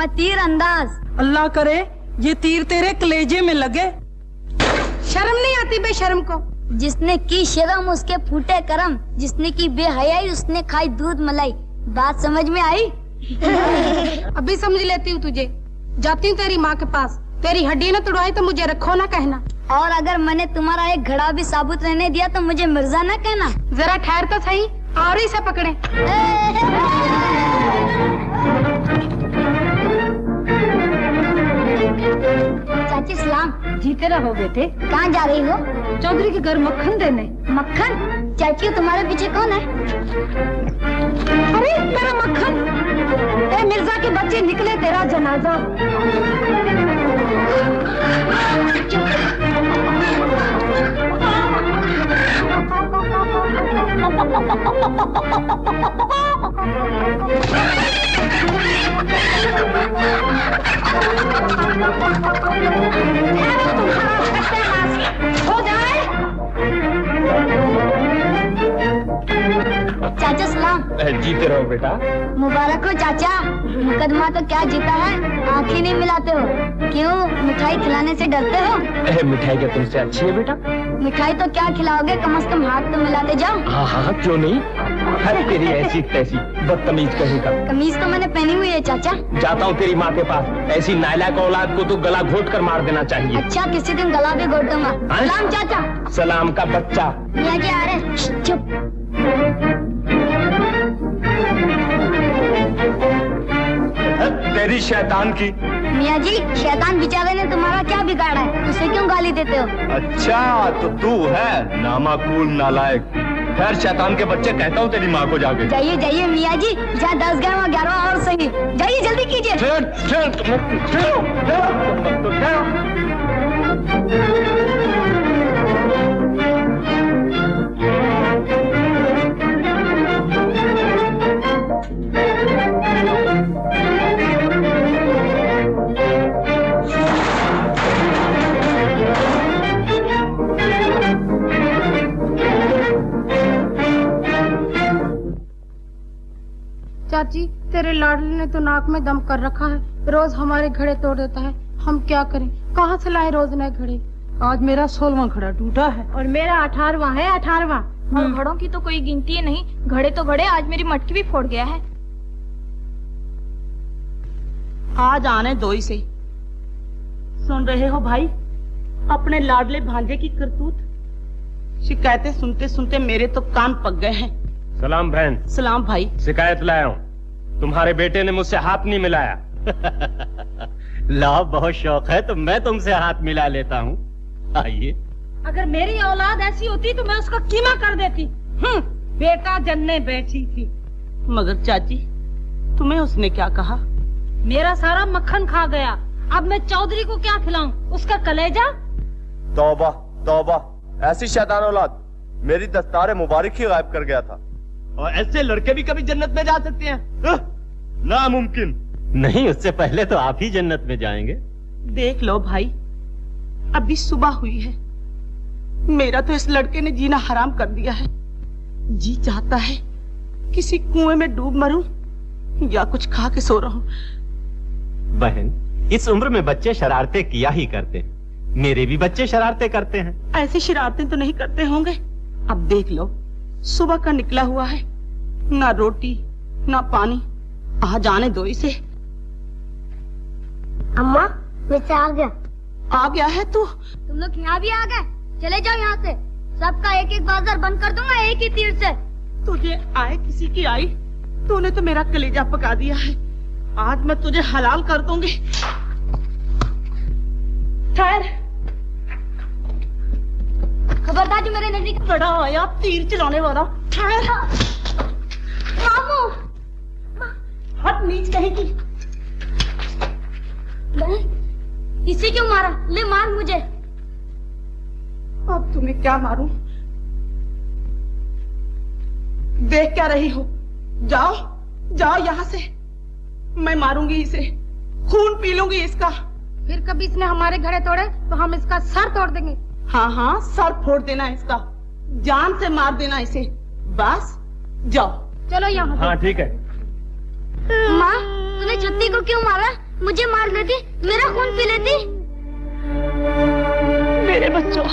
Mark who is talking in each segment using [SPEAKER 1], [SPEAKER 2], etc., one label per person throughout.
[SPEAKER 1] मैं तीर अंदाज।
[SPEAKER 2] अल्लाह करे ये तीर तेरे कलेजे में लगे।
[SPEAKER 3] शर्म नहीं आती बेशर्म को?
[SPEAKER 1] जिसने की शर्म उसके फूटे करम, जिसने की बेहयाई उसने खाई दूध मलाई। बात समझ में आई?
[SPEAKER 3] अभी समझ लेती हूँ तुझे। जाती हूँ तेरी माँ के पास। तेरी हड्डी न तुड़वाई तो मुझे रखो ना कहना।
[SPEAKER 1] और अगर मैंने तुम्हारा एक घड़ा भी साबुत रहने दिया तो मुझे मिर्जा ना कहना।
[SPEAKER 3] जरा ठहर तो सही, और ही से पकड़े।
[SPEAKER 1] चाची सलाम।
[SPEAKER 3] जीते रहो बेटे।
[SPEAKER 1] कहाँ जा रही हो?
[SPEAKER 3] चौधरी के घर मक्खन देने।
[SPEAKER 1] मक्खन? चाची तुम्हारे पीछे कौन है?
[SPEAKER 3] अरे मेरा मक्खन। ए मिर्जा के बच्चे निकले तेरा जनाजा। हो जाए।
[SPEAKER 1] चाचा सलाम।
[SPEAKER 4] जीते रहो बेटा।
[SPEAKER 1] मुबारक हो चाचा। मुकदमा तो क्या जीता है, आँख ही नहीं मिलाते हो। क्यों, मिठाई खिलाने से डरते हो?
[SPEAKER 4] मिठाई क्या तुमसे अच्छी है बेटा?
[SPEAKER 1] मिठाई तो क्या खिलाओगे, कम से कम हाथ तो मिलाते जाओ।
[SPEAKER 4] हाँ हाँ क्यों नहीं। अरे तेरी ऐसी तैसी बदतमीज कहीं का।
[SPEAKER 1] कमीज तो मैंने पहनी हुई है चाचा।
[SPEAKER 4] जाता हूँ तेरी माँ के पास। ऐसी नालायक औलाद को तो गला घोट कर मार देना चाहिए।
[SPEAKER 1] अच्छा किसी दिन गला भी घोट दूंगा। सलाम चाचा।
[SPEAKER 4] सलाम का बच्चा।
[SPEAKER 1] मियाँ जी आ रहे। चुप।
[SPEAKER 4] तेरी शैतान की।
[SPEAKER 1] मियाँ जी शैतान बेचारे ने तुम्हारा क्या बिगाड़ा है, उसे क्यों गाली देते हो?
[SPEAKER 4] अच्छा तो तू है नामाकूल नालायक। खैर शैतान के बच्चे, कहता हूँ तेरी माँ को जाके।
[SPEAKER 1] जाइए जाइए मियाँ जी, जहाँ 10 ग्राम 11 और सही। जाइए जल्दी कीजिए।
[SPEAKER 3] चाची तेरे लाडली ने तो नाक में दम कर रखा है। रोज हमारे घड़े तोड़ देता है। हम क्या करें, कहाँ से लाए रोज नए घड़े?
[SPEAKER 2] आज मेरा 16वां घड़ा टूटा है।
[SPEAKER 3] और मेरा 18वां है। 18वां।
[SPEAKER 5] और घड़ों की तो कोई गिनती है नहीं। घड़े तो घड़े, आज मेरी मटकी भी फोड़ गया है।
[SPEAKER 2] आज आने दो इसे। सुन रहे हो भाई, अपने लाडले भांजे की करतूत। शिकायतें सुनते सुनते मेरे तो कान पक गए हैं।
[SPEAKER 4] सलाम बहन।
[SPEAKER 2] सलाम भाई।
[SPEAKER 4] शिकायत लाया हूँ, तुम्हारे बेटे ने मुझसे हाथ नहीं मिलाया।
[SPEAKER 6] लाओ, बहुत शौक है तो मैं तुमसे हाथ मिला लेता हूँ। आइए।
[SPEAKER 3] अगर मेरी औलाद ऐसी होती तो मैं उसका कीमा कर देती। बेटा जन्ने बैठी थी।
[SPEAKER 2] मगर चाची तुम्हें उसने क्या कहा?
[SPEAKER 3] मेरा सारा मक्खन खा गया। अब मैं चौधरी को क्या खिलाऊं? उसका कलेजा?
[SPEAKER 7] तौबा तौबा, ऐसी शैतान औलाद। मेरी दस्तार मुबारक ही गायब कर गया था।
[SPEAKER 4] और ऐसे लड़के भी कभी जन्नत में जा सकते हैं? नामुमकिन।
[SPEAKER 6] नहीं, उससे पहले तो आप ही जन्नत में जाएंगे।
[SPEAKER 2] देख लो भाई, अभी सुबह हुई है। मेरा तो इस लड़के ने जीना हराम कर दिया है। जी चाहता है किसी कुएं में डूब मरूं या कुछ खा के सो रहूं।
[SPEAKER 6] बहन, इस उम्र में बच्चे शरारतें किया ही करते हैं। मेरे भी बच्चे शरारतें करते हैं।
[SPEAKER 2] ऐसी शरारतें तो नहीं करते होंगे। अब देख लो, सुबह का निकला हुआ है, ना रोटी ना पानी। आ जाने दो इसे।
[SPEAKER 1] अम्मा मिर्चा आ गया।
[SPEAKER 2] आ गया है तू?
[SPEAKER 1] तुम लोग यहाँ भी आ गए? चले जाओ यहाँ से। सबका एक एक बाजार बंद कर दूंगा एक ही तीर से।
[SPEAKER 2] तुझे आए किसी की आई, तूने तो मेरा कलेजा पका दिया है। आज मैं तुझे हलाल कर दूंगी। ठहर।
[SPEAKER 1] खबरदार जो मेरे नजदीक
[SPEAKER 2] बड़ा आया तीर चलाने वाला। ठहर।
[SPEAKER 1] मामू
[SPEAKER 2] हट नीच कहेगी।
[SPEAKER 1] इसे क्यों मारा? ले मार मुझे।
[SPEAKER 2] अब तुम्हें क्या मारूं? देख क्या रही हो? जाओ जाओ यहाँ से। मैं मारूंगी इसे, खून पी लूंगी इसका।
[SPEAKER 3] फिर कभी इसने हमारे घड़े तोड़े तो हम इसका सर तोड़ देंगे।
[SPEAKER 2] हाँ हाँ, सर फोड़ देना इसका, जान से मार देना इसे। बस जाओ।
[SPEAKER 3] चलो यहाँ।
[SPEAKER 4] हाँ ठीक है।
[SPEAKER 1] माँ, तूने छत्ती को क्यों मारा? मुझे मार लेती, मेरा खून पी लेती।
[SPEAKER 2] मेरे बच्चों,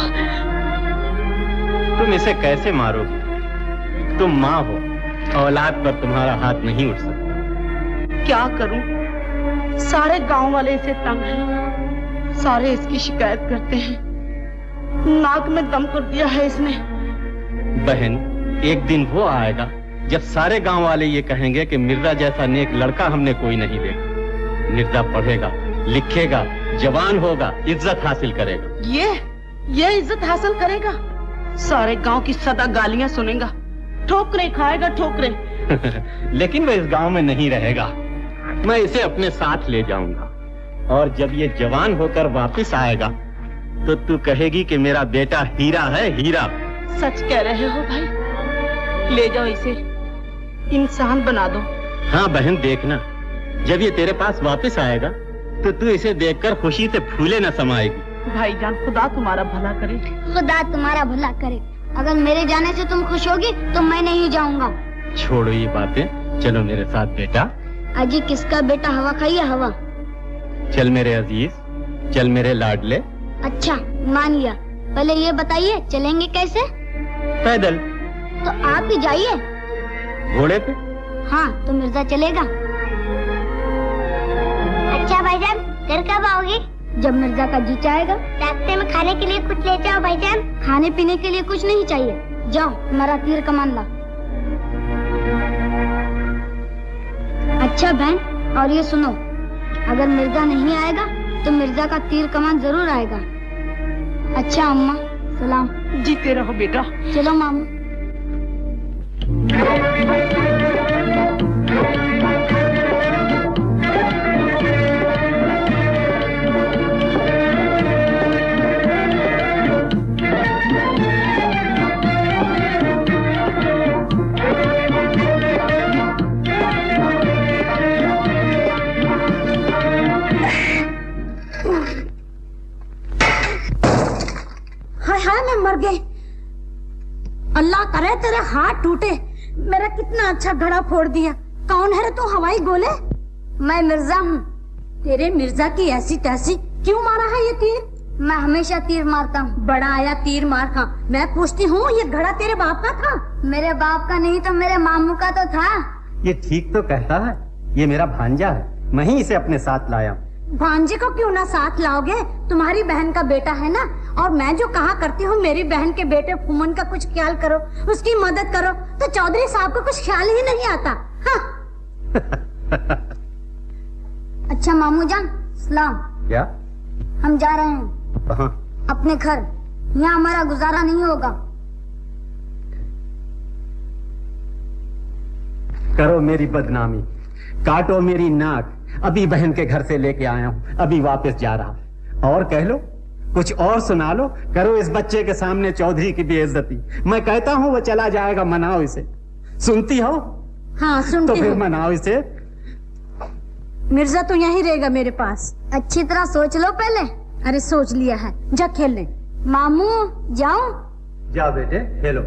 [SPEAKER 6] तुम इसे कैसे मारोगी? तुम माँ हो, औलाद पर तुम्हारा हाथ नहीं उठ सकता।
[SPEAKER 2] क्या करूं? सारे गांव वाले इसे तंग हैं, सारे इसकी शिकायत करते हैं। नाक में दम कर दिया है इसने।
[SPEAKER 6] बहन, एक दिन वो आएगा जब सारे गांव वाले ये कहेंगे कि मिर्जा जैसा नेक लड़का हमने कोई नहीं देखा। मिर्जा पढ़ेगा, लिखेगा, जवान होगा, इज्जत हासिल करेगा।
[SPEAKER 2] ये इज्जत हासिल करेगा? सारे गांव की सदा गालियां सुनेगा, ठोकरें खाएगा, ठोकरें।
[SPEAKER 6] लेकिन वो इस गांव में नहीं रहेगा। मैं इसे अपने साथ ले जाऊंगा, और जब ये जवान होकर वापस आएगा तो तू कहेगी कि मेरा बेटा हीरा है, हीरा।
[SPEAKER 2] सच कह रहे हो भाई? ले जाओ इसे, इंसान बना दो।
[SPEAKER 6] हाँ बहन, देखना जब ये तेरे पास वापस आएगा तो तू इसे देखकर खुशी से फूले न समाएगी।
[SPEAKER 2] भाईजान, खुदा तुम्हारा भला करे।
[SPEAKER 1] खुदा तुम्हारा भला करे। अगर मेरे जाने से तुम खुश होगी तो मैं नहीं जाऊंगा।
[SPEAKER 6] छोड़ो ये बातें, चलो मेरे साथ बेटा।
[SPEAKER 1] अजी, किसका बेटा हवा खाइए हवा?
[SPEAKER 6] चल मेरे अजीज, चल मेरे लाडले।
[SPEAKER 1] अच्छा, मान लिया। पहले ये बताइए, चलेंगे कैसे?
[SPEAKER 6] पैदल।
[SPEAKER 1] तो आप ही जाइए।
[SPEAKER 6] घोड़े पे?
[SPEAKER 1] हाँ, तो मिर्जा चलेगा। अच्छा भाईजान, घर कब आओगी? जब मिर्जा का जी चाहेगा। रास्ते में खाने के लिए कुछ ले जाओ भाईजान। खाने पीने के लिए कुछ नहीं चाहिए। जाओ, हमारा तीर कमान ला। अच्छा बहन, और ये सुनो, अगर मिर्जा नहीं आएगा तो मिर्जा का तीर कमान जरूर आएगा। अच्छा अम्मा, सलाम।
[SPEAKER 2] जीते रहो बेटा।
[SPEAKER 1] चलो मामू।
[SPEAKER 3] मर गए। अल्लाह करे तेरे हाथ टूटे। मेरा कितना अच्छा घड़ा फोड़ दिया। कौन है रे तू हवाई गोले?
[SPEAKER 1] मैं मिर्जा हूँ।
[SPEAKER 3] तेरे मिर्जा की ऐसी तैसी क्यों मारा है ये तीर?
[SPEAKER 1] मैं हमेशा तीर मारता हूँ।
[SPEAKER 3] बड़ा आया तीर मार का। मैं पूछती हूँ, ये घड़ा तेरे बाप का था?
[SPEAKER 1] मेरे बाप का नहीं तो मेरे मामू का तो था।
[SPEAKER 6] ये ठीक तो कहता है, ये मेरा भांजा है, मैं ही इसे अपने साथ लाया।
[SPEAKER 3] भांजे को क्यों ना साथ लाओगे? तुम्हारी बहन का बेटा है ना। और मैं जो कहा करती हूँ, मेरी बहन के बेटे फुमन का कुछ ख्याल करो, उसकी मदद करो, तो चौधरी साहब को कुछ ख्याल ही नहीं आता। हाँ।
[SPEAKER 1] अच्छा मामू जान, सलाम।
[SPEAKER 6] क्या?
[SPEAKER 1] हम जा रहे हैं।
[SPEAKER 6] कहाँ?
[SPEAKER 1] अपने घर। यहाँ हमारा गुजारा नहीं होगा।
[SPEAKER 6] करो मेरी बदनामी, काटो मेरी नाक। अभी बहन के घर से लेके आया हूँ, अभी वापस जा रहा। और कह लो, कुछ और सुना लो, करो इस बच्चे के सामने चौधरी की बेइज्जती। मैं कहता हूँ वो चला जाएगा, मनाओ इसे। सुनती हो?
[SPEAKER 3] हाँ सुनती
[SPEAKER 6] तो फिर
[SPEAKER 3] हूँ।
[SPEAKER 6] मनाओ इसे।
[SPEAKER 3] मिर्जा तो यहीं रहेगा मेरे पास।
[SPEAKER 1] अच्छी तरह सोच लो पहले।
[SPEAKER 3] अरे सोच लिया है, जा खेल ले।
[SPEAKER 1] मामू जाओ।
[SPEAKER 6] जाओ बेटे, खेलो।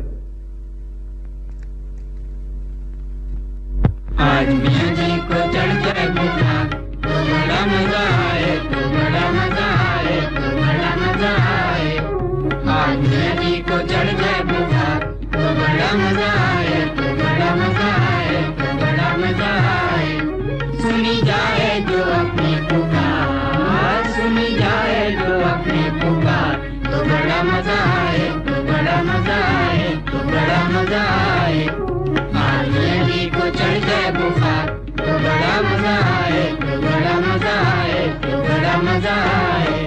[SPEAKER 8] आज मियां जी को चढ़ जाए बुखार, तो बड़ा मजा आए, तो बड़ा मजा आए, तो बड़ा मजा आए। आज मियां जी को चढ़ जाए बुखार, तो बड़ा मजा आए, तो बड़ा मजा आए, तो बड़ा मजा आए। सुनी जाए जो अपनी पुकार, सुनी जाए जो अपनी पुकार, तो बड़ा मजा आए, तो बड़ा मजा आए, तो बड़ा मजा आए। आज मियां जी को चढ़ जाए बुखार, तो बड़ा मजा आए, तो बड़ा मजा आए, तो बड़ा मजा आए।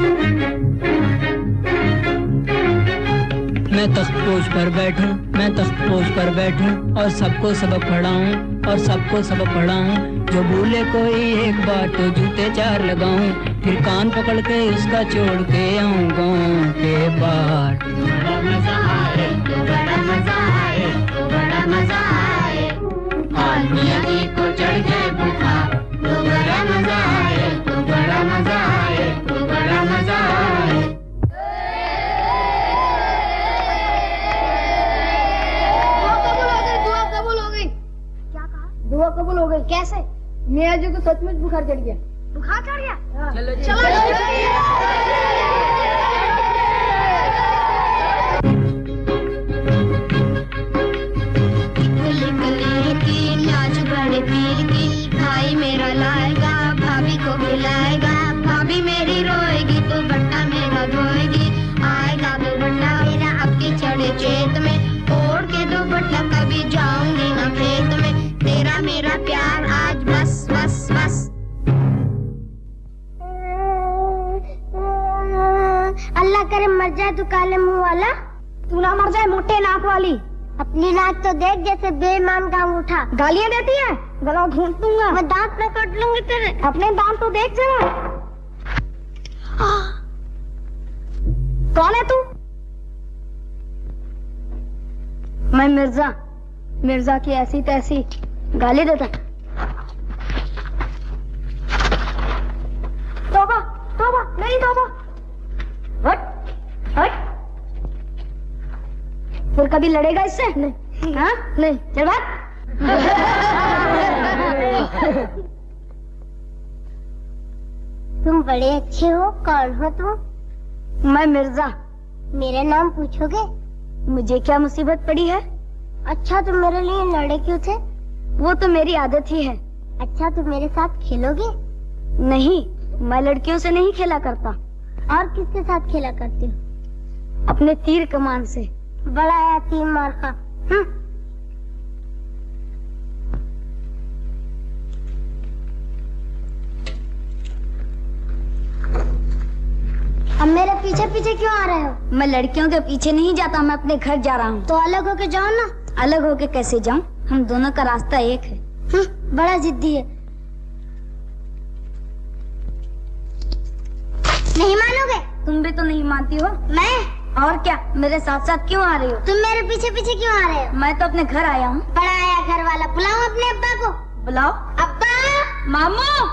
[SPEAKER 8] मैं तख्तपोश पर बैठूं, मैं तख्तपोश पर बैठूं, और सबको सबक पढ़ाऊं, और सबको सबक पढ़ाऊं। जो भूले कोई एक बार तो जूते चार लगाऊं, फिर कान पकड़ के उसका छोड़ के आऊं गाँव के पार। तो बड़ा मजा आए, तो बड़ा मजा आए, तो बड़ा मजा आए। आज मियां जी को चढ़ गए बुखार, तो बड़ा मजा आए, तो बड़ा मजा आए, तो बड़ा मजा आए।
[SPEAKER 1] दुआ कबूल हो गई। क्या कहा? दुआ कबूल हो गई। कैसे? मियां जी को सचमुच बुखार चढ़ गया।
[SPEAKER 3] बुखार चढ़ गया?
[SPEAKER 2] चलो
[SPEAKER 3] चलो
[SPEAKER 1] भाई मेरा लाएगा, भाभी को खिलाएगा, भाभी मेरी रोएगी तो बट्टा मेरा धोएगी। आएगा तो बट्टा मेरा आपके चढ़े चेत में, ओढ़ के दो बट्टा कभी जाऊंगी ना खेत में। तेरा मेरा प्यार आज बस बस बस। अल्लाह करे मर जाए तू काले मुंह वाला।
[SPEAKER 3] तू ना मर जाए मोटे नाक वाली।
[SPEAKER 1] अपनी नाक तो देख जैसे बेईमान का अंगूठा।
[SPEAKER 3] गालियाँ देती है, गला घूंट दूंगा।
[SPEAKER 1] मैं दांत में काट लूंगी तेरे।
[SPEAKER 3] अपने दांत तो देख जरा। कौन है तू? मैं मिर्जा, मिर्जा की ऐसी तैसी गाली देता। तौबा तौबा नहीं तौबा। हट हट। फिर कभी लड़ेगा इससे? नहीं। हाँ नहीं, चल बात।
[SPEAKER 1] तुम बड़े अच्छे हो। कौन हो तुम?
[SPEAKER 3] मैं मिर्जा।
[SPEAKER 1] मेरा नाम पूछोगे?
[SPEAKER 3] मुझे क्या मुसीबत पड़ी है?
[SPEAKER 1] अच्छा तुम मेरे लिए लड़े क्यों थे?
[SPEAKER 3] वो तो मेरी आदत ही है।
[SPEAKER 1] अच्छा तुम मेरे साथ खेलोगे?
[SPEAKER 3] नहीं, मैं लड़कियों से नहीं खेला करता।
[SPEAKER 1] और किसके साथ खेला करते हो?
[SPEAKER 3] अपने तीर कमान से।
[SPEAKER 1] बड़ा यतीम मार खा। अब मेरे पीछे पीछे क्यों आ रहे हो?
[SPEAKER 3] मैं लड़कियों के पीछे नहीं जाता, मैं अपने घर जा रहा हूँ।
[SPEAKER 1] तो अलग होके जाओ ना।
[SPEAKER 3] अलग होके कैसे जाऊँ? हम दोनों का रास्ता एक है।
[SPEAKER 1] बड़ा जिद्दी है। नहीं मानोगे?
[SPEAKER 3] तुम भी तो नहीं मानती हो।
[SPEAKER 1] मैं?
[SPEAKER 3] और क्या, मेरे साथ साथ क्यों आ रही हो?
[SPEAKER 1] तुम मेरे पीछे पीछे क्यों आ रहे हो?
[SPEAKER 3] मैं तो अपने घर आया हूँ।
[SPEAKER 1] बड़ा आया घर वाला। बुलाओ अपने अब्बा को।
[SPEAKER 3] बुलाओ।
[SPEAKER 1] अब्बा।
[SPEAKER 3] मामू।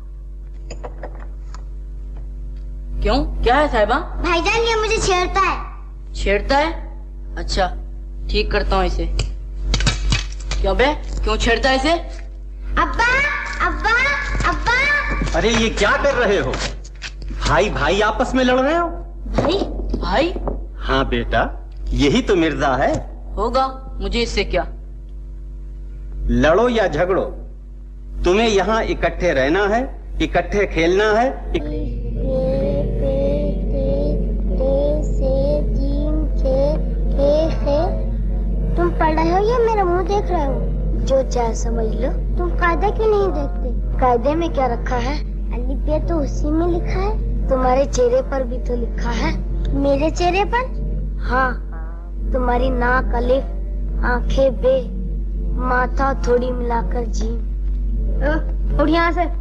[SPEAKER 2] क्यों, क्या है साहिबा?
[SPEAKER 1] भाईजान ये मुझे छेड़ता है।
[SPEAKER 2] छेड़ता है? अच्छा ठीक करता हूँ इसे। क्यों बे, क्यों छेड़ता है इसे?
[SPEAKER 1] अब्बा अब्बा अब्बा।
[SPEAKER 6] अरे ये क्या कर रहे हो? भाई भाई आपस में लड़ रहे हो?
[SPEAKER 2] भाई भाई?
[SPEAKER 6] हाँ बेटा, यही तो मिर्जा है।
[SPEAKER 2] होगा, मुझे इससे क्या?
[SPEAKER 6] लड़ो या झगड़ो, तुम्हें यहाँ इकट्ठे रहना है, इकट्ठे खेलना है।
[SPEAKER 1] तुम पढ़ रहे हो या मेरा मुंह देख रहे हो?
[SPEAKER 3] जो चाहे समझ लो।
[SPEAKER 1] तुम कायदा क्यों नहीं देखते?
[SPEAKER 3] कायदे में क्या रखा है?
[SPEAKER 1] अलिफ बे तो उसी में लिखा है।
[SPEAKER 3] तुम्हारे चेहरे पर भी तो लिखा है।
[SPEAKER 1] मेरे चेहरे पर?
[SPEAKER 3] हाँ, तुम्हारी नाक अलिफ, आंखें बे, माथा थोड़ी मिलाकर जीम। उठ यहाँ से।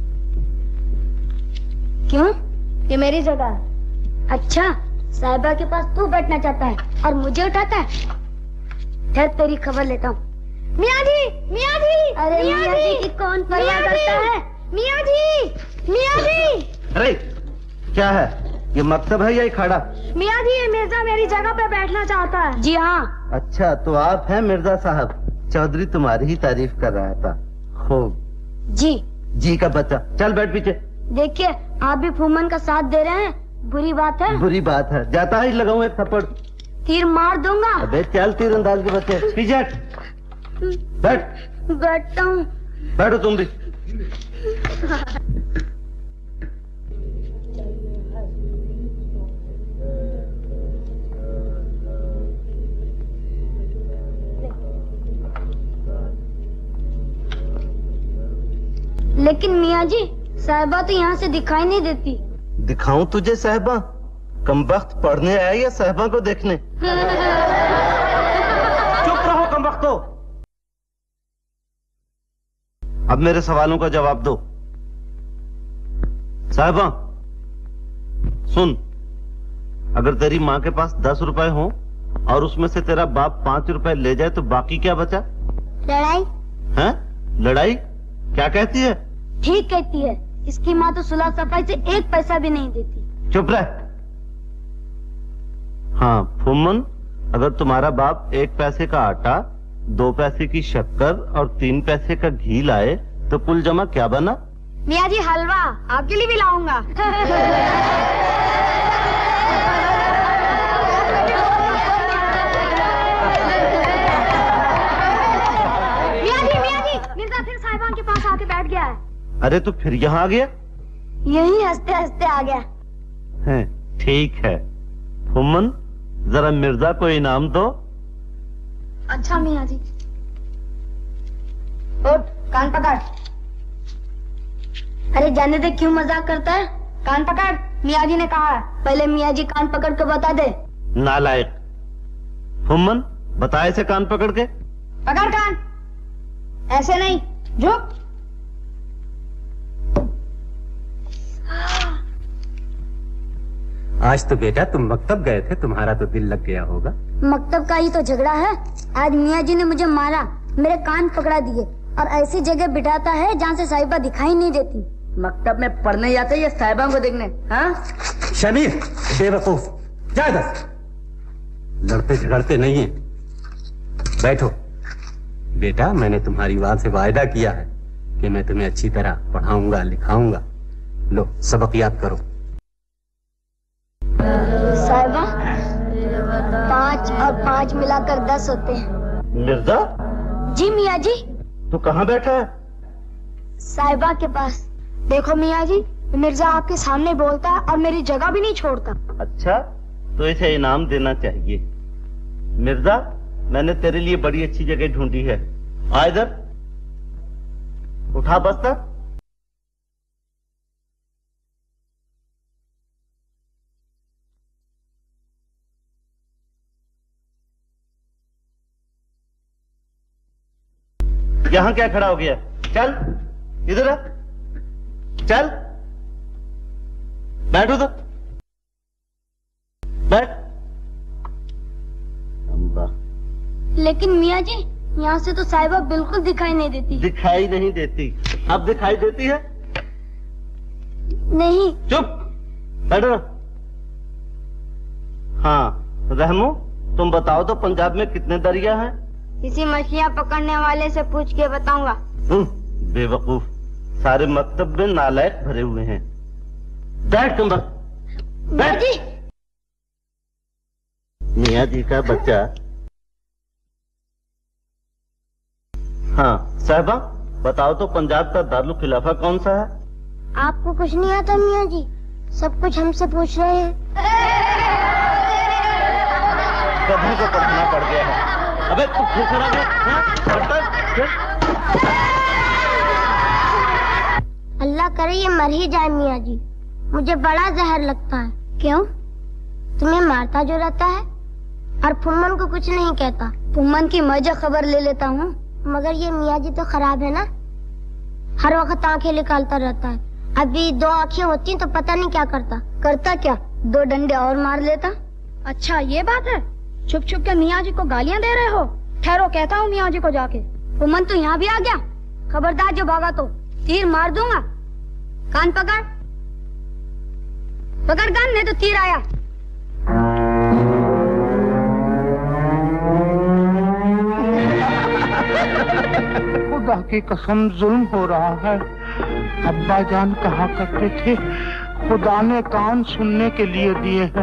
[SPEAKER 3] क्यों? ये मेरी जगह है। अच्छा, साहिबा के पास तू बैठना चाहता है और मुझे उठाता है? ठहर, तेरी खबर लेता हूँ। मियाँ जी, मियाँ जी। अरे मियाँ जी की कौन परवाह करता है? मियाँ जी, मियाँ जी।
[SPEAKER 4] अरे क्या है, ये मकतब है या ये खड़ा?
[SPEAKER 3] मियाँ जी, ये मिर्जा मेरी जगह पे बैठना चाहता है। जी हाँ।
[SPEAKER 4] अच्छा, तो आप हैं मिर्जा साहब? चौधरी तुम्हारी ही तारीफ कर रहा था। खूब।
[SPEAKER 3] जी
[SPEAKER 4] का बच्चा, चल बैठ पीछे।
[SPEAKER 3] देखिए, आप भी फूमन का साथ दे रहे हैं, बुरी बात है।
[SPEAKER 4] बुरी बात है, जाता ही लगाऊं एक थप्पड़।
[SPEAKER 3] तीर मार दूंगा।
[SPEAKER 4] अबे चल तीरंदाज के बच्चे, पीछे हट। बैठ।
[SPEAKER 3] बैठता हूँ।
[SPEAKER 4] बैठो तुम भी।
[SPEAKER 3] लेकिन मियाँ जी, साहिबा तो यहाँ से दिखाई नहीं देती।
[SPEAKER 4] दिखाऊं तुझे साहिबा? कमबख्त पढ़ने आया या साहिबा को देखने? चुप रहो कमबख्तो। अब मेरे सवालों का जवाब दो। साहिबा सुन, अगर तेरी माँ के पास 10 रुपए हो और उसमें से तेरा बाप 5 रुपए ले जाए तो बाकी क्या बचा?
[SPEAKER 1] लड़ाई।
[SPEAKER 4] हैं? लड़ाई? क्या कहती है?
[SPEAKER 3] ठीक कहती है, इसकी माँ तो सुलह सफाई से 1 पैसा भी नहीं देती।
[SPEAKER 4] चुप रह। हाँ फुम्मन, अगर तुम्हारा बाप 1 पैसे का आटा, 2 पैसे की शक्कर और 3 पैसे का घी लाए तो कुल जमा क्या बना?
[SPEAKER 3] मियाँ जी हलवा आपके लिए भी लाऊंगा। मियाँ जी मिर्जा फिर साहिबान के पास आके बैठ गया है।
[SPEAKER 4] अरे तो फिर यहाँ आ गया?
[SPEAKER 3] यही हंसते हंसते आ गया
[SPEAKER 4] है। ठीक है फुम्मन, जरा मिर्जा को इनाम दो।
[SPEAKER 3] अच्छा मियाँ जी। उठ, कान पकड़। अरे जाने दे, क्यों मजाक करता है? कान पकड़, मियाँ जी ने कहा है। पहले मियाँ जी कान पकड़ के बता दे।
[SPEAKER 4] नालायक। फुम्मन बता इसे कान पकड़ के।
[SPEAKER 3] पकड़ कान, ऐसे नहीं, झुक।
[SPEAKER 6] आज तो बेटा तुम मकतब गए थे, तुम्हारा तो दिल लग गया होगा।
[SPEAKER 3] मकतब का ही तो झगड़ा है। आज मियाँ जी ने मुझे मारा, मेरे कान पकड़ा दिए और ऐसी जगह बिठाता है जहाँ से साहिबा दिखाई नहीं देती।
[SPEAKER 2] मकतब में पढ़ने जाते या साहिबा को देखने? हाँ
[SPEAKER 6] शमीर बेवकूफ, जा इधर। लड़ते झगड़ते नहीं है, बैठो। बेटा मैंने तुम्हारी माँ से वायदा किया है कि मैं तुम्हें अच्छी तरह पढ़ाऊंगा लिखाऊंगा। लो सबक याद करो।
[SPEAKER 3] साहिबा 5 और 5 मिलाकर 10 होते हैं।
[SPEAKER 4] मिर्जा?
[SPEAKER 3] जी मियाँ जी।
[SPEAKER 4] तू कहाँ बैठा है?
[SPEAKER 3] साहिबा के पास। देखो मियाँ जी, मिर्जा आपके सामने बोलता है और मेरी जगह भी नहीं छोड़ता।
[SPEAKER 4] अच्छा तो इसे इनाम देना चाहिए। मिर्जा मैंने तेरे लिए बड़ी अच्छी जगह ढूंढी है, आ इधर। उठा बस्तर। यहाँ क्या खड़ा हो गया? चल इधर आ, चल बैठ उधर, बैठ।
[SPEAKER 3] लेकिन मियाँ जी यहाँ से तो साहिबा बिल्कुल दिखाई नहीं देती।
[SPEAKER 4] दिखाई नहीं देती? अब दिखाई देती है?
[SPEAKER 3] नहीं।
[SPEAKER 4] चुप बैठो। हाँ रहमो, तुम बताओ तो पंजाब में कितने दरिया हैं?
[SPEAKER 3] किसी मछलियाँ पकड़ने वाले से पूछ के बताऊंगा।
[SPEAKER 4] बेवकूफ, सारे मकतब में नालायक भरे हुए हैं। बैठ तुम बस, बैठ। मियाँ जी का बच्चा। हाँ साहिबा बताओ तो पंजाब का दारुल खिलाफा कौन सा है?
[SPEAKER 3] आपको कुछ नहीं आता मियाँ जी, सब कुछ हमसे पूछ रहे हैं।
[SPEAKER 4] कभी को पढ़ना पड़ गया है। अबे तू फिर खड़ा है?
[SPEAKER 3] अल्लाह करे ये मर ही जाए मियाँ जी, मुझे बड़ा जहर लगता है। क्यों? तुम्हें मारता जो रहता है और फुम्मन को कुछ नहीं कहता। फुम्मन की मजा खबर ले लेता हूँ, मगर ये मियाँ जी तो खराब है ना, हर वक्त आंखें निकालता रहता है। अभी 2 आंखें होती तो पता नहीं क्या करता। करता क्या, 2 डंडे और मार लेता। अच्छा ये बात है, छुप छुप के मियाँ जी को गालियाँ दे रहे हो? ठहरो कहता हूँ मियाँ जी को जाके। फुम्मन तो यहाँ भी आ गया, खबरदार जो भागा तो तीर मार दूंगा। कान पकड़, पकड़ कान, नहीं तो तीर आया।
[SPEAKER 9] खुदा की कसम जुल्म हो रहा है। अब्बा जान कहा करते थे खुदा ने कान सुनने के लिए दिए हैं,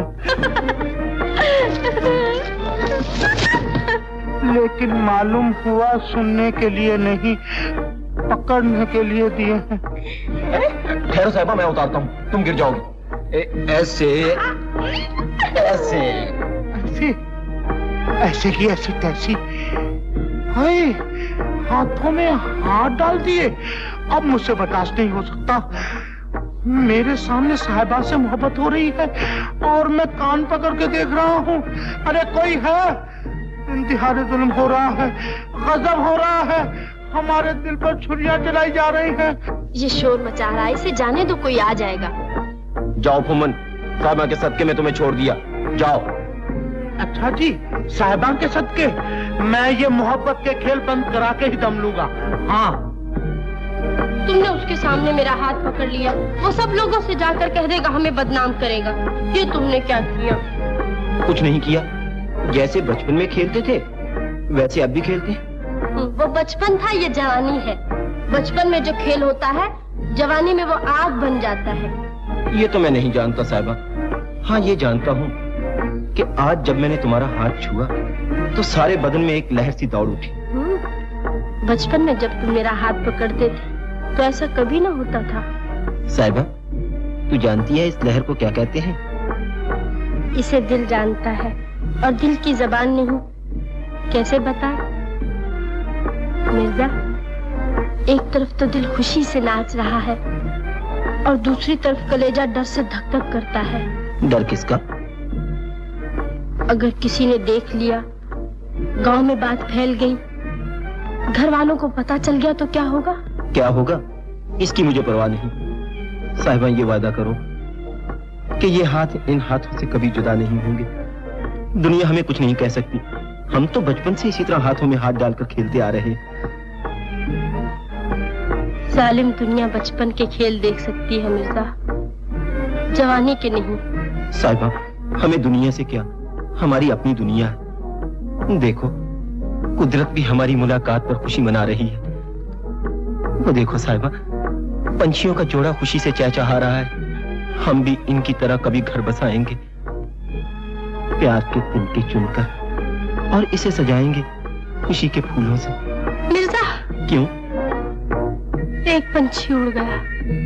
[SPEAKER 9] लेकिन मालूम हुआ सुनने के लिए नहीं, पकड़ने के लिए दिए हैं।
[SPEAKER 7] ठहरो साहिबा, मैं उतारता हूँ, तुम गिर जाओगी। ऐसे ऐसे
[SPEAKER 9] ऐसे ऐसे की ऐसी तैसी। हाय, हाथों में हाथ डाल दिए। अब मुझसे बर्दाश्त नहीं हो सकता। मेरे सामने साहिबा से मोहब्बत हो रही है और मैं कान पकड़ के देख रहा हूँ। अरे कोई है? इंतहाई जुल्म हो रहा है, गजब हो रहा है, हमारे दिल पर छुरियां चलाई जा रही हैं।
[SPEAKER 5] ये शोर मचा रहा है, इसे जाने दो, कोई आ जाएगा।
[SPEAKER 7] जाओ फुम्मन, साहिबा के सदके में तुम्हें छोड़ दिया, जाओ।
[SPEAKER 9] अच्छा जी, साहिबा के सदके? मैं ये मोहब्बत के खेल बंद करा के ही दम लूंगा। हाँ।
[SPEAKER 5] तुमने उसके सामने मेरा हाथ पकड़ लिया, वो सब लोगों से जाकर कह देगा, हमें बदनाम करेगा। ये तुमने क्या किया?
[SPEAKER 7] कुछ नहीं किया, जैसे बचपन में खेलते थे वैसे अब भी खेलते।
[SPEAKER 5] वो बचपन था, ये जवानी है। बचपन में जो खेल होता है जवानी में वो आग बन जाता है।
[SPEAKER 7] ये तो मैं नहीं जानता साहिबा। हाँ ये जानता हूँ कि आज जब मैंने तुम्हारा हाथ छुआ तो सारे बदन में एक लहर सी दौड़ उठी।
[SPEAKER 5] बचपन में जब तुम मेरा हाथ पकड़ते थे तो ऐसा कभी ना होता था।
[SPEAKER 7] साहिबा, तू जानती है इस लहर को क्या कहते हैं?
[SPEAKER 5] इसे दिल जानता है और दिल की जबान नहीं। कैसे बताए मिर्जा? एक तरफ तो दिल खुशी से नाच रहा है और दूसरी तरफ कलेजा डर से धक धक करता है।
[SPEAKER 7] डर किसका?
[SPEAKER 5] अगर किसी ने देख लिया, गांव में बात फैल गई, घर वालों को पता चल गया तो क्या होगा?
[SPEAKER 7] क्या होगा इसकी मुझे परवाह नहीं। साहिबा, ये वादा करो कि ये हाथ इन हाथों से कभी जुदा नहीं होंगे। दुनिया हमें कुछ नहीं कह सकती। हम तो बचपन से इसी तरह हाथों में हाथ डालकर खेलते आ रहे हैं।
[SPEAKER 5] जालिम दुनिया बचपन के खेल देख सकती है मिर्जा, जवानी के नहीं।
[SPEAKER 7] साहिबा, हमें दुनिया से क्या, हमारी अपनी दुनिया है। देखो, कुदरत भी हमारी मुलाकात पर खुशी मना रही है। वो देखो साहिबा, पंछियों का जोड़ा खुशी से चहचहा रहा है। हम भी इनकी तरह कभी घर बसाएंगे, प्यार के तिनके चुनकर, और इसे सजाएंगे खुशी के फूलों से।
[SPEAKER 5] मिर्जा!
[SPEAKER 7] क्यों?
[SPEAKER 5] एक पंछी उड़ गया,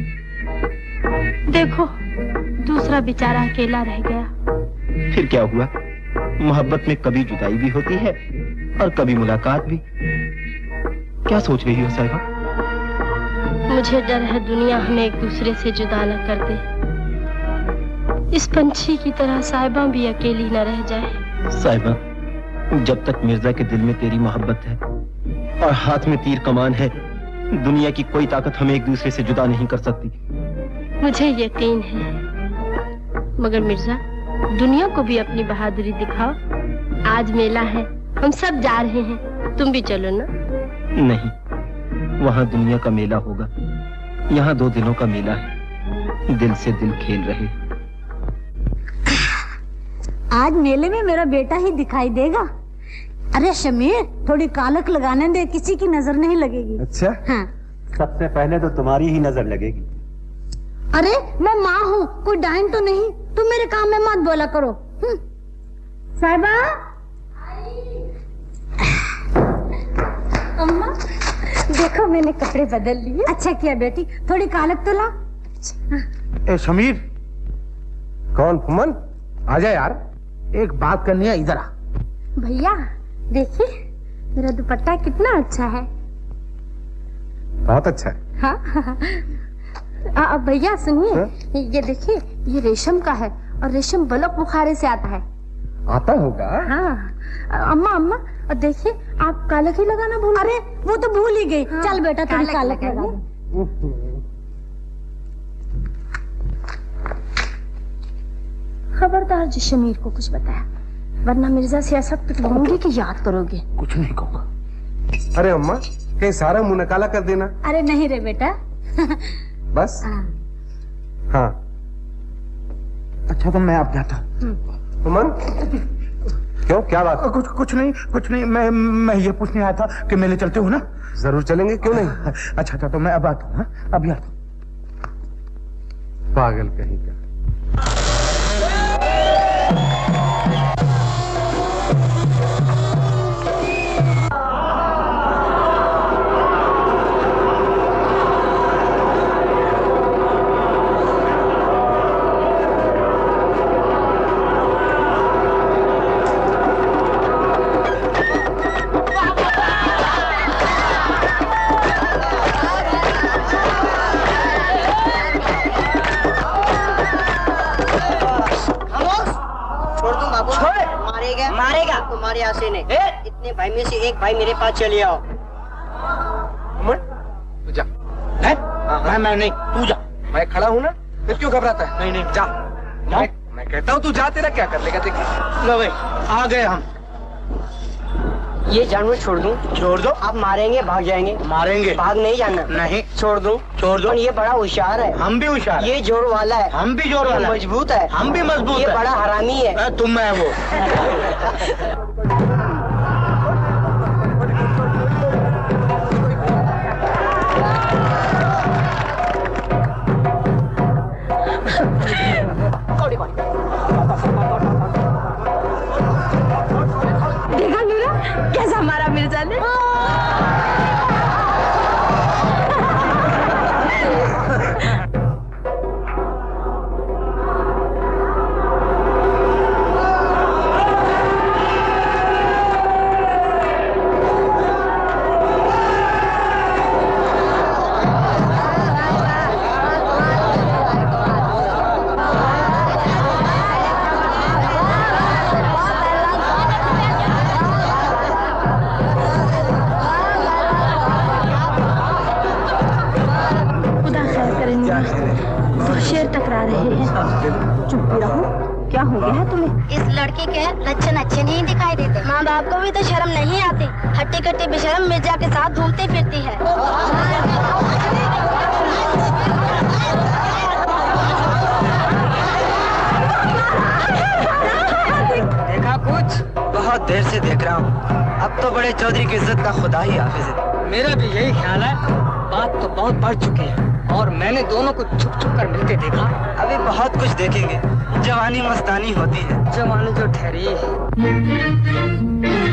[SPEAKER 5] देखो दूसरा बेचारा अकेला रह गया।
[SPEAKER 7] फिर क्या हुआ? मोहब्बत में कभी जुदाई भी होती है और कभी मुलाकात भी। क्या सोच रही हो साहिबा?
[SPEAKER 5] मुझे डर है दुनिया हमें एक दूसरे से जुदा न कर दे। इस पंछी की तरह साहिबा भी अकेली न रह जाए।
[SPEAKER 7] साहिबा, जब तक मिर्जा के दिल में तेरी मोहब्बत है और हाथ में तीर कमान है, दुनिया की कोई ताकत हमें एक दूसरे से जुदा नहीं कर सकती।
[SPEAKER 5] मुझे यकीन है, मगर मिर्जा दुनिया को भी अपनी बहादुरी दिखाओ। आज मेला है, हम सब जा रहे हैं, तुम भी चलो ना।
[SPEAKER 7] नहीं, वहाँ दुनिया का मेला होगा, यहाँ दो दिलों का मेला है। दिल से दिल खेल रहे।
[SPEAKER 3] आज मेले में मेरा बेटा ही दिखाई देगा। अरे शमीर, थोड़ी कालक लगाने दे, किसी की नजर नहीं लगेगी।
[SPEAKER 6] अच्छा?
[SPEAKER 3] हाँ।
[SPEAKER 6] सबसे पहले तो तुम्हारी ही नजर लगेगी।
[SPEAKER 3] अरे मैं माँ हूँ, कोई डाइन तो नहीं। तुम मेरे काम में मत बोला करो। साहिबा, अम्मा देखो मैंने कपड़े बदल लिए। अच्छा किया बेटी, थोड़ी कालक तो ला।
[SPEAKER 9] ए समीर।
[SPEAKER 10] कौन? फुमन? आजा यार, एक बात करनी है, इधर आ।
[SPEAKER 5] भैया देखिए, मेरा दुपट्टा कितना अच्छा है।
[SPEAKER 10] बहुत अच्छा है।
[SPEAKER 5] हाँ भैया सुनिए, ये देखिए, ये रेशम का है और रेशम बलक बुखारे से आता है।
[SPEAKER 10] आता होगा?
[SPEAKER 5] हाँ। अम्मा अम्मा देखिए, आप कालक ही लगाना भूल।
[SPEAKER 3] अरे वो तो भूल ही गई। हाँ, चल बेटा थोड़ी कालक लगा दे।
[SPEAKER 5] खबरदार जी शमीर को कुछ बताया, वरना मिर्जा से ऐसा कुछ कहूंगी कि याद करोगे।
[SPEAKER 10] कुछ नहीं कहूँगा। अरे अम्मा, कहीं सारा मुंह नकाला कर देना।
[SPEAKER 3] अरे नहीं रे बेटा।
[SPEAKER 10] बस? हाँ।
[SPEAKER 9] अच्छा तो मैं अब जाता।
[SPEAKER 10] फुमन, क्यों, क्या बात?
[SPEAKER 9] कुछ नहीं। मैं ये पूछने आया था कि मेले चलते हो ना?
[SPEAKER 10] जरूर चलेंगे, क्यों नहीं।
[SPEAKER 9] अच्छा तो मैं अब आता हूँ। अभी आता हूँ।
[SPEAKER 10] पागल कहीं का।
[SPEAKER 11] मारेगा तुम्हारे आसे ने। इतने भाई में से एक भाई मेरे पास चले आओ।
[SPEAKER 10] तू जा।
[SPEAKER 9] मैं नहीं, तू जा।
[SPEAKER 10] मैं खड़ा हूँ ना, फिर क्यों घबराता है?
[SPEAKER 9] नहीं
[SPEAKER 10] जा। मैं कहता हूँ तू जा, तेरा क्या कर लेगा? देखिए
[SPEAKER 9] लो भाई, आ गए हम।
[SPEAKER 11] ये जानवर छोड़ दूं?
[SPEAKER 9] छोड़ दो।
[SPEAKER 11] आप मारेंगे, भाग जाएंगे?
[SPEAKER 9] मारेंगे।
[SPEAKER 11] भाग नहीं जाना?
[SPEAKER 9] नहीं।
[SPEAKER 11] छोड़ दूं?
[SPEAKER 9] छोड़ दो।
[SPEAKER 11] ये बड़ा होशियार है।
[SPEAKER 9] हम भी होशियार।
[SPEAKER 11] ये जोर वाला है।
[SPEAKER 9] हम भी जोर वाला।
[SPEAKER 11] मजबूत है।
[SPEAKER 9] हम भी मजबूत है।
[SPEAKER 11] ये बड़ा हरामी है।
[SPEAKER 9] तुम है वो।
[SPEAKER 5] देखा नूरा कैसा हमारा मिर्जा ने?
[SPEAKER 3] क्या हो गया है तुम्हें?
[SPEAKER 1] इस लड़की के लक्षण अच्छे नहीं दिखाई देते। माँ बाप को भी तो शर्म नहीं आती। हट्टी कट्टी बेशर्म मिर्जा के साथ घूमती फिरती है।
[SPEAKER 12] देखा कुछ? बहुत देर से देख रहा हूँ। अब तो बड़े चौधरी की इज्जत का खुदा ही हाफिज है।
[SPEAKER 13] मेरा भी यही ख्याल है। बात तो बहुत बढ़ चुकी है और मैंने दोनों को छुप छुप कर मिलते देखा।
[SPEAKER 12] अभी बहुत कुछ देखेंगे। जवानी मस्तानी होती है।
[SPEAKER 13] जवानी जो ठहरी है।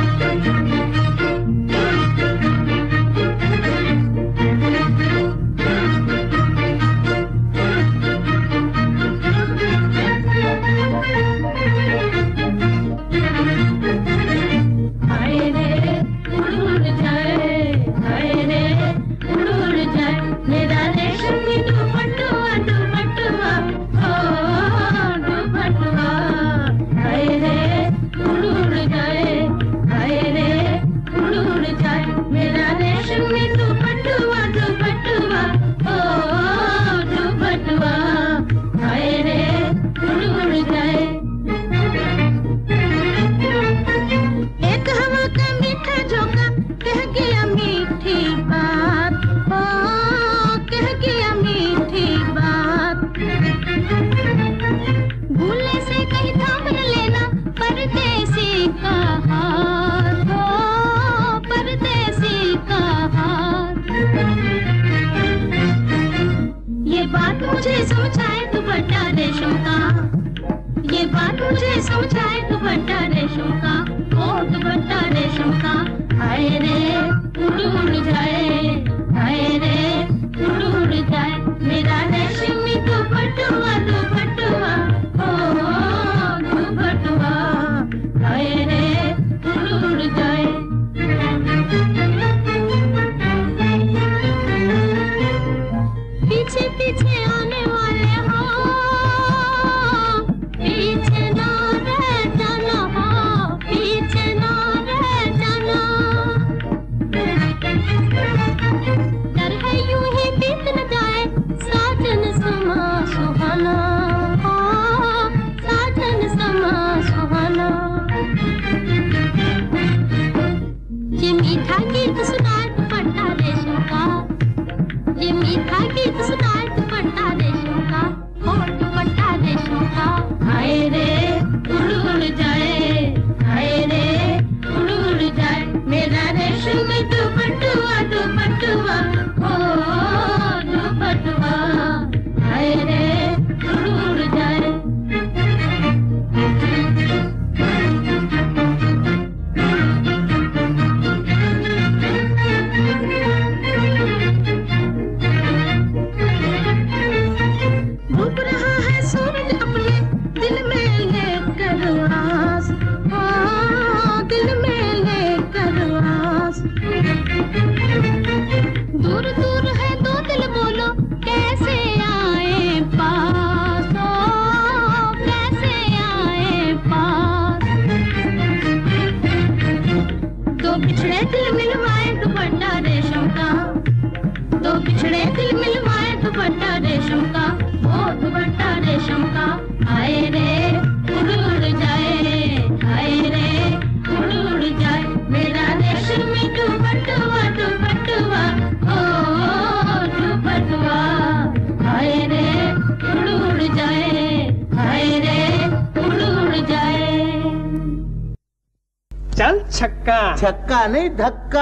[SPEAKER 9] चल छक्का। छक्का नहीं धक्का।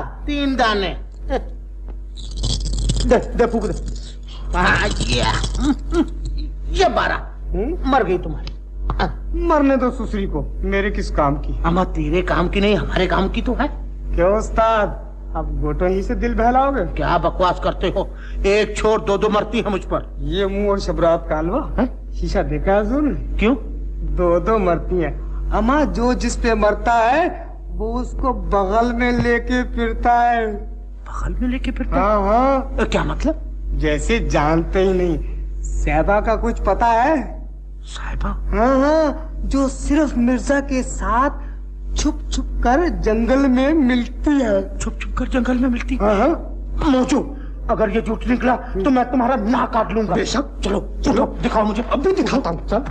[SPEAKER 9] 3 दाने। दे फूक दे। ये 12 मर गई तुम्हारी।
[SPEAKER 10] मरने दो सुसरी को, मेरे किस काम की?
[SPEAKER 9] अम्मा तेरे काम की नहीं, हमारे काम की तो है।
[SPEAKER 10] क्यों उस्ताद, अब गोटो ही से दिल बहलाओगे?
[SPEAKER 9] क्या बकवास करते हो, एक छोड़ दो मरती है मुझ पर।
[SPEAKER 10] ये मुंह और शबरात कालवा है? शीशा देखा है?
[SPEAKER 9] क्यों?
[SPEAKER 10] दो मरती है। अम्मा जो जिस पे मरता है वो उसको बगल में लेके फिरता है।
[SPEAKER 9] बगल में लेके फिरता?
[SPEAKER 10] हाँ।
[SPEAKER 9] क्या मतलब?
[SPEAKER 10] जैसे जानते ही नहीं। साहिबा का कुछ पता है?
[SPEAKER 9] साहिबा?
[SPEAKER 10] हाँ, जो सिर्फ मिर्जा के साथ छुप छुप कर जंगल में मिलती है।
[SPEAKER 9] छुप छुप कर जंगल में मिलती?
[SPEAKER 10] हाँ।
[SPEAKER 9] मौजू, अगर ये झूठ निकला तो मैं तुम्हारा नाक काट लूंगा।
[SPEAKER 10] बेशक।
[SPEAKER 9] चलो दिखाओ मुझे।
[SPEAKER 10] अभी दिखाता हूँ। चल।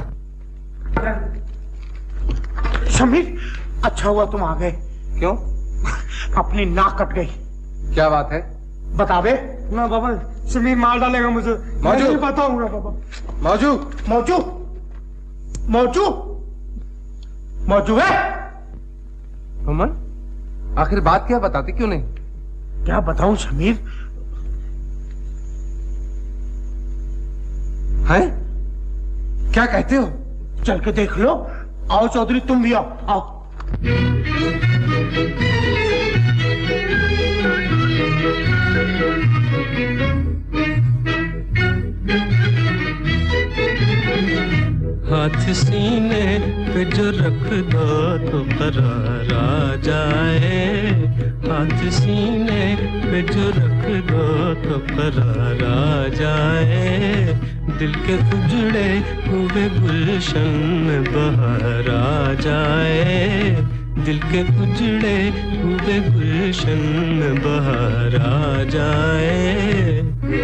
[SPEAKER 9] शमीर, अच्छा हुआ तुम आ गए।
[SPEAKER 10] क्यों?
[SPEAKER 9] अपनी नाक कट गई।
[SPEAKER 10] क्या बात है?
[SPEAKER 9] बता बे।
[SPEAKER 10] ना बाबा, शमीर मार डालेगा मुझे। मैं नहीं बताऊंगा बाबा।
[SPEAKER 9] मौजू है?
[SPEAKER 10] अमन, आखिर बात क्या बताते क्यों नहीं?
[SPEAKER 9] क्या बताऊं शमीर?
[SPEAKER 10] है? क्या कहते हो?
[SPEAKER 9] चल के देख लो। आओ चौधरी, तुम भी आओ।
[SPEAKER 14] हाथ सीने पे जो रख दो तो करार आ जाए। हाथ सीने पे जो रख दो तो करार आ जाए। दिल के उजड़े हुए गुलशन में बहार आ जाए। दिल के उजड़े हुए गुलशन में बहार आ जाए।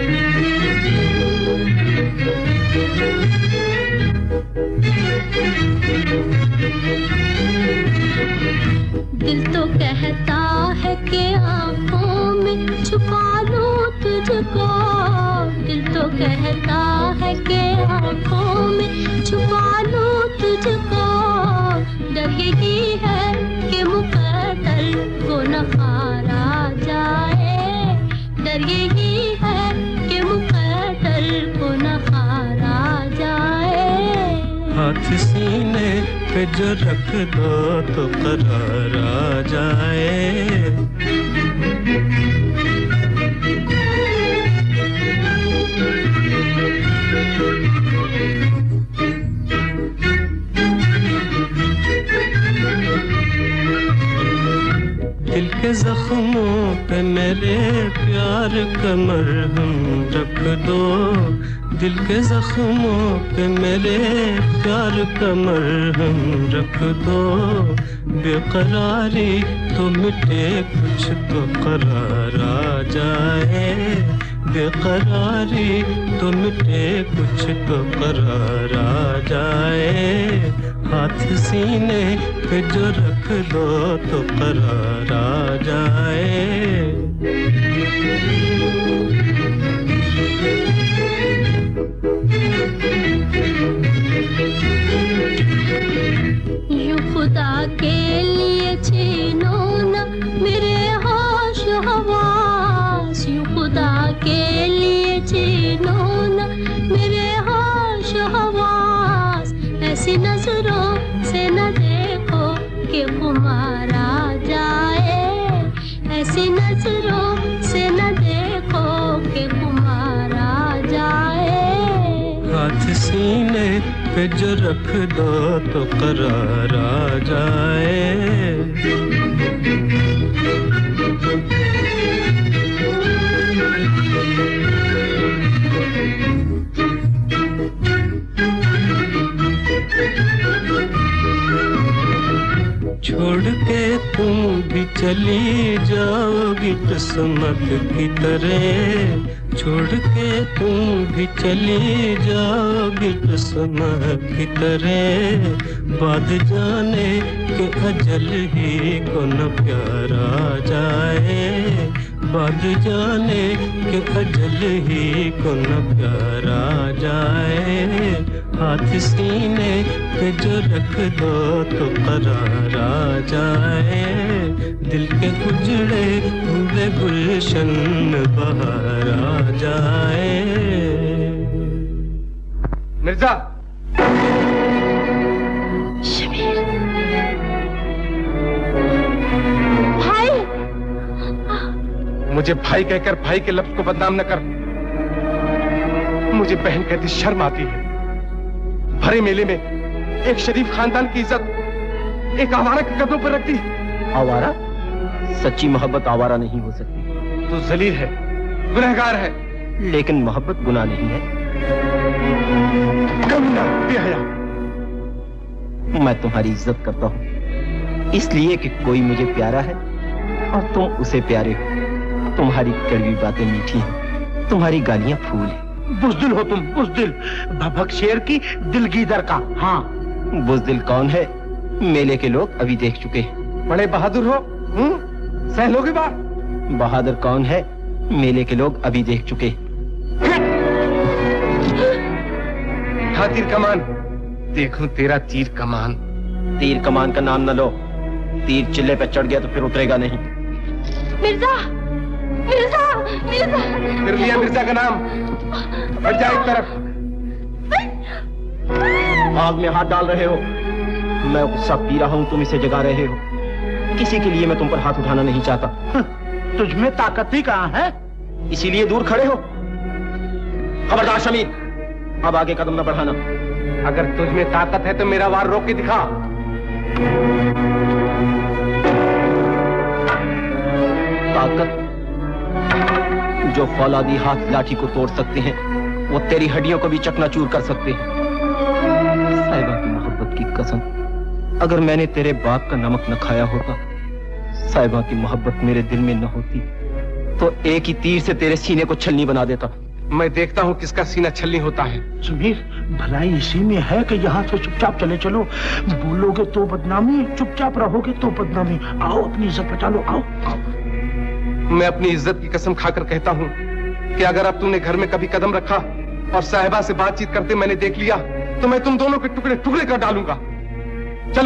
[SPEAKER 5] दिल तो कहता है कि आंखों में छुपा लूं तुझको। दिल तो कहता है कि आंखों में छुपा लूं तुझको। डर यही है कि मुकद्दर को न हारा जाए। डर यही है कि मुकद्दर को न हारा जाए।
[SPEAKER 14] हाथ सीने पे जो रख दो तो करार आ जाए। दिल के जख्मों पे मेरे प्यार का मरहम रख दो। दिल के जख्मों पे मेरे प्यार का मरहम रख दो। बेकरारी तो मिटे कुछ तो करार आ जाए। बेकरारी तो मिटे कुछ तो करार आ जाए। हाथ सीने पे जो रख दो तो करार आ जाए।
[SPEAKER 5] यूं खुदा के लिए छीनो न मेरे होश हवास। यूं खुदा के लिए छीनो न मेरे होश हवास। ऐसी नजरों से न देखो कि खुमार आ जाए। ऐसी नजरों से न देखो कि खुमार आ जाए।
[SPEAKER 14] हाथ सीने पे जो रख दो तो करार आ जाए। छोड़ के तुम भी चली जाओगी किस्मत की तरह। छोड़ के तुम भी चली जाओगी किस्मत की तरह। बाद जाने के अजल ही को न प्यार आ जाए। बाद जाने के अजल ही को न प्यार आ जाए। हाथ सीने पे जो रख दो तो करार आ जाए। दिल के उजड़े हुए गुलशन में बहार आ जाए।
[SPEAKER 15] मिर्जा।
[SPEAKER 5] शमीर भाई।
[SPEAKER 15] मुझे भाई कहकर भाई के लफ्ज को बदनाम न कर। मुझे बहन कहती शर्म आती है। भरे मेले में एक शरीफ खानदान की इज्जत एक आवारा के कदमों पर रख दी।
[SPEAKER 7] आवारा? सच्ची मोहब्बत आवारा नहीं हो सकती।
[SPEAKER 15] तू जलील है, गुनहगार है।
[SPEAKER 7] लेकिन मोहब्बत गुनाह नहीं है।
[SPEAKER 15] कमीना, बेहया।
[SPEAKER 7] मैं तुम्हारी इज्जत करता हूँ इसलिए कि कोई मुझे प्यारा है और तुम उसे प्यारे हो। तुम्हारी कड़वी बातें मीठी हैं, तुम्हारी गालियां फूल हैं।
[SPEAKER 9] बुज़दिल हो तुम, बुज़दिल। भभक शेर की दिलगीदर का। हाँ,
[SPEAKER 7] बुज़दिल कौन है? मेले के लोग अभी देख चुके हैं।
[SPEAKER 15] बड़े बहादुर हो, सह लोगे बात।
[SPEAKER 7] बहादुर कौन है? मेले के लोग अभी देख चुके।
[SPEAKER 15] तीर कमान, देखूं तेरा तीर कमान।
[SPEAKER 7] तीर कमान का नाम न लो। तीर चिल्ले पे चढ़ गया तो फिर उतरेगा नहीं।
[SPEAKER 5] मिर्जा, मिर्जा, मिर्जा।
[SPEAKER 15] फिर लिया मिर्जा का नाम। हट जा एक तरफ।
[SPEAKER 7] आग में हाथ डाल रहे हो। मैं गुस्सा पी रहा हूं, तुम इसे जगा रहे हो। किसी के लिए मैं तुम पर हाथ उठाना नहीं चाहता।
[SPEAKER 9] तुझमें ताकत ही कहाँ है?
[SPEAKER 7] इसीलिए दूर खड़े हो। खबरदार शमीर, अब आगे कदम न बढ़ाना।
[SPEAKER 15] अगर तुझमें ताकत है तो मेरा वार रोक के दिखा।
[SPEAKER 7] ताकत? जो फौलादी हाथ लाठी को तोड़ सकते हैं वो तेरी हड्डियों को भी चकनाचूर कर सकते हैं। साहिबा की मोहब्बत की कसम, अगर मैंने तेरे बाप का नमक न खाया होता, साहिबा की मोहब्बत मेरे दिल में न होती, तो एक ही तीर से तेरे सीने को छलनी बना देता।
[SPEAKER 15] मैं देखता हूँ किसका सीना छलनी होता है।
[SPEAKER 9] समीर, भलाई इसी में है कि यहाँ से चुपचाप चले चलो। बोलोगे तो बदनामी, चुपचाप रहोगे तो बदनामी। आओ अपनी इज्जत बचा लो, आओ, आओ।
[SPEAKER 15] मैं अपनी इज्जत की कसम खाकर कहता हूँ कि अगर अब तुमने घर में कभी कदम रखा और साहिबा से बातचीत करते मैंने देख लिया तो मैं तुम दोनों के टुकड़े टुकड़े कर डालूंगा। चलो।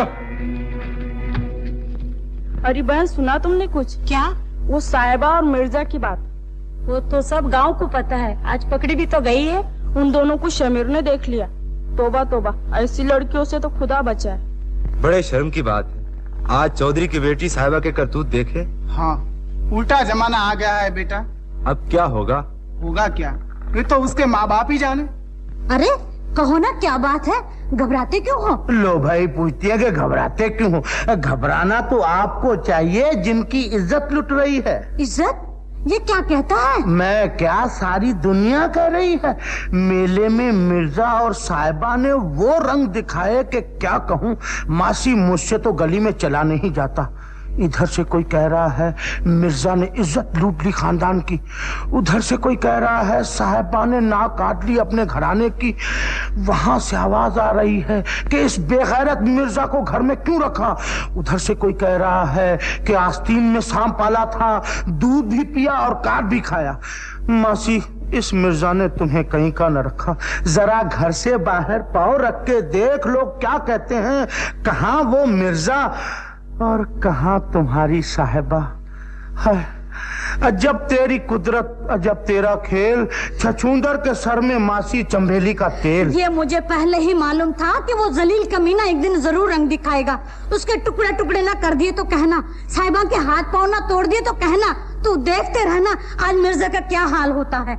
[SPEAKER 2] अरे बहन, सुना तुमने कुछ?
[SPEAKER 3] क्या?
[SPEAKER 2] वो साहिबा और मिर्जा की बात।
[SPEAKER 3] वो तो सब गांव को पता है। आज पकड़ी भी तो गई है।
[SPEAKER 2] उन दोनों को शमीर ने देख लिया। तोबा तोबा, ऐसी लड़कियों से तो खुदा बचाए।
[SPEAKER 16] बड़े शर्म की बात है। आज चौधरी की बेटी साहिबा के करतूत देखे।
[SPEAKER 17] हाँ, उल्टा जमाना आ गया है बेटा।
[SPEAKER 16] अब क्या होगा?
[SPEAKER 17] होगा क्या, ये तो उसके माँ बाप ही जाने।
[SPEAKER 3] अरे कहो ना, क्या बात है? घबराते क्यों हो?
[SPEAKER 9] लो भाई, पूछती है कि घबराते क्यों हो? घबराना तो आपको चाहिए जिनकी इज्जत लुट रही है।
[SPEAKER 3] इज्जत? ये क्या कहता है?
[SPEAKER 9] मैं क्या, सारी दुनिया कह रही है। मेले में मिर्जा और साहिबा ने वो रंग दिखाए कि क्या कहूँ। मासी, मुझसे तो गली में चला नहीं जाता। इधर से कोई कह रहा है मिर्जा ने इज्जत लूट ली खानदान की, उधर से कोई कह रहा है साहिबा ने नाक काट ली अपने घराने की। वहां से आवाज आ रही है कि इस बेगैरत मिर्जा को घर में क्यों रखा। उधर से कोई कह रहा है कि आस्तीन में सांप पाला था, दूध भी पिया और काट भी खाया। मासी, इस मिर्जा ने तुम्हें कहीं का न रखा। जरा घर से बाहर पाँव रख के देख लोग क्या कहते हैं। कहाँ वो मिर्जा और कहाँ तुम्हारी साहिबा है। अजब तेरी कुदरत, अजब तेरा खेल। छछूंदर के सर में मासी चंबेली का तेल।
[SPEAKER 3] ये मुझे पहले ही मालूम था कि वो जलील कमीना एक दिन जरूर रंग दिखाएगा। उसके टुकड़े टुकड़े ना कर दिए तो कहना, साहिबा के हाथ पाँव ना तोड़ दिए तो कहना। तू देखते रहना आज मिर्जा का क्या हाल होता है।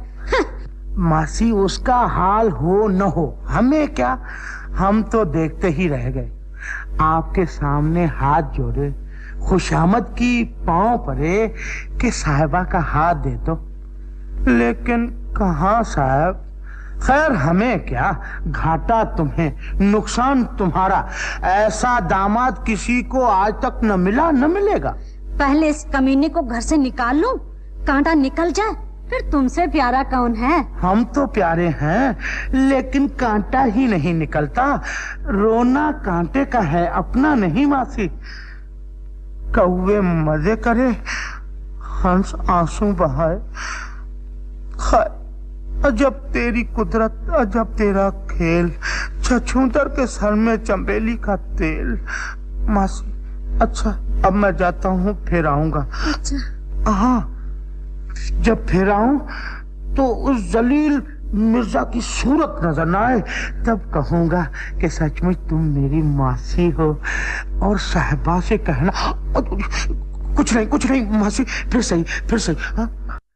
[SPEAKER 9] मासी, उसका हाल हो न हो हमें क्या, हम तो देखते ही रह गए। आपके सामने हाथ जोड़े, खुशामद की पांव पड़े कि साहिबा का हाथ दे दो, लेकिन कहाँ साहब। खैर हमें क्या, घाटा तुम्हें, नुकसान तुम्हारा। ऐसा दामाद किसी को आज तक न मिला, न मिलेगा।
[SPEAKER 3] पहले इस कमीने को घर से निकाल लूं, कांटा निकल जाए, फिर तुमसे प्यारा कौन है?
[SPEAKER 9] हम तो प्यारे हैं, लेकिन कांटा ही नहीं निकलता। रोना कांटे का है, अपना नहीं मासी। कौवे मजे करे, हंस आंसू बहाए। अजब तेरी कुदरत, अजब तेरा खेल। छछूंदर के सर में चंबेली का तेल। मासी, अच्छा अब मैं जाता हूँ, फिर आऊंगा।
[SPEAKER 3] अच्छा।
[SPEAKER 9] हाँ, जब फिर आऊं तो उस जलील मिर्जा की सूरत नजर ना आए, तब कहूंगा कि सचमुच तुम मेरी मासी हो। और साहिबा से कहना कुछ नहीं मासी, फिर सही। हाँ?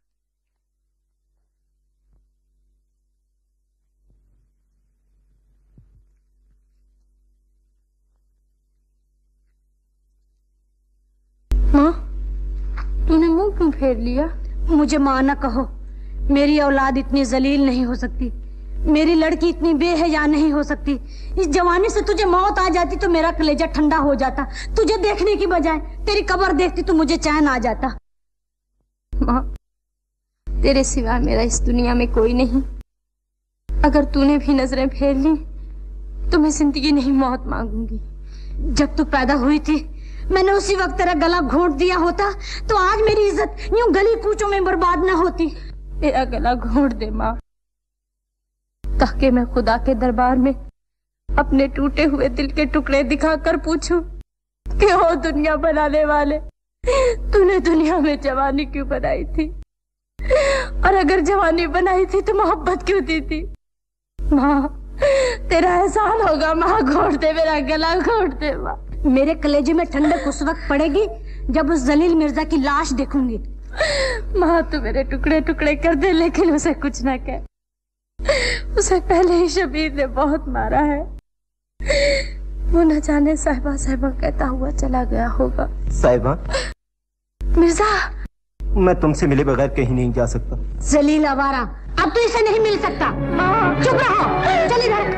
[SPEAKER 3] माँ, तूने मुंह क्यों फेर लिया? मुझे माँ न कहो। मेरी औलाद इतनी जलील नहीं हो सकती, मेरी लड़की इतनी बेहया नहीं हो सकती। इस जवानी से तुझे मौत आ जाती तो मेरा कलेजा ठंडा हो जाता। तुझे देखने की बजाय तेरी कब्र देखती तो मुझे चैन आ जाता।
[SPEAKER 5] माँ, तेरे सिवा मेरा इस दुनिया में कोई नहीं। अगर तूने भी नजरें फेर ली तो मैं जिंदगी नहीं मौत मांगूंगी।
[SPEAKER 3] जब तू पैदा हुई थी मैंने उसी वक्त तेरा गला घोंट दिया होता तो आज मेरी इज्जत यूं गली कूचों में बर्बाद न होती।
[SPEAKER 5] मेरा गला घोंट दे माँ, ताकि मैं खुदा के दरबार में अपने टूटे हुए दिल के टुकड़े दिखाकर पूछूं कि ओ दुनिया बनाने वाले, तूने दुनिया में जवानी क्यों बनाई थी? और अगर जवानी बनाई थी तो मोहब्बत क्यों दी थी? माँ, तेरा एहसान होगा माँ, घोंट दे, मेरा गला घोंट दे माँ।
[SPEAKER 3] मेरे कलेजे में ठंडक उस वक्त पड़ेगी जब उस जलील मिर्जा की लाश देखूंगी।
[SPEAKER 5] माँ, तू मेरे टुकड़े टुकड़े कर दे, लेकिन उसे कुछ ना कह। उसे पहले ही शबीर ने बहुत मारा है। वो न जाने साहिबा साहिबा कहता हुआ चला गया होगा।
[SPEAKER 7] साहिबा,
[SPEAKER 5] मिर्जा,
[SPEAKER 7] मैं तुमसे मिले बगैर कहीं नहीं जा सकता।
[SPEAKER 3] जलील आवारा, अब तो इसे नहीं मिल सकता। चुप रहो, चल इधर।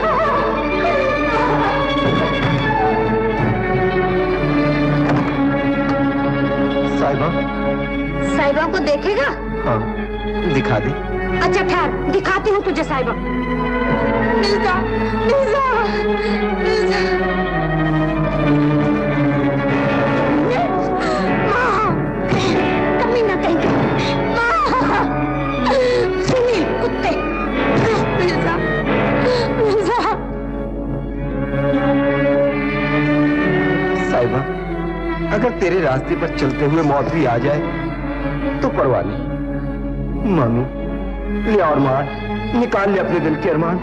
[SPEAKER 3] साहिबा को देखेगा?
[SPEAKER 7] हाँ, दिखा दे।
[SPEAKER 3] अच्छा ठहर, दिखाती हूँ तुझे साहिबा। मिर्जा, मिर्जा, मिर्जा। कमी ना कहीं। सुनी कुत्ते। मिर्जा, मिर्जा।
[SPEAKER 7] साहिबा, अगर तेरे रास्ते पर चलते हुए मौत भी आ जाए तो परवाह नहीं। मानू, ले और मार, निकाल ले अपने दिल के अरमान।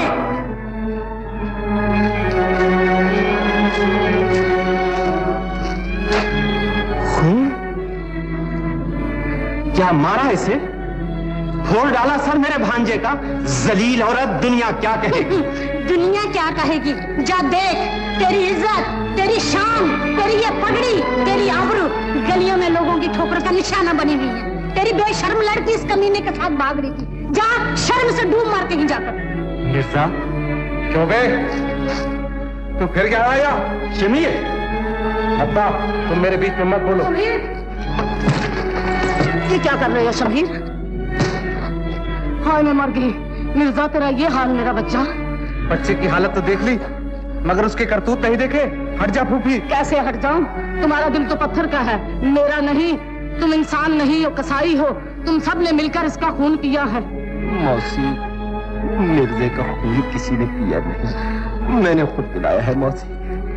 [SPEAKER 7] क्या मारा इसे? फोड़ डाला सर मेरे भांजे का। जलील औरत, दुनिया क्या कहेगी?
[SPEAKER 3] दुनिया क्या कहेगी? जा देख, तेरी इज्जत, तेरी शान, तेरी ये पगड़ी, तेरी आबरू गलियों में लोगों की ठोकर का निशाना बनी हुई है। तेरी बेशर्म लड़की इस कमीने के साथ भाग रही थी। जा, शर्म से डूब मार के ही जाकर।
[SPEAKER 15] मिर्जा, क्यों बे? तू फिर क्या आया? शमीर, अब्बा, तुम मेरे बीच में मत बोलो।
[SPEAKER 2] ये क्या कर रहे हो शमीर? हाय, मैं मर गई। मिर्जा, तेरा ये हाल मेरा बच्चा।
[SPEAKER 15] बच्चे की हालत तो देख ली, मगर उसके करतूत नहीं देखे। हट जा फूफी।
[SPEAKER 2] कैसे हट जाऊं? तुम्हारा दिल तो पत्थर का है, मेरा नहीं। तुम इंसान नहीं हो, कसाई हो। तुम सब ने मिलकर इसका खून किया है।
[SPEAKER 7] मौसी, मिर्जे का खून किसी ने पिया नहीं, मैंने खुद पिलाया है मौसी।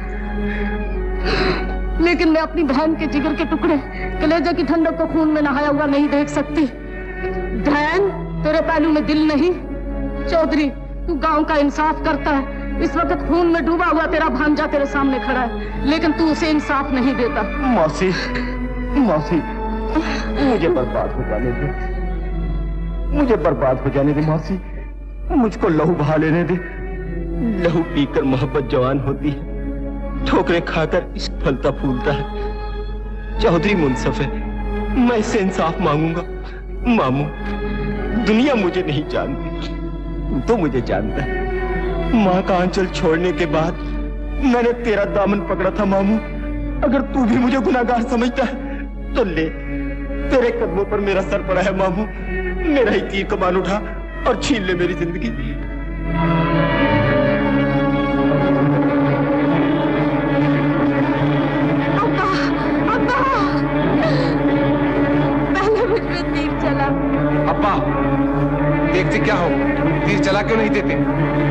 [SPEAKER 2] लेकिन मैं अपनी बहन के जिगर के टुकड़े, कलेजे की ठंडक को खून में नहाया हुआ नहीं देख सकती। बहन, तेरे पहलू में दिल नहीं। चौधरी, तू गांव का इंसाफ करता है। इस वक्त खून में डूबा हुआ तेरा भांजा तेरे सामने खड़ा है, लेकिन तू उसे इंसाफ नहीं देता।
[SPEAKER 7] मौसी, मौसी, मुझे बर्बाद हो जाने दे, मुझे बर्बाद हो जाने दे मौसी। मुझको लहू बहा लेने दे। लहू पीकर मोहब्बत जवान होती है, ठोकरें खाकर इश्क फलता फूलता है। चौधरी मुंसफ है, मैं इससे इंसाफ मांगूंगा। मामू, दुनिया मुझे नहीं जानती, तू तो मुझे जानता है। माँ का आंचल छोड़ने के बाद मैंने तेरा दामन पकड़ा था मामू। अगर तू भी मुझे गुनाहगार समझता है तो ले, तेरे कदमों पर मेरा सर पड़ा है मामू। मेरा ही तीर कमान उठा और छीन ले मेरी जिंदगी।
[SPEAKER 5] अब्बा, अब्बा, पहले मुझ पे तीर चला।
[SPEAKER 15] अब्बा, देखते क्या हो, तीर चला क्यों नहीं देते?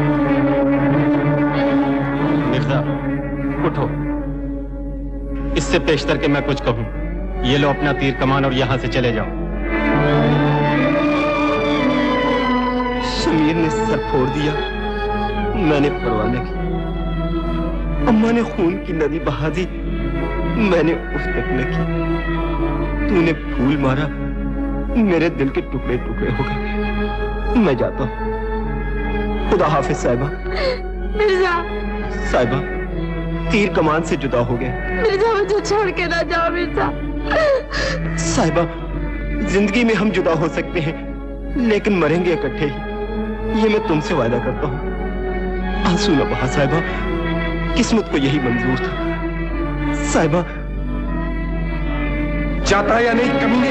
[SPEAKER 7] मिर्जा, उठो। इससे पेशतर के मैं कुछ कहूं। ये लो अपना तीर कमान और यहां से चले जाओ। तीर ने सर फोड़ दिया, मैंने परवाह न की। अम्मा ने खून की नदी बहा दी, मैंने उस तक न की। तूने फूल मारा, मेरे दिल के टुकड़े टुकड़े हो गए। मैं जाता हूँ। खुदा हाफिज साहिबा।
[SPEAKER 5] मिर्जा।
[SPEAKER 7] साहिबा, तीर कमान से जुदा हो गए।
[SPEAKER 5] मिर्जा, मुझे छोड़ के ना जाओ मिर्जा।
[SPEAKER 7] साहिबा, जिंदगी में हम जुदा हो सकते हैं, लेकिन मरेंगे इकट्ठे ही, ये मैं तुमसे वादा करता हूँ। आंसू न बहा साहिबा, किस्मत को यही मंजूर था। साहिबा,
[SPEAKER 15] जाता या नहीं कमीने?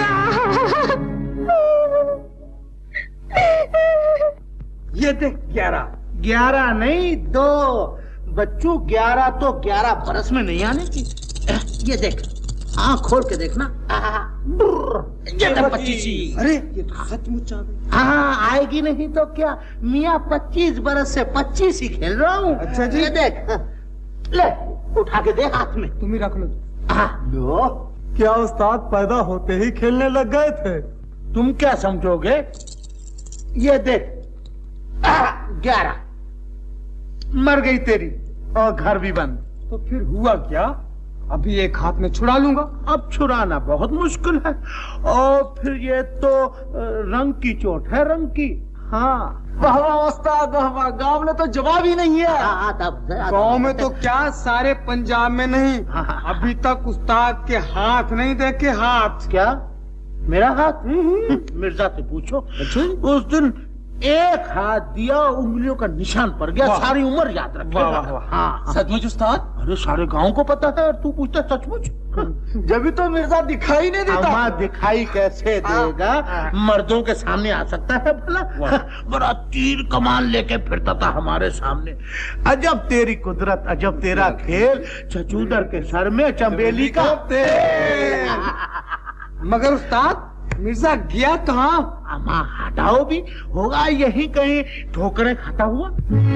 [SPEAKER 9] ये देख 11 नहीं 2 बच्चों, 11 तो 11 बरस में नहीं आने की। ये देख, आँख खोल के देखना। ये 25। अरे ये तो सचमुच आ गई। हाँ, आएगी नहीं तो क्या, मियाँ 25 बरस से 25 ही खेल रहा हूँ। अच्छा जी। ये देख, ले उठा के दे हाथ में।
[SPEAKER 10] तुम ही रख लो।
[SPEAKER 9] लो,
[SPEAKER 10] क्या उस्ताद पैदा होते ही खेलने लग गए थे?
[SPEAKER 9] तुम क्या समझोगे? ये देख, 11 मर गई तेरी, और घर भी बंद।
[SPEAKER 10] तो फिर हुआ क्या? अभी एक हाथ में छुड़ा लूंगा।
[SPEAKER 9] अब छुड़ाना बहुत मुश्किल है, और फिर ये तो रंग की चोट है, रंग की। हाँ,
[SPEAKER 10] वाह उस्ताद, वाह, गांव में तो जवाब ही नहीं है। गांव में तो क्या, सारे पंजाब में नहीं। अभी तक उस्ताद के हाथ नहीं देखे। हाथ क्या?
[SPEAKER 9] मेरा हाथ? मिर्जा से पूछो। उस दिन एक हाथ दिया, उंगलियों का निशान पड़ गया, सारी उम्र याद रखेगा। हाँ,
[SPEAKER 10] सचमुच उस्ताद?
[SPEAKER 9] अरे सारे गांव को पता है, और तू पूछता सचमुच?
[SPEAKER 10] जब तो मिर्जा दिखाई नहीं देता।
[SPEAKER 9] दिखाई कैसे देगा? मर्दों के सामने आ सकता है भला? बड़ा तीर कमान लेके फिरता था हमारे सामने। अजब तेरी कुदरत, अजब तेरा खेल, चचूदर के सर में चंबेली का तेल।
[SPEAKER 10] मगर उस्ताद, मिर्जा गया कहाँ?
[SPEAKER 9] अम्मा हटाओ भी, होगा यही कहीं ठोकरें खाता हुआ।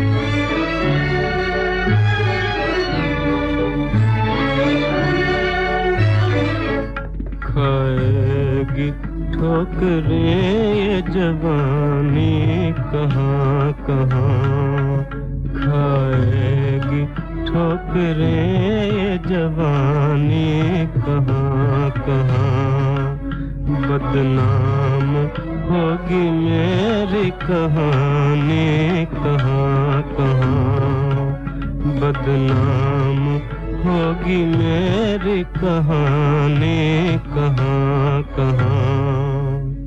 [SPEAKER 14] खाएगी ठोकरें ये जवानी कहाँ कहाँ, खाएगी ठोकरें ये जवानी कहाँ कहाँ। बदनाम होगी मेरी कहानी कहाँ कहाँ, बदनाम होगी मेरी कहानी कहाँ कहाँ।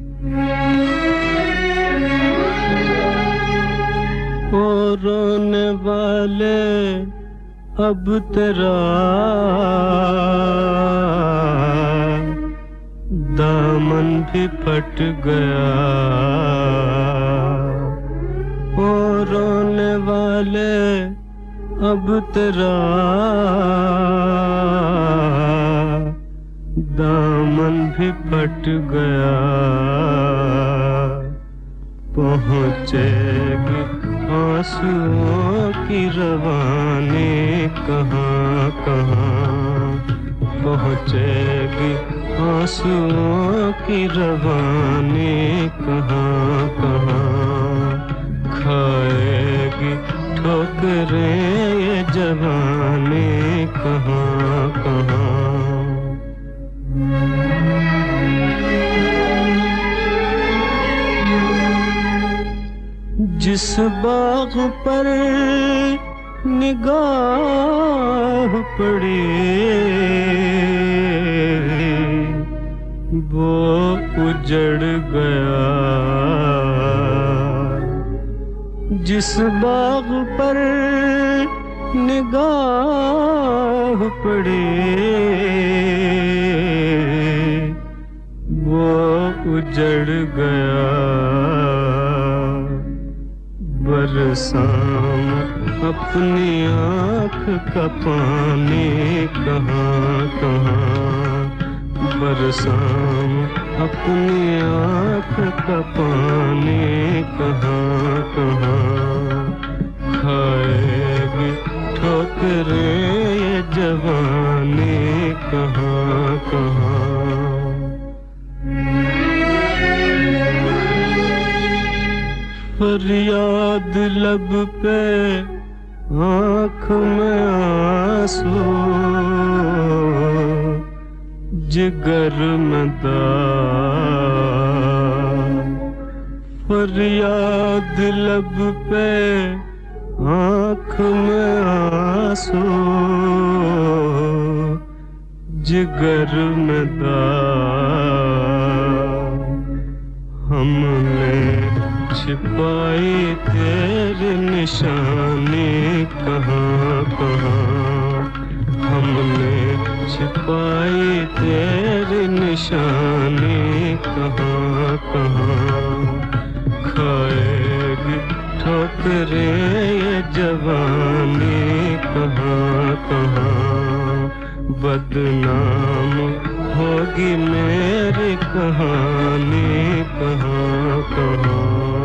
[SPEAKER 14] ओ रोने वाले अब तेरा दामन भी फट गया, ओ रोने वाले अब तेरा दामन भी फट गया। पहुँचेगी आंसुओं की रवानी कहाँ कहाँ, पहुँचेगी आंसुओं की रवानी कहाँ कहाँ। खाएगी ठोकरें ये जवानी कहाँ कहाँ। जिस बाग पर निगाह पड़ी वो उजड़ गया, जिस बाग पर निगाह पड़ी वो उजड़ गया। बरसाम अपनी आँख का पानी कहाँ कहाँ, बरसाम अपनी आँख का पानी कहाँ कहाँ। खाएगी ठोकरें ये जवानी कहाँ कहाँ। फरियाद लब पे आँख में आंसू, जिगर में दाग। फरियाद लब पे आँख में आंसू, जिगर में दाग। हमने छिपाई तेरी निशानी कहाँ कहाँ, हमने छिपाई तेरी निशानी कहाँ कहाँ। खाएगी ठोकरें ये जवानी कहाँ कहाँ, बदनाम होगी मेरी कहानी कहाँ कहाँ।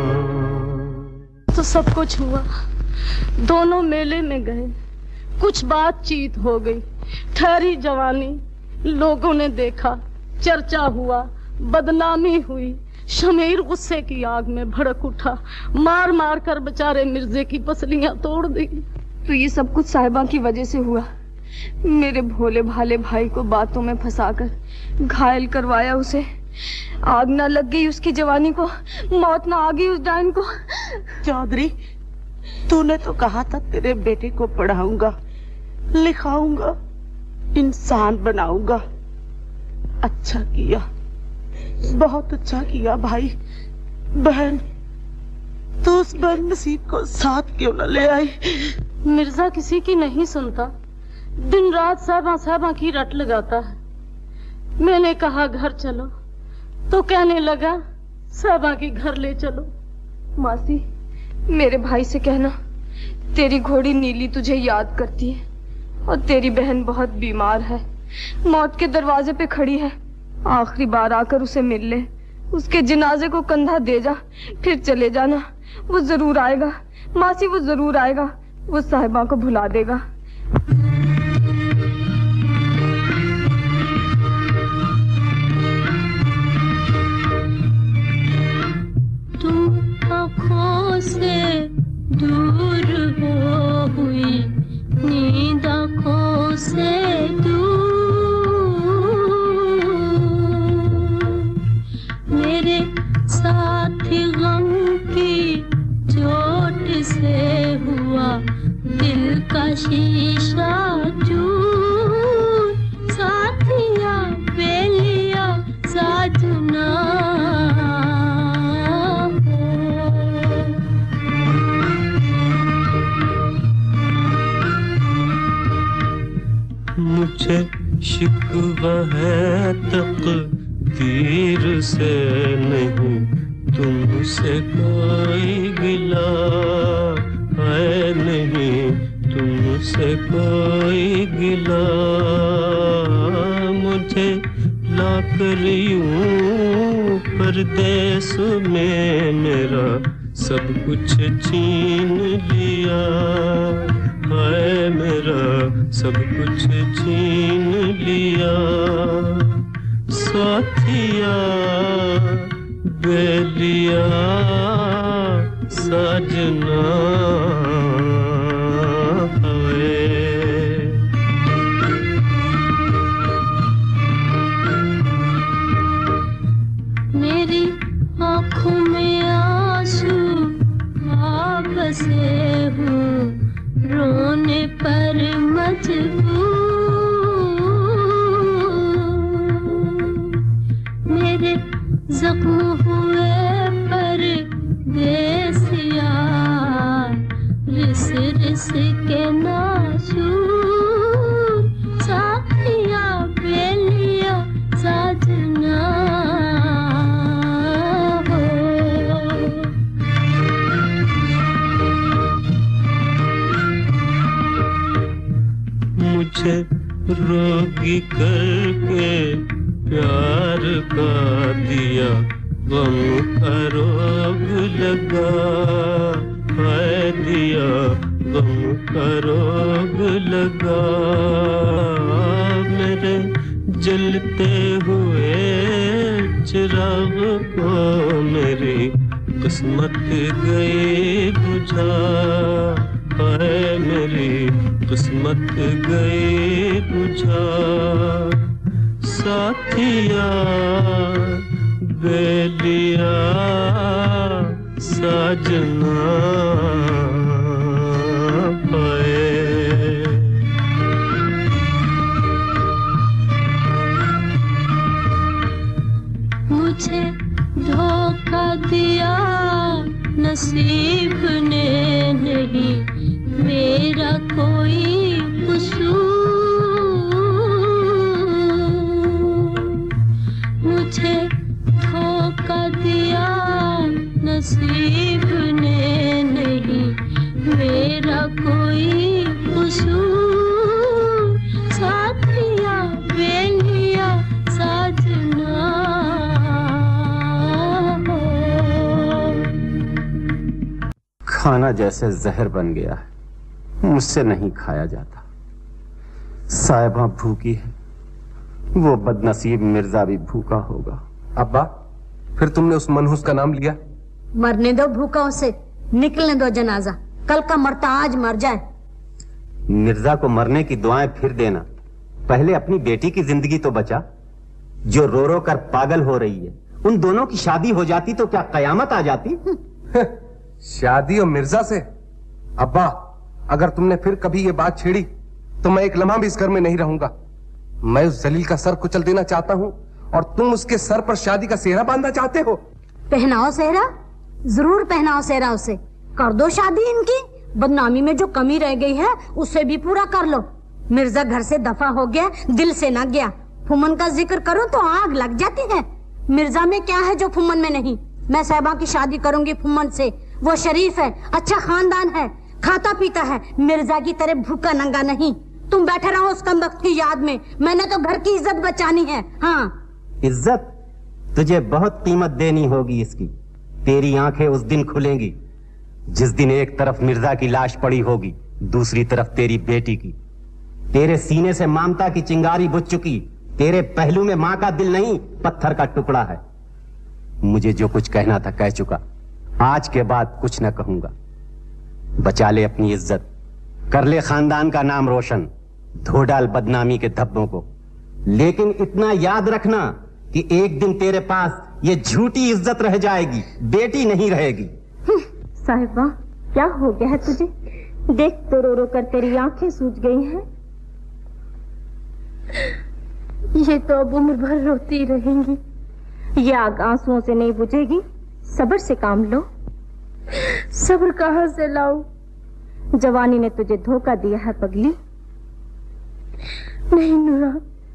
[SPEAKER 2] तो सब कुछ हुआ, दोनों मेले में गए, कुछ बातचीत हो गई, ठहरी जवानी, लोगों ने देखा, चर्चा हुआ, बदनामी हुई। शमीर गुस्से की आग में भड़क उठा, मार मार कर बेचारे मिर्जे की पसलियां तोड़ दी।
[SPEAKER 18] तो ये सब कुछ साहिबा की वजह से हुआ। मेरे भोले भाले भाई को बातों में फंसाकर घायल करवाया, उसे आग ना लग गई उसकी जवानी को, मौत ना आ गई उस डायन को।
[SPEAKER 2] चौधरी, तूने तो कहा था तेरे बेटे को पढ़ाऊंगा, लिखाऊंगा, इंसान बनाऊंगा। अच्छा किया, बहुत अच्छा किया भाई। बहन, तो उस बदनसीब को साथ क्यों न ले आई? मिर्जा किसी की नहीं सुनता, दिन रात साहिबा साहिबा की रट लगाता है। मैंने कहा घर चलो तो कहने लगा साहिबा के घर ले चलो।
[SPEAKER 18] मासी, मेरे भाई से कहना तेरी घोड़ी नीली तुझे याद करती है और तेरी बहन बहुत बीमार है, मौत के दरवाजे पे खड़ी है। आखिरी बार आकर उसे मिल ले, उसके जनाजे को कंधा दे जा, फिर चले जाना। वो जरूर आएगा मासी, वो जरूर आएगा, वो साहिबा को भुला देगा।
[SPEAKER 14] तुम आँखों से दूर हो हुई, नींद आँखों से मेरे साथी गम की चोट से हुआ दिल का शीशा चूर। साथिया बेलिया साजना मुझे शिकवा है तकदीर से नहीं, तुमसे कोई गिला है नहीं, तुमसे कोई गिला। मुझे लाकर यूं परदेस में मेरा सब कुछ छीन लिया है, मेरा सब कुछ छीन लिया। साथिया बेलिया सजना मेरी आँखों में आंसू आ बसे हूँ, रोने पर मजबूर। मेरे जख्म हुए पर देसिया, रिस रिस के नासूर। साथिया बेलिया साजना मुझे रोगी करके प्यार का दिया, गम का रोग लगा है दिया, गम का रोग लगा। मेरे जलते हुए चिराग को मेरी किस्मत गए बुझा, हाय मेरी किस्मत गए बुझा। साथिया बेलिया साजना पाए।
[SPEAKER 5] मुझे धोखा दिया नसीब ने नहीं, मेरा कोई कसूर। मुझे धोखा दिया नसीब ने नहीं, मेरा कोई कसूर। साथिया बेलिया साजना।
[SPEAKER 6] खाना जैसे जहर बन गया है, मुझसे नहीं खाया जाता। साहिबा भूखी है, वो बदनसीब मिर्जा भी भूखा होगा।
[SPEAKER 15] अब्बा, फिर तुमने उस मनहूस का नाम लिया?
[SPEAKER 3] मरने दो भूखा उसे, निकलने दो जनाजा। कल का मरता आज मर जाए।
[SPEAKER 6] मिर्जा को मरने की दुआएं फिर देना, पहले अपनी बेटी की जिंदगी तो बचा, जो रो रो कर पागल हो रही है। उन दोनों की शादी हो जाती तो क्या कयामत आ जाती?
[SPEAKER 15] शादी और मिर्जा से? अब्बा, अगर तुमने फिर कभी ये बात छेड़ी तो मैं एक लम्हा भी इस घर में नहीं रहूंगा। मैं उस जलील का सर कुचल देना चाहता हूँ और तुम उसके सर पर शादी का सेहरा बांधना चाहते हो।
[SPEAKER 3] पहनाओ सेहरा, जरूर पहनाओ सेहरा उसे। कर दो शादी इनकी। बदनामी में जो कमी रह गई है उसे भी पूरा कर लो। मिर्जा घर से दफा हो गया, दिल से न गया। फुमन का जिक्र करो तो आग लग जाती है। मिर्जा में क्या है जो फुमन में नहीं? मैं साहिबा की शादी करूंगी फुमन से। वो शरीफ है, अच्छा खानदान है, खाता पीता है, मिर्जा की तरह भूखा नंगा नहीं। तुम बैठे रहो उस कमबख्त की याद में। मैंने तो घर की इज्जत बचानी है। हाँ,
[SPEAKER 6] इज्जत तुझे बहुत कीमत देनी होगी इसकी। तेरी आंखें उस दिन खुलेंगी जिस दिन एक तरफ मिर्जा की लाश पड़ी होगी, दूसरी तरफ तेरी बेटी की। तेरे सीने से ममता की चिंगारी बुझ चुकी। तेरे पहलू में मां का दिल नहीं, पत्थर का टुकड़ा है। मुझे जो कुछ कहना था कह चुका, आज के बाद कुछ न कहूंगा। बचा ले अपनी इज्जत, कर ले खानदान का नाम रोशन, धो डाल बदनामी के धब्बों को। लेकिन इतना याद रखना कि एक दिन तेरे पास ये झूठी इज्जत रह जाएगी, बेटी नहीं रहेगी।
[SPEAKER 5] साहिबा, क्या हो गया है तुझे? देख तो रो रो कर तेरी आंखें सूज गई हैं। ये तो अब उम्र भर रोती रहेंगी। ये आग आंसुओं से नहीं बुझेगी। सब्र से काम लो। सब्र कहां से लाऊं? जवानी ने तुझे धोखा दिया है पगली। नहीं नूरा,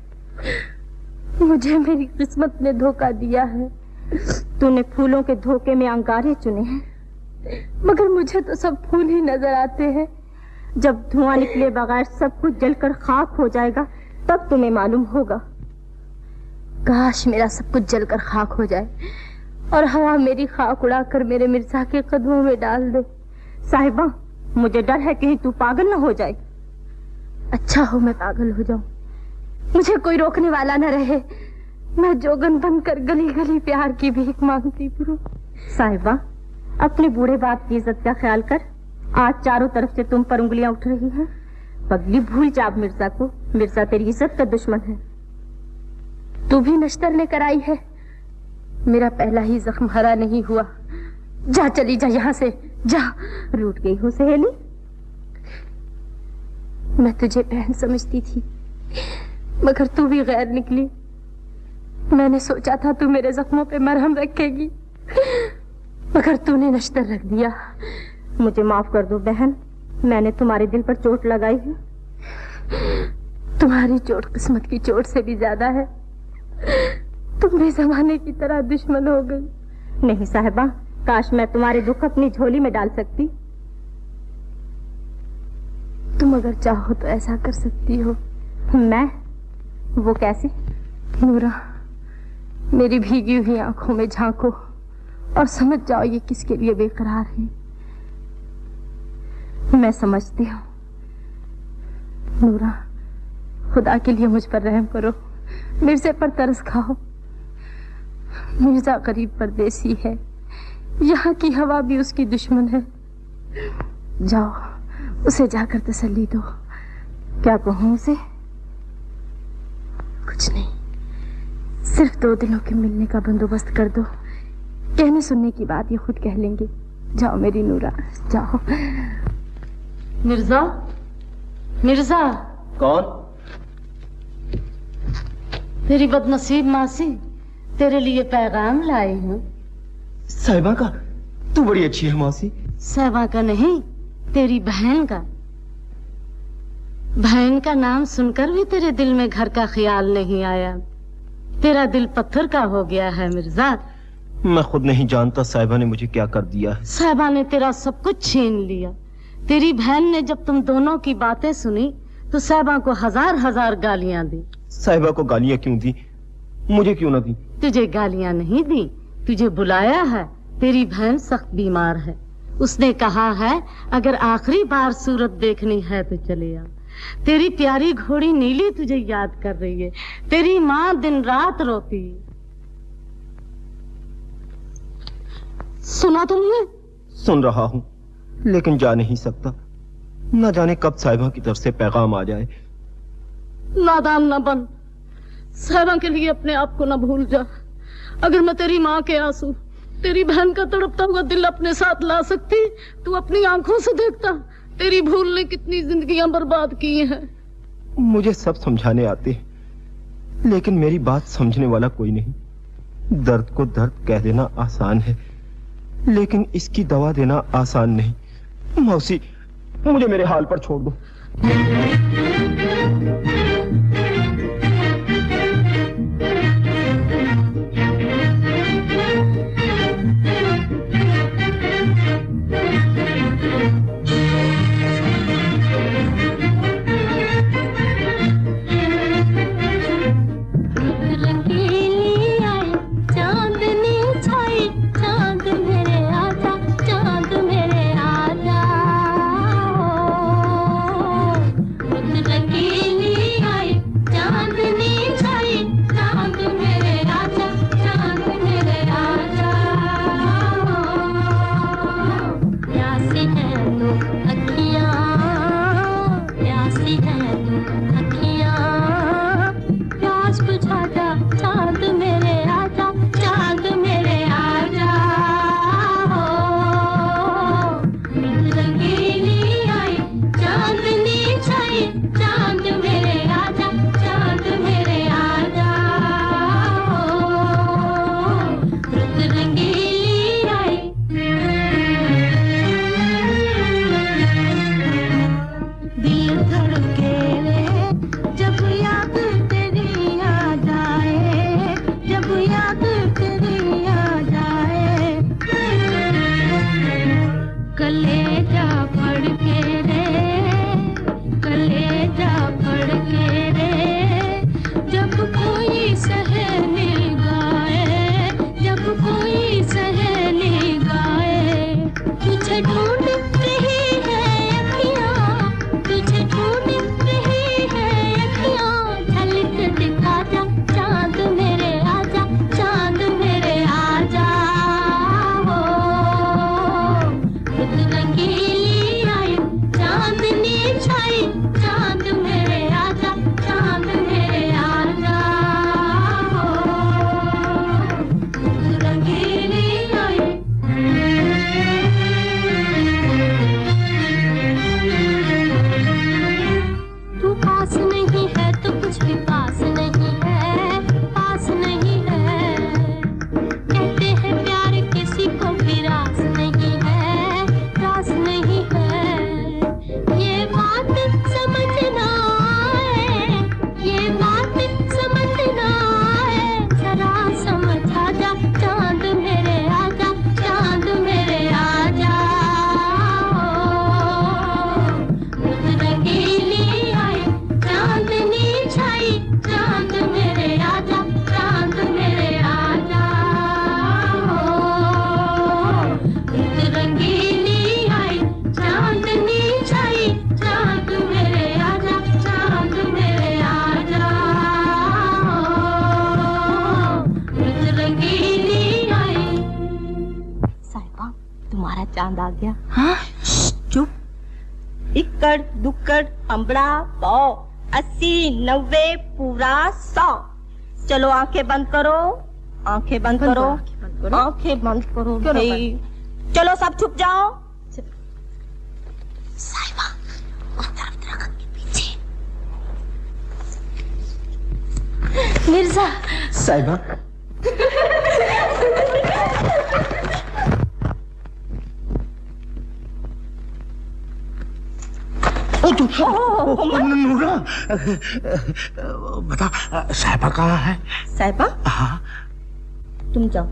[SPEAKER 5] मुझे मेरी किस्मत ने धोखा दिया है। तूने फूलों के धोखे में अंगारे चुने हैं, मगर मुझे तो सब फूल ही नजर आते हैं। जब धुआं निकले बगैर सब कुछ जलकर खाक हो जाएगा तब तुम्हें मालूम होगा। काश मेरा सब कुछ जलकर खाक हो जाए और हवा मेरी खाक उड़ाकर मेरे मिर्जा के कदमों में डाल दे। साहिबा, मुझे डर है कहीं तू पागल न हो जाए। अच्छा हो मैं पागल हो जाऊं, मुझे कोई रोकने वाला न रहे। मैं जोगन बनकर गली गली प्यार की भीख मांगती फिरूं। साहिबा, अपने बूढ़े बाप की इज्जत का ख्याल कर। आज चारों तरफ से तुम पर उंगलियां उठ रही हैं। पगली, भूल जा मिर्जा को। मिर्जा तेरी इज्जत का दुश्मन है। तू भी नश्तर लेकर आई है। मेरा पहला ही जख्म हरा नहीं हुआ। जा, चली जा यहाँ से, जा। रूठ गई हो सहेली। मैं तुझे बहन समझती थी, मगर तू भी गैर निकली। मैंने सोचा था तू मेरे जख्मों पे मरहम रखेगी, मगर तूने नश्तर रख दिया। मुझे माफ कर दो बहन, मैंने तुम्हारे दिल पर चोट लगाई है। तुम्हारी चोट किस्मत की चोट से भी ज्यादा है। तुम भी जमाने की तरह दुश्मन हो गई। नहीं साहिबा, काश मैं तुम्हारे दुख अपनी झोली में डाल सकती। तुम अगर चाहो तो ऐसा कर सकती हो। मैं? वो कैसे? नूरा, मेरी भीगी हुई आंखों में झांको और समझ जाओ ये किसके लिए बेकरार है। मैं समझती हूँ। नूरा, खुदा के लिए मुझ पर रहम करो। मिर्जे पर तरस खाओ। मिर्जा गरीब परदेसी है, यहाँ की हवा भी उसकी दुश्मन है। जाओ उसे जाकर तसल्ली दो। क्या कहूँ उसे? कुछ नहीं, सिर्फ 2 दिनों के मिलने का बंदोबस्त कर दो। कहने सुनने की बात ये खुद कह लेंगे। जाओ मेरी नूरा, जाओ। मिर्जा, मिर्जा।
[SPEAKER 7] कौन?
[SPEAKER 19] तेरी बदनसीब मासी तेरे लिए पैगाम लाई हूँ।
[SPEAKER 7] साहिबा का? तू बड़ी अच्छी है मासी।
[SPEAKER 19] साहिबा का नहीं, तेरी बहन का। बहन का नाम सुनकर भी तेरे दिल में घर का ख्याल नहीं आया। तेरा दिल पत्थर का हो गया है मिर्जा।
[SPEAKER 7] मैं खुद नहीं जानता साहिबा ने मुझे क्या कर दिया है।
[SPEAKER 19] साहिबा ने तेरा सब कुछ छीन लिया। तेरी बहन ने जब तुम दोनों की बातें सुनी तो साहिबा को 1000 गालियां दी।
[SPEAKER 7] साहिबा को गालियां क्यों दी? मुझे क्यों ना दी?
[SPEAKER 19] तुझे गालियां नहीं दी, तुझे बुलाया है। तेरी बहन सख्त बीमार है। उसने कहा है अगर आखिरी बार सूरत देखनी है तो चले आ। तेरी प्यारी घोड़ी नीली तुझे याद कर रही है। तेरी माँ दिन रात रोती। सुना तुमने?
[SPEAKER 7] सुन रहा हूँ, लेकिन जा नहीं सकता। न जाने कब साहिबा की तरफ से पैगाम आ जाए।
[SPEAKER 19] नादान न बन। साहिबा के लिए अपने आप को न भूल जा। अगर मैं तेरी माँ के आंसू, तेरी बहन का तड़पता हुआ दिल अपने साथ ला सकती, तू अपनी आंखों से देखता तेरी भूल ने कितनी जिंदगियां बर्बाद की हैं।
[SPEAKER 7] मुझे सब समझाने आते हैं, लेकिन मेरी बात समझने वाला कोई नहीं। दर्द को दर्द कह देना आसान है, लेकिन इसकी दवा देना आसान नहीं। मौसी, मुझे मेरे हाल पर छोड़ दो।
[SPEAKER 8] रंगीली
[SPEAKER 20] चांद आ गया।
[SPEAKER 2] हाँ?
[SPEAKER 20] चुप। इक्कड़ दुक्कड़ अम्बड़ा 100 80 90 पूरा 100। चलो आंखें बंद करो, आंखें बंद करो, आंखें बंद करो भाई। चलो सब छुप जाओ।
[SPEAKER 3] साहिबा उस तरफ दरख्त के पीछे।
[SPEAKER 20] मिर्जा।
[SPEAKER 7] साहिबा।
[SPEAKER 9] नूरा, बता साहिबा कहाँ है?
[SPEAKER 20] साहिबा?
[SPEAKER 9] हाँ।
[SPEAKER 20] तुम जाओ।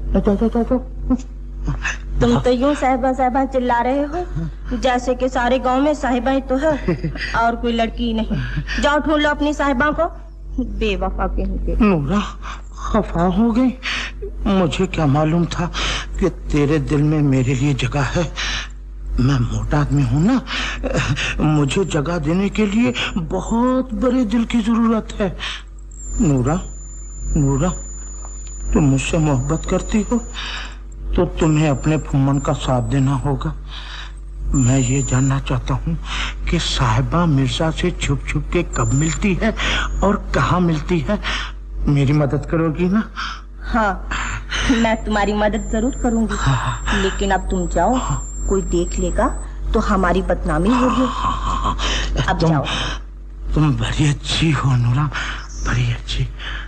[SPEAKER 20] तुम तो यूं साहिबा साहिबा चिल्ला रहे हो जैसे कि सारे गांव में साहिबा ही तो है और कोई लड़की नहीं। जाओ ढूंढ लो अपनी साहिबा को। बेवफा कहीं।
[SPEAKER 9] नूरा खफा हो गई। मुझे क्या मालूम था कि तेरे दिल में मेरे लिए जगह है। मैं मोटा आदमी हूँ ना, मुझे जगह देने के लिए बहुत बड़े दिल की जरूरत है। नूरा, नूरा, तुम मुझसे मोहब्बत करती हो तो तुम्हें अपने फुम्मन का साथ देना होगा। मैं ये जानना चाहता हूँ कि साहिबा मिर्जा से छुप छुप के कब मिलती है और कहाँ मिलती है। मेरी मदद करोगी ना?
[SPEAKER 20] हाँ, मैं तुम्हारी मदद जरूर करूंगी। लेकिन अब तुम जाओ, कोई देख लेगा तो हमारी बदनामी होगी। अब जाओ।
[SPEAKER 9] तुम बड़ी अच्छी हो नूरा, बड़ी अच्छी।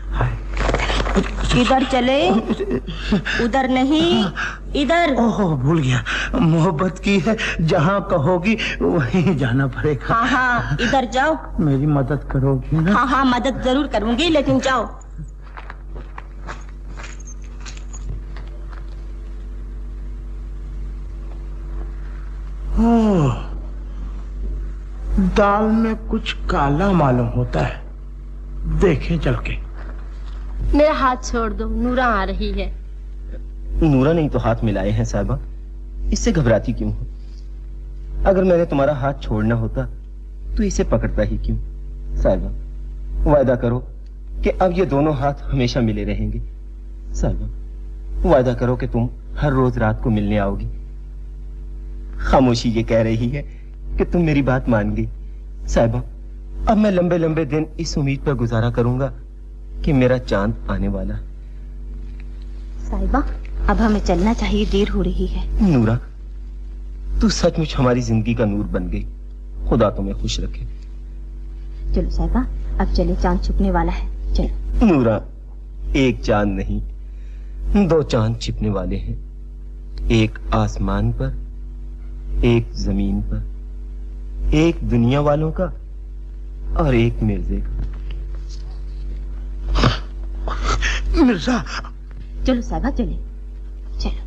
[SPEAKER 20] इधर चले, उधर नहीं, इधर।
[SPEAKER 9] ओह भूल गया, मोहब्बत की है, जहाँ कहोगी वहीं जाना पड़ेगा।
[SPEAKER 20] हाँ हाँ, इधर जाओ।
[SPEAKER 9] मेरी मदद करोगी ना?
[SPEAKER 20] हाँ हाँ, मदद जरूर करूंगी, लेकिन जाओ।
[SPEAKER 9] दाल में कुछ काला मालूम होता है, देखें चल के।
[SPEAKER 5] मेरा हाथ छोड़ दो, नूरा आ रही है।
[SPEAKER 7] नूरा नहीं तो हाथ मिलाए हैं साहिबा, इससे घबराती क्यों हो? अगर मैंने तुम्हारा हाथ छोड़ना होता तो इसे पकड़ता ही क्यों? साहिबा वायदा करो कि अब ये दोनों हाथ हमेशा मिले रहेंगे। साहिबा वायदा करो कि तुम हर रोज रात को मिलने आओगी। खामोशी ये कह रही है कि तुम मेरी बात मान गई। साहिबा अब मैं लंबे लंबे दिन इस उम्मीद पर गुजारा करूंगा कि मेरा चांद आने वाला है।
[SPEAKER 20] साहिबा अब हमें चलना चाहिए, देर हो रही है।
[SPEAKER 7] नूरा तू सचमुच हमारी जिंदगी का नूर बन गई, खुदा तुम्हें खुश रखे।
[SPEAKER 20] चलो साहिबा अब चले, चांद छुपने वाला है, चलो।
[SPEAKER 7] नूरा एक चांद नहीं, 2 चांद छिपने वाले हैं, एक आसमान पर, एक जमीन पर, एक दुनिया वालों का और एक मिर्जे का।
[SPEAKER 9] मिर्जा।
[SPEAKER 20] चलो साहिबा चले, चलो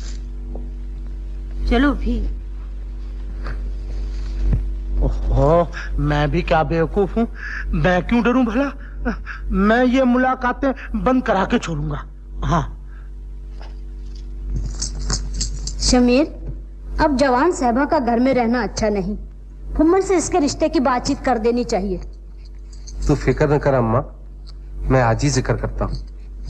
[SPEAKER 20] चलो भी।
[SPEAKER 9] ओहो, मैं भी क्या बेवकूफ हूँ, मैं क्यों डरूं भला? मैं ये मुलाकातें बंद करा के छोड़ूंगा। हाँ
[SPEAKER 3] शमीर, अब जवान साहिबा का घर में रहना अच्छा नहीं। फुम्मन से इसके रिश्ते की बातचीत कर देनी चाहिए।
[SPEAKER 15] तू फिक्र न कर अम्मा, मैं आज ही जिक्र करता हूँ।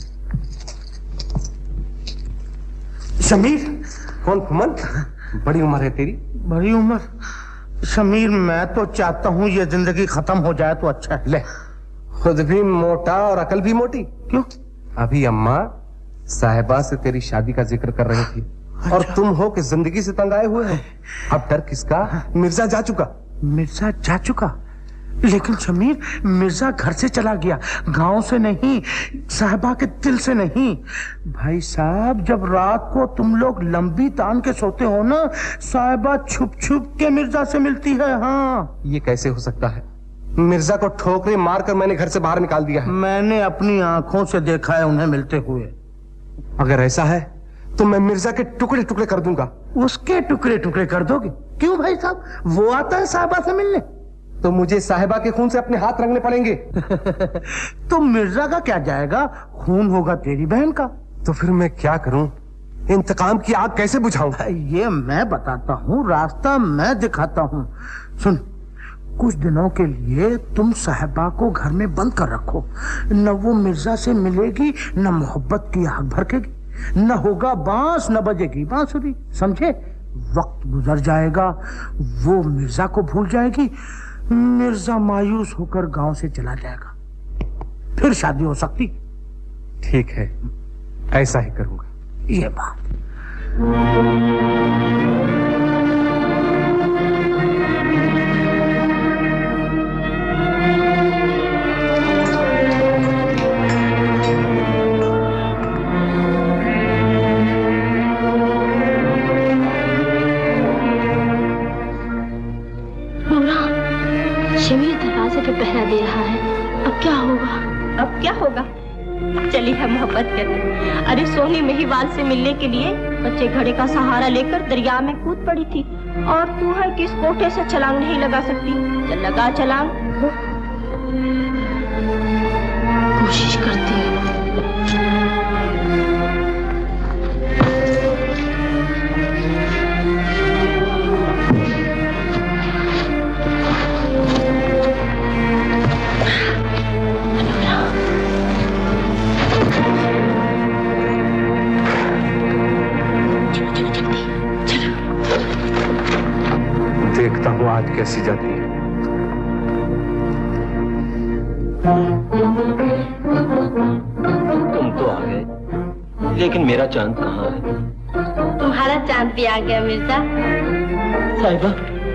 [SPEAKER 9] शमीर।
[SPEAKER 15] कौन फुम्मन? बड़ी उम्र है तेरी।
[SPEAKER 9] बड़ी उम्र? शमीर मैं तो चाहता हूँ ये जिंदगी खत्म हो जाए तो अच्छा है।
[SPEAKER 15] ले, खुद भी मोटा और अकल भी मोटी।
[SPEAKER 9] क्यों?
[SPEAKER 15] अभी अम्मा साहिबा से तेरी शादी का जिक्र कर रही थी। अच्छा। और तुम हो कि जिंदगी से तंग आए हुए हो। अब डर किसका? मिर्जा जा चुका।
[SPEAKER 9] मिर्जा जा चुका? लेकिन शमीर मिर्जा घर से चला गया, गांव से नहीं, साहिबा के दिल से नहीं। भाई साहब जब रात को तुम लोग लंबी तान के सोते हो ना, साहिबा छुप छुप के मिर्जा से मिलती है। हाँ
[SPEAKER 15] ये कैसे हो सकता है? मिर्जा को ठोकरे मारकर मैंने घर से बाहर निकाल दिया है।
[SPEAKER 9] मैंने अपनी आंखों से देखा है उन्हें मिलते हुए।
[SPEAKER 15] अगर ऐसा है तो मैं मिर्जा के टुकड़े टुकड़े कर दूंगा।
[SPEAKER 9] उसके टुकड़े टुकड़े कर दोगे? क्यों भाई साहब, वो आता है साहिबा से मिलने।
[SPEAKER 15] तो मुझे साहिबा के खून से अपने हाथ रंगने पड़ेंगे।
[SPEAKER 9] तो मिर्जा का क्या जाएगा, खून होगा तेरी बहन का।
[SPEAKER 15] तो फिर मैं क्या करूं? इंतकाम की आग कैसे बुझाऊं?
[SPEAKER 9] ये मैं बताता हूँ, रास्ता मैं दिखाता हूँ। सुन, कुछ दिनों के लिए तुम साहिबा को घर में बंद कर रखो। न वो मिर्जा से मिलेगी, न मोहब्बत की आग भड़केगी, न होगा बांस, न बजेगी बांसुरी, समझे? वक्त गुजर जाएगा, वो मिर्जा को भूल जाएगी, मिर्जा मायूस होकर गांव से चला जाएगा, फिर शादी हो सकती।
[SPEAKER 15] ठीक है, ऐसा ही करूंगा।
[SPEAKER 9] ये बात
[SPEAKER 5] पहरा दे रहा है, अब क्या होगा?
[SPEAKER 20] अब क्या होगा? चली है मोहब्बत करने। अरे सोनी महिवाल से मिलने के लिए बच्चे घड़े का सहारा लेकर दरिया में कूद पड़ी थी, और तू है कि इस कोठे से छलांग नहीं लगा सकती। चल लगा छलांग।
[SPEAKER 5] कोशिश करती हूँ।
[SPEAKER 15] देखता हूँ आज कैसी जाती है।
[SPEAKER 7] तुम तो आ गए, लेकिन मेरा चांद कहाँ है?
[SPEAKER 5] तुम्हारा चांद भी आ गया मिर्जा।
[SPEAKER 7] साहिबा,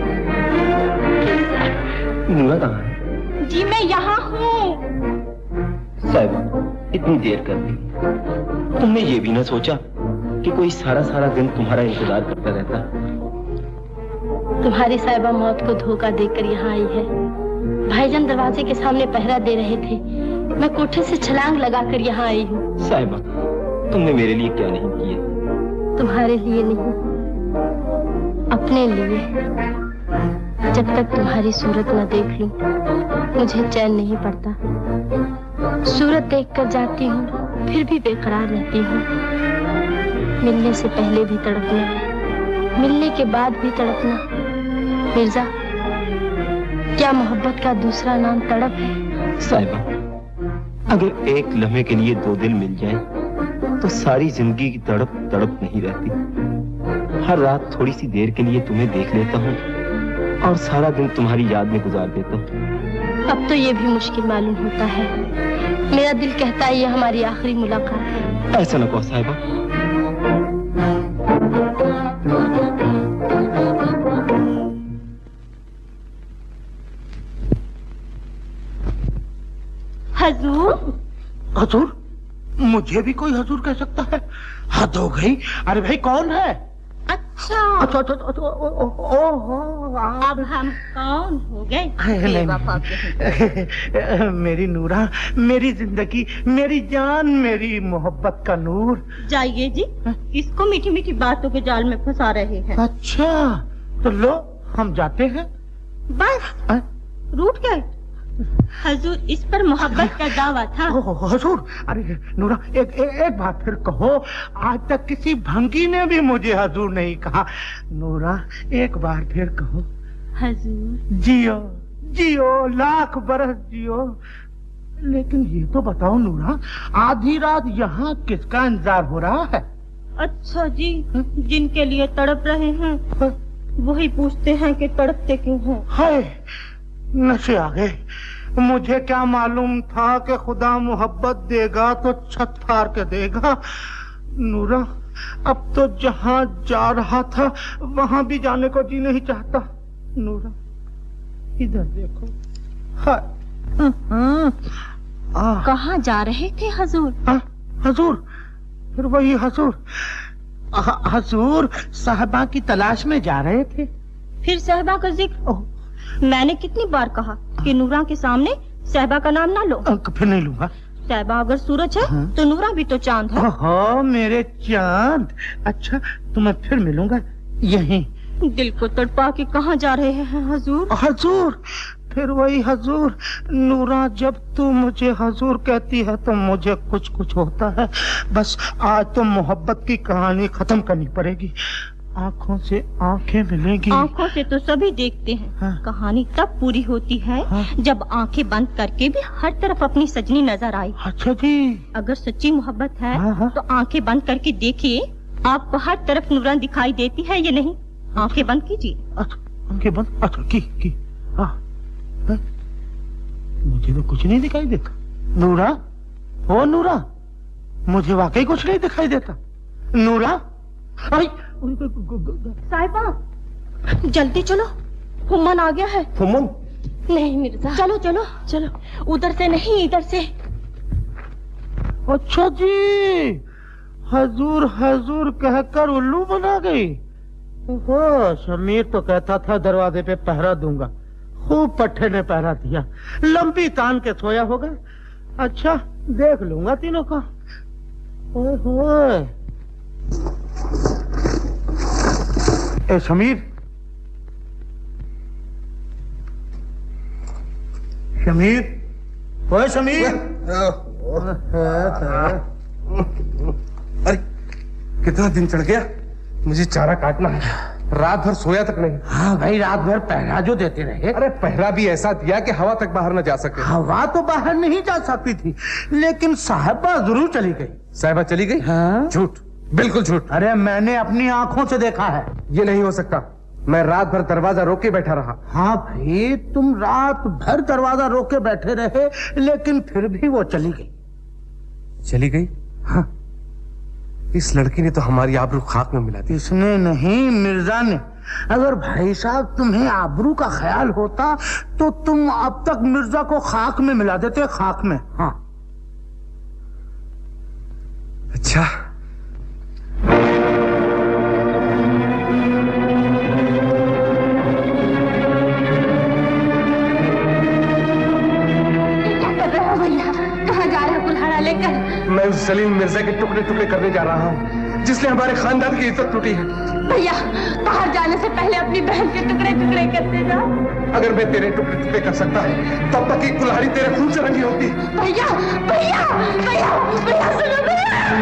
[SPEAKER 7] नूरा कहाँ है?
[SPEAKER 20] जी मैं यहाँ हूँ।
[SPEAKER 7] साहिबा, इतनी देर कर दी, तुमने ये भी ना सोचा कि कोई सारा दिन तुम्हारा इंतजार करता रहता?
[SPEAKER 5] तुम्हारी साहिबा मौत को धोखा देकर यहाँ आई है। भाईजान दरवाजे के सामने पहरा दे रहे थे, मैं कोठे से छलांग लगाकर यहाँ आई हूँ।
[SPEAKER 7] साहिबा, तुमने मेरे लिए क्या नहीं किया?
[SPEAKER 5] तुम्हारे लिए नहीं, अपने लिए। जब तक तुम्हारी सूरत न देख लूं, मुझे चैन नहीं पड़ता। सूरत देखकर जाती हूँ, फिर भी बेकरार रहती हूँ। मिलने से पहले भी तड़पना, मिलने के बाद भी तड़पना। मिर्जा, क्या मोहब्बत का दूसरा नाम तड़प है?
[SPEAKER 7] साहिबा, अगर एक लम्हे के लिए दो दिल मिल जाएं, तो सारी जिंदगी की तड़प तड़प नहीं रहती। हर रात थोड़ी सी देर के लिए तुम्हें देख लेता हूँ और सारा दिन तुम्हारी याद में गुजार देता हूँ।
[SPEAKER 5] अब तो ये भी मुश्किल मालूम होता है। मेरा दिल कहता है ये हमारी आखिरी मुलाकात है।
[SPEAKER 7] ऐसा न कहो साहिबा।
[SPEAKER 20] हजूर?
[SPEAKER 9] हजूर? मुझे भी कोई हजूर कह सकता है? हद हो गई। अरे भाई कौन है?
[SPEAKER 20] अच्छा
[SPEAKER 9] ओहो,
[SPEAKER 20] अब हम कौन हो गए?
[SPEAKER 9] मेरी नूरा, मेरी जिंदगी, मेरी जान, मेरी मोहब्बत का नूर।
[SPEAKER 20] जाइए जी, इसको मीठी मीठी बातों के जाल में फंसा रहे हैं।
[SPEAKER 9] अच्छा, तो लो हम जाते हैं।
[SPEAKER 20] बस रूठ गए? हजूर, इस पर मोहब्बत का दावा था।
[SPEAKER 9] हजूर, अरे नूरा, एक बात फिर कहो। आज तक किसी भंगी ने भी मुझे हजूर नहीं कहा। नूरा, एक बार फिर कहो।
[SPEAKER 20] हजूर।
[SPEAKER 9] जियो जियो, लाख बरस जियो। लेकिन ये तो बताओ नूरा, आधी रात यहाँ किसका इंतजार हो रहा है?
[SPEAKER 20] अच्छा जी, जिनके लिए तड़प रहे हैं वही पूछते हैं कि तड़पते क्यों हैं।
[SPEAKER 9] हाय, नशे आ गए। मुझे क्या मालूम था कि खुदा मोहब्बत देगा तो छत फाड़ के देगा। नूरा, अब तो जहाँ जा रहा था वहाँ भी जाने को जी नहीं चाहता। नूरा, इधर देखो।
[SPEAKER 20] कहाँ जा रहे थे हजूर?
[SPEAKER 9] हजूर, फिर वही हजूर। हजूर, साहिबा की तलाश में जा रहे थे।
[SPEAKER 20] फिर साहिबा का जिक्र? मैंने कितनी बार कहा कि नूरा के सामने साहिबा का नाम ना लो।
[SPEAKER 9] फिर नहीं लूंगा।
[SPEAKER 20] साहिबा अगर सूरज है तो नूरा भी तो चांद है।
[SPEAKER 9] हाँ, मेरे चांद। अच्छा, तो मैं फिर मिलूंगा यहीं।
[SPEAKER 20] दिल को तड़पा के कहाँ जा रहे हैं हजूर?
[SPEAKER 9] हजूर, फिर वही हजूर। नूरा, जब तू मुझे हजूर कहती है तो मुझे कुछ कुछ होता है। बस आज तो मोहब्बत की कहानी खत्म करनी पड़ेगी। आंखों से आंखें मिलेंगी।
[SPEAKER 20] आंखों से तो सभी देखते हैं। हाँ। कहानी तब पूरी होती है हाँ। जब आंखें बंद करके भी हर तरफ अपनी सजनी नजर आई।
[SPEAKER 9] अच्छा जी।
[SPEAKER 20] अगर सच्ची मोहब्बत है
[SPEAKER 9] हाँ।
[SPEAKER 20] तो आंखें बंद करके देखिए, आपको हर तरफ नूरा दिखाई देती है या नहीं? आंखें बंद कीजिए।
[SPEAKER 9] आंखें बंद? अच्छा की हाँ। मुझे तो कुछ नहीं दिखाई देता। नूरा, ओ नूरा, मुझे वाकई कुछ नहीं दिखाई देता। नूरा, आई
[SPEAKER 18] साहिबा, जल्दी चलो, फुम्मन आ गया है।
[SPEAKER 9] फुम्मन?
[SPEAKER 18] नहीं मिर्जा, चलो चलो चलो, उधर से नहीं इधर से।
[SPEAKER 9] अच्छा जी, हजूर हजूर कहकर उल्लू बना गई। ओहो, शमीर तो कहता था दरवाजे पे पहरा दूंगा, खूब पट्टे ने पहरा दिया, लंबी तान के सोया होगा। अच्छा, देख लूंगा तीनों का। ओए होए। ए शमीर, शमीर, ओए शमीर।
[SPEAKER 15] अरे कितना दिन चढ़ गया, मुझे चारा काटना है। रात भर सोया तक नहीं।
[SPEAKER 9] हाँ भाई, रात भर पहरा जो देते रहे।
[SPEAKER 15] अरे पहरा भी ऐसा दिया कि हवा तक बाहर न जा सके।
[SPEAKER 9] हवा तो बाहर नहीं जा सकती थी, लेकिन साहिबा जरूर चली गई।
[SPEAKER 15] साहिबा चली गई?
[SPEAKER 9] हाँ?
[SPEAKER 15] झूठ, बिल्कुल झूठ।
[SPEAKER 9] अरे मैंने अपनी आंखों से देखा है।
[SPEAKER 15] ये नहीं हो सकता, मैं रात भर दरवाजा रोक के बैठा रहा।
[SPEAKER 9] हाँ भाई, तुम रात भर दरवाजा रोक के बैठे रहे, लेकिन फिर भी वो चली गई।
[SPEAKER 15] चली गई?
[SPEAKER 9] हाँ।
[SPEAKER 15] इस लड़की ने तो हमारी आबरू खाक में मिला दी।
[SPEAKER 9] इसने नहीं, मिर्जा ने। अगर भाई साहब तुम्हें आबरू का ख्याल होता तो तुम अब तक मिर्जा को खाक में मिला देते, खाक में। हाँ।
[SPEAKER 15] अच्छा, मैं उस जलील मिर्जा के टुकड़े टुकड़े करने जा रहा हूँ, जिसने हमारे खानदान की इज्जत टूटी है।
[SPEAKER 18] भैया, बाहर जाने से पहले अपनी बहन के टुकड़े टुकड़े करते जा।
[SPEAKER 15] अगर मैं तेरे टुकड़े टुकड़े कर सकता तब तक की कुल्हाड़ी तेरे खून से रंगी होती।
[SPEAKER 18] भैया भैया भैया भैया सुनो।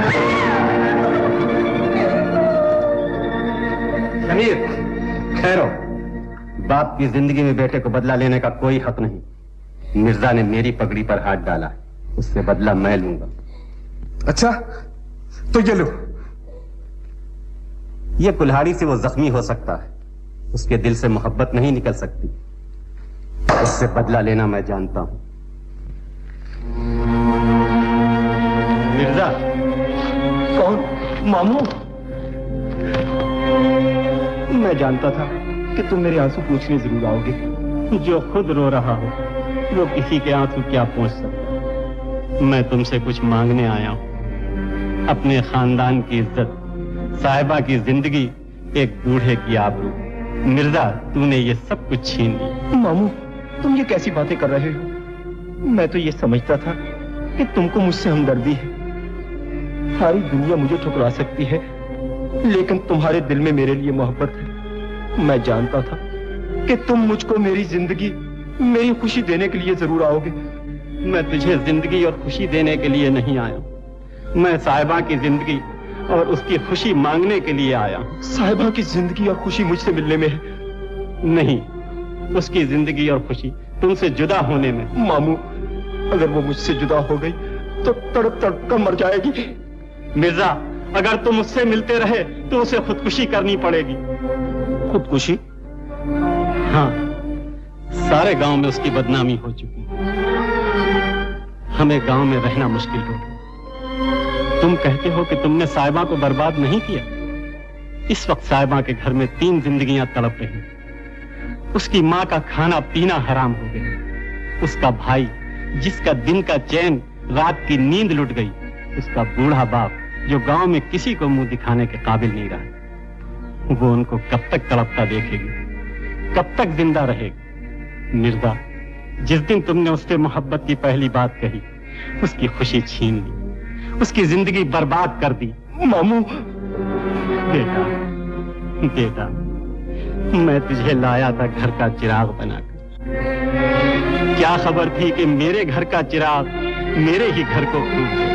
[SPEAKER 6] शमीर, ठहरो। बाप की जिंदगी में बेटे को बदला लेने का कोई हक नहीं। मिर्जा ने मेरी पगड़ी पर हाथ डाला है, उससे बदला मैं लूंगा।
[SPEAKER 15] अच्छा, तो ये लो।
[SPEAKER 6] ये कुल्हाड़ी से वो जख्मी हो सकता है, उसके दिल से मोहब्बत नहीं निकल सकती। उससे बदला लेना मैं जानता हूं। मिर्जा।
[SPEAKER 7] कौन? मामू। मैं जानता था कि तुम मेरे आंसू पूछने जरूर आओगे।
[SPEAKER 6] जो खुद रो रहा हो वो किसी के आंसू क्या पूछ सकता। मैं तुमसे कुछ मांगने आया हूं, अपने खानदान की इज्जत, साहिबा की जिंदगी, एक बूढ़े की आबरू। मिर्जा, तूने ये सब कुछ छीन लिया।
[SPEAKER 7] मामू, तुम ये कैसी बातें कर रहे हो? मैं तो ये समझता था कि तुमको मुझसे हमदर्दी है। सारी दुनिया मुझे ठुकरा सकती है, लेकिन तुम्हारे दिल में मेरे लिए मोहब्बत है। मैं जानता था कि तुम मुझको मेरी जिंदगी, मेरी खुशी देने के लिए जरूर आओगे।
[SPEAKER 6] मैं तुझे जिंदगी और खुशी देने के लिए नहीं आया, मैं साहिबा की जिंदगी और उसकी खुशी मांगने के लिए आया।
[SPEAKER 7] साहिबा की जिंदगी और खुशी मुझसे मिलने में है?
[SPEAKER 6] नहीं, उसकी जिंदगी और खुशी तुमसे जुदा होने में।
[SPEAKER 7] मामू, अगर वो मुझसे जुदा हो गई तो तड़प तड़प कर मर जाएगी।
[SPEAKER 6] मिर्जा, अगर तुम उससे मिलते रहे तो उसे खुदकुशी करनी पड़ेगी।
[SPEAKER 7] खुदकुशी?
[SPEAKER 6] हाँ, सारे गांव में उसकी बदनामी हो चुकी है। हमें गांव में रहना मुश्किल हो गया। तुम कहते हो कि तुमने साहिबा को बर्बाद नहीं किया। इस वक्त साहिबा के घर में 3 जिंदगियां तड़प रही। उसकी माँ का खाना पीना हराम हो गया। उसका भाई, जिसका दिन का चैन, रात की नींद लुट गई। उसका बूढ़ा बाप, जो गांव में किसी को मुंह दिखाने के काबिल नहीं रहा। वो उनको कब तक तड़पता देखेगी, कब तक जिंदा रहेगी। मिर्जा, जिस दिन तुमने उससे मोहब्बत की पहली बात कही, उसकी खुशी छीन ली, उसकी जिंदगी बर्बाद कर दी।
[SPEAKER 7] मामू।
[SPEAKER 6] बेटा, बेटा, मैं तुझे लाया था घर का चिराग बनाकर। क्या खबर थी कि मेरे घर का चिराग मेरे ही घर को फूंक दे।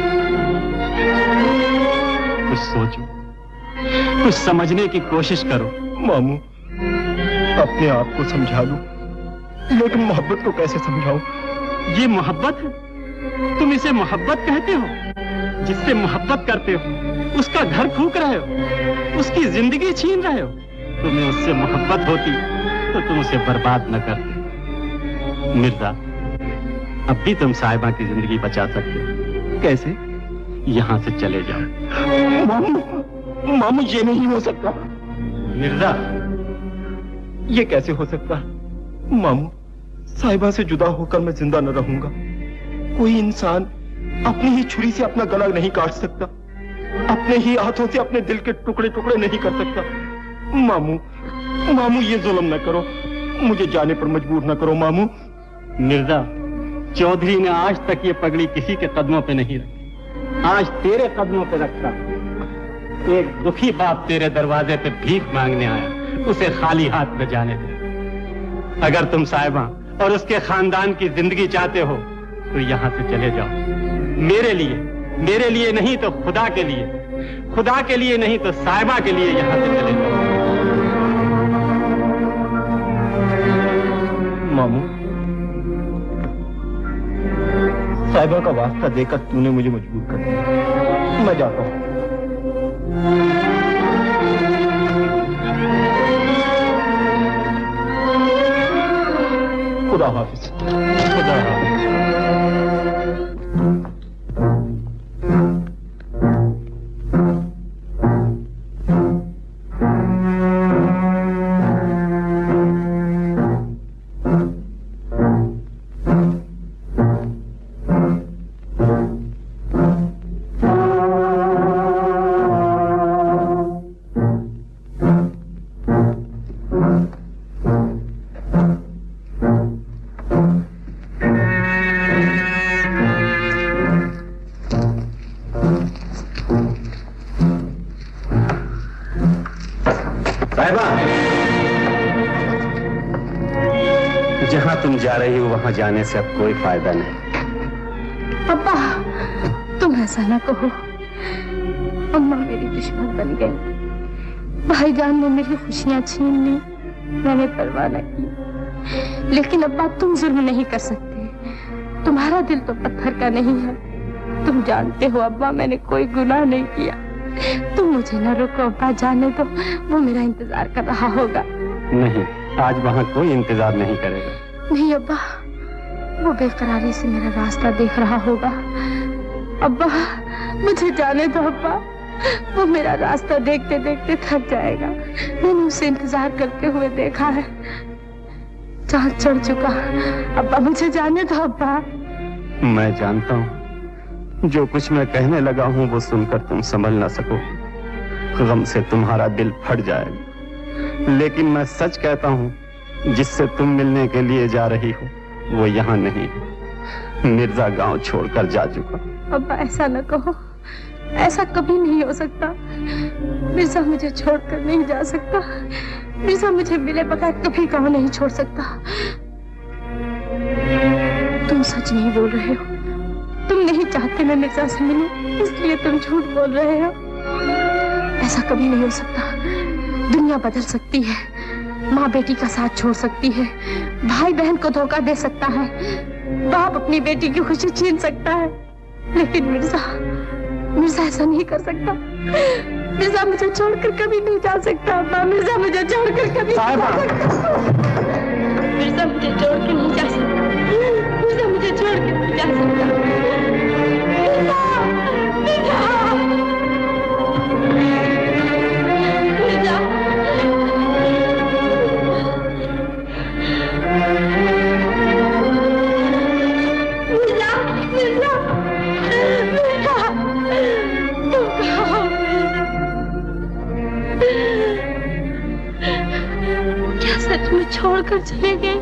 [SPEAKER 6] कुछ सोचो, कुछ समझने की कोशिश करो।
[SPEAKER 7] मामू, अपने आप को समझा लूं, लेकिन मोहब्बत को कैसे समझाऊं?
[SPEAKER 6] ये मोहब्बत है? तुम इसे मोहब्बत कहते हो? जिससे मोहब्बत करते हो उसका घर फूंक रहे हो, उसकी जिंदगी छीन रहे हो। तुम्हें उससे मोहब्बत होती तो तुम उसे बर्बाद न करते। मिर्जा, अब भी तुम साहिबा की जिंदगी बचा सकते हो। कैसे? यहाँ से चले जाओ।
[SPEAKER 7] मामू ये नहीं हो सकता।
[SPEAKER 6] मिर्जा,
[SPEAKER 7] ये कैसे हो सकता है? मामू, साहिबा से जुदा होकर मैं जिंदा न रहूंगा। कोई इंसान अपनी ही छुरी से अपना गला नहीं काट सकता, अपने ही हाथों से अपने दिल के टुकड़े टुकड़े नहीं कर सकता। मामू ये जुल्म न करो, मुझे जाने पर मजबूर न करो मामू।
[SPEAKER 6] मिर्जा, चौधरी ने आज तक ये पगड़ी किसी के कदमों पे नहीं रखी, आज तेरे कदमों पे रखा। एक दुखी बाप तेरे दरवाजे पे भीख मांगने आया, उसे खाली हाथ न जाने दे। अगर तुम साहिबा और उसके खानदान की जिंदगी चाहते हो तो यहाँ से चले जाओ। मेरे लिए नहीं तो खुदा के लिए नहीं तो साहिबा के लिए यहाँ से चले जाओ।
[SPEAKER 7] मामू, साहिबा का वास्ता देकर तूने मुझे मजबूर कर दिया। मैं जाता हूँ। खुदा हाफिज। खुदा हाफिज।
[SPEAKER 6] जाने से अब कोई फायदा नहीं।
[SPEAKER 5] अब्बा, तुम ऐसा ना कहो। अम्मा मेरी दुश्मन बन गई, भाईजान ने मेरी खुशियां छीन ली, मैंने परवाह न की। लेकिन अब्बा, तुम जुल्म नहीं कर सकते, तुम्हारा दिल तो पत्थर का नहीं है। तुम जानते हो अब्बा, मैंने कोई गुनाह नहीं किया। तुम मुझे न रोको अब्बा, जाने दो, वो मेरा इंतजार कर रहा होगा।
[SPEAKER 6] नहीं, आज वहाँ कोई इंतजार नहीं करेगा।
[SPEAKER 5] नहीं अब्बा, वो बेकरारी से मेरा रास्ता देख रहा होगा। अब्बा, मुझे जाने दो अब्बा, वो मेरा रास्ता देखते देखते थक जाएगा। मैंने उसे इंतजार करते हुए देखा है, चाँद चढ़ चुका। अब्बा, मुझे जाने दो अब्बा।
[SPEAKER 6] मैं जानता हूँ, जो कुछ मैं कहने लगा हूँ वो सुनकर तुम समझ ना सको। गम से तुम्हारा दिल फट जाएगा। लेकिन मैं सच कहता हूँ, जिससे तुम मिलने के लिए जा रही हो वो यहाँ नहीं है। मिर्जा गांव छोड़कर जा चुका।
[SPEAKER 5] अब्बा, ऐसा न कहो, ऐसा कभी नहीं हो सकता। मिर्जा मुझे छोड़कर नहीं जा सकता। मिर्जा मुझे मिले बगैर कभी गांव नहीं छोड़ सकता। तुम सच नहीं बोल रहे हो। तुम नहीं चाहते मैं मिर्जा से मिलूं, इसलिए तुम झूठ बोल रहे हो। ऐसा कभी नहीं हो सकता। दुनिया बदल सकती है, माँ बेटी का साथ छोड़ सकती है, भाई बहन को धोखा दे सकता है, बाप अपनी बेटी की खुशी छीन सकता है, लेकिन मिर्जा ऐसा नहीं कर सकता। मिर्जा मुझे छोड़कर कभी नहीं जा सकता। मिर्जा मुझे छोड़कर कभी नहीं जा सकता। मिर्जा मुझे छोड़कर नहीं जा सकता। मिर्जा मुझे छोड़कर नहीं जा सकता। सच में छोड़कर चले गए।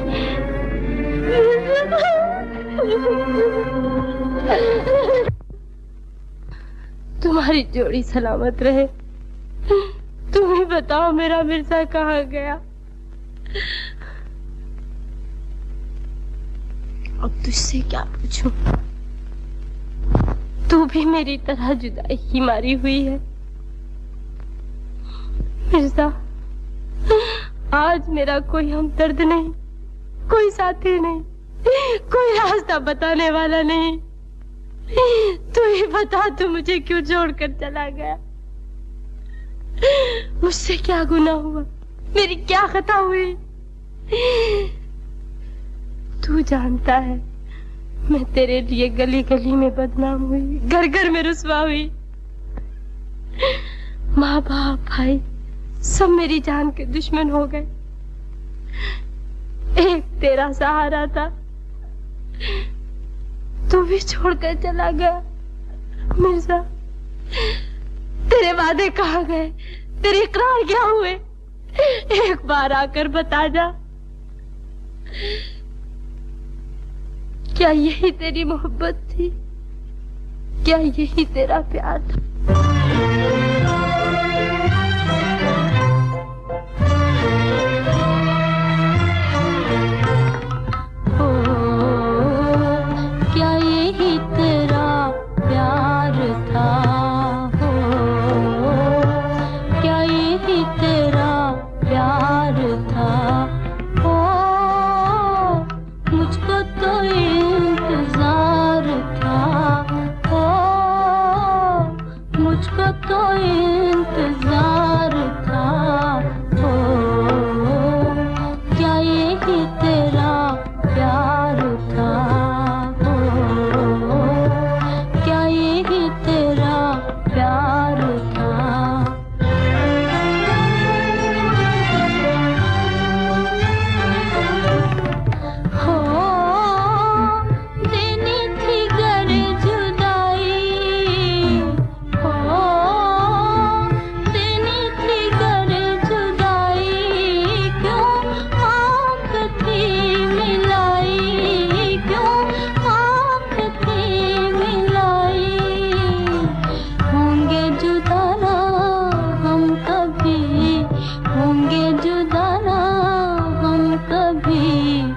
[SPEAKER 5] तुम्हारी जोड़ी सलामत रहे। तुम ही बताओ मेरा मिर्जा कहाँ गया। अब तुझसे क्या पूछूं? तू भी मेरी तरह जुदाई ही मारी हुई है। मिर्जा, आज मेरा कोई हमदर्द नहीं, कोई साथी नहीं, कोई रास्ता बताने वाला नहीं। तू ही बता, तू मुझे क्यों छोड़कर चला गया? मुझसे क्या गुनाह हुआ? मेरी क्या खता हुई? तू जानता है मैं तेरे लिए गली गली में बदनाम हुई, घर घर में रुसवा हुई। माँ बाप भाई सब मेरी जान के दुश्मन हो गए। एक तेरा सहारा था, तू भी छोड़कर चला गया। मिर्जा, तेरे वादे कहाँ गए? तेरे इकरार क्या हुए? एक बार आकर बता जा। क्या यही तेरी मोहब्बत थी? क्या यही तेरा प्यार था?
[SPEAKER 14] क्या यही तेरा प्यार था? क्या यही तेरा प्यार था? मुझको तो इंतजार था, मुझको तो इंतजार था। क्या यही तेरा प्यार था? क्या यही तेरा प्यार था? देनी थी गर जुदाई, देनी थी गर जुदाई, क्यों आँख थी मिलाई, क्यों आँख थी मिलाई। होंगे जुदा ना हम कभी, होंगे जुदा ना हम कभी।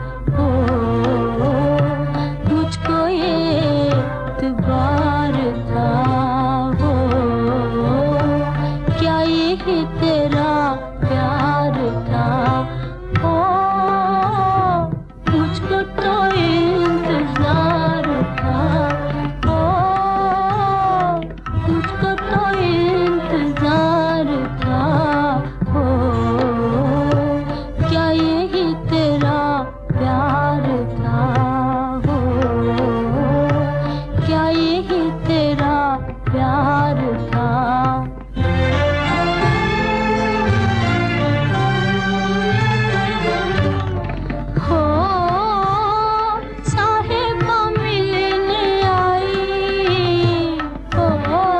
[SPEAKER 14] मुझको ये एतबार था, क्या यही तेरा प्यार था? मुझको तो इंतजार था, मुझको तो इंतजार था। क्या यही तेरा प्यार था? क्या यही तेरा प्यार था? हो साहिबा मिलने आई, हो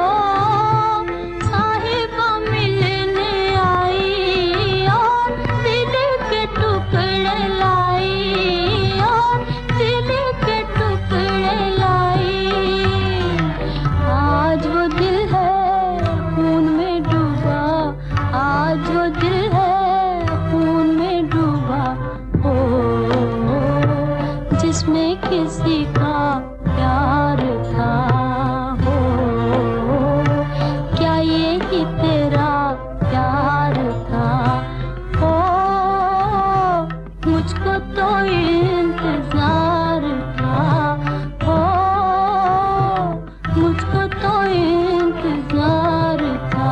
[SPEAKER 14] साहिबा मिलने आई, और दिल के टुकड़े लाई, और दिल के टुकड़े लाई। आज वो दिल है खून में डूबा, आज वो दिल है खून में डूबा, जिसमें किसी का प्यार था। क्या यही तेरा प्यार था? मुझको तो इंतजार था, मुझको तो इंतजार था।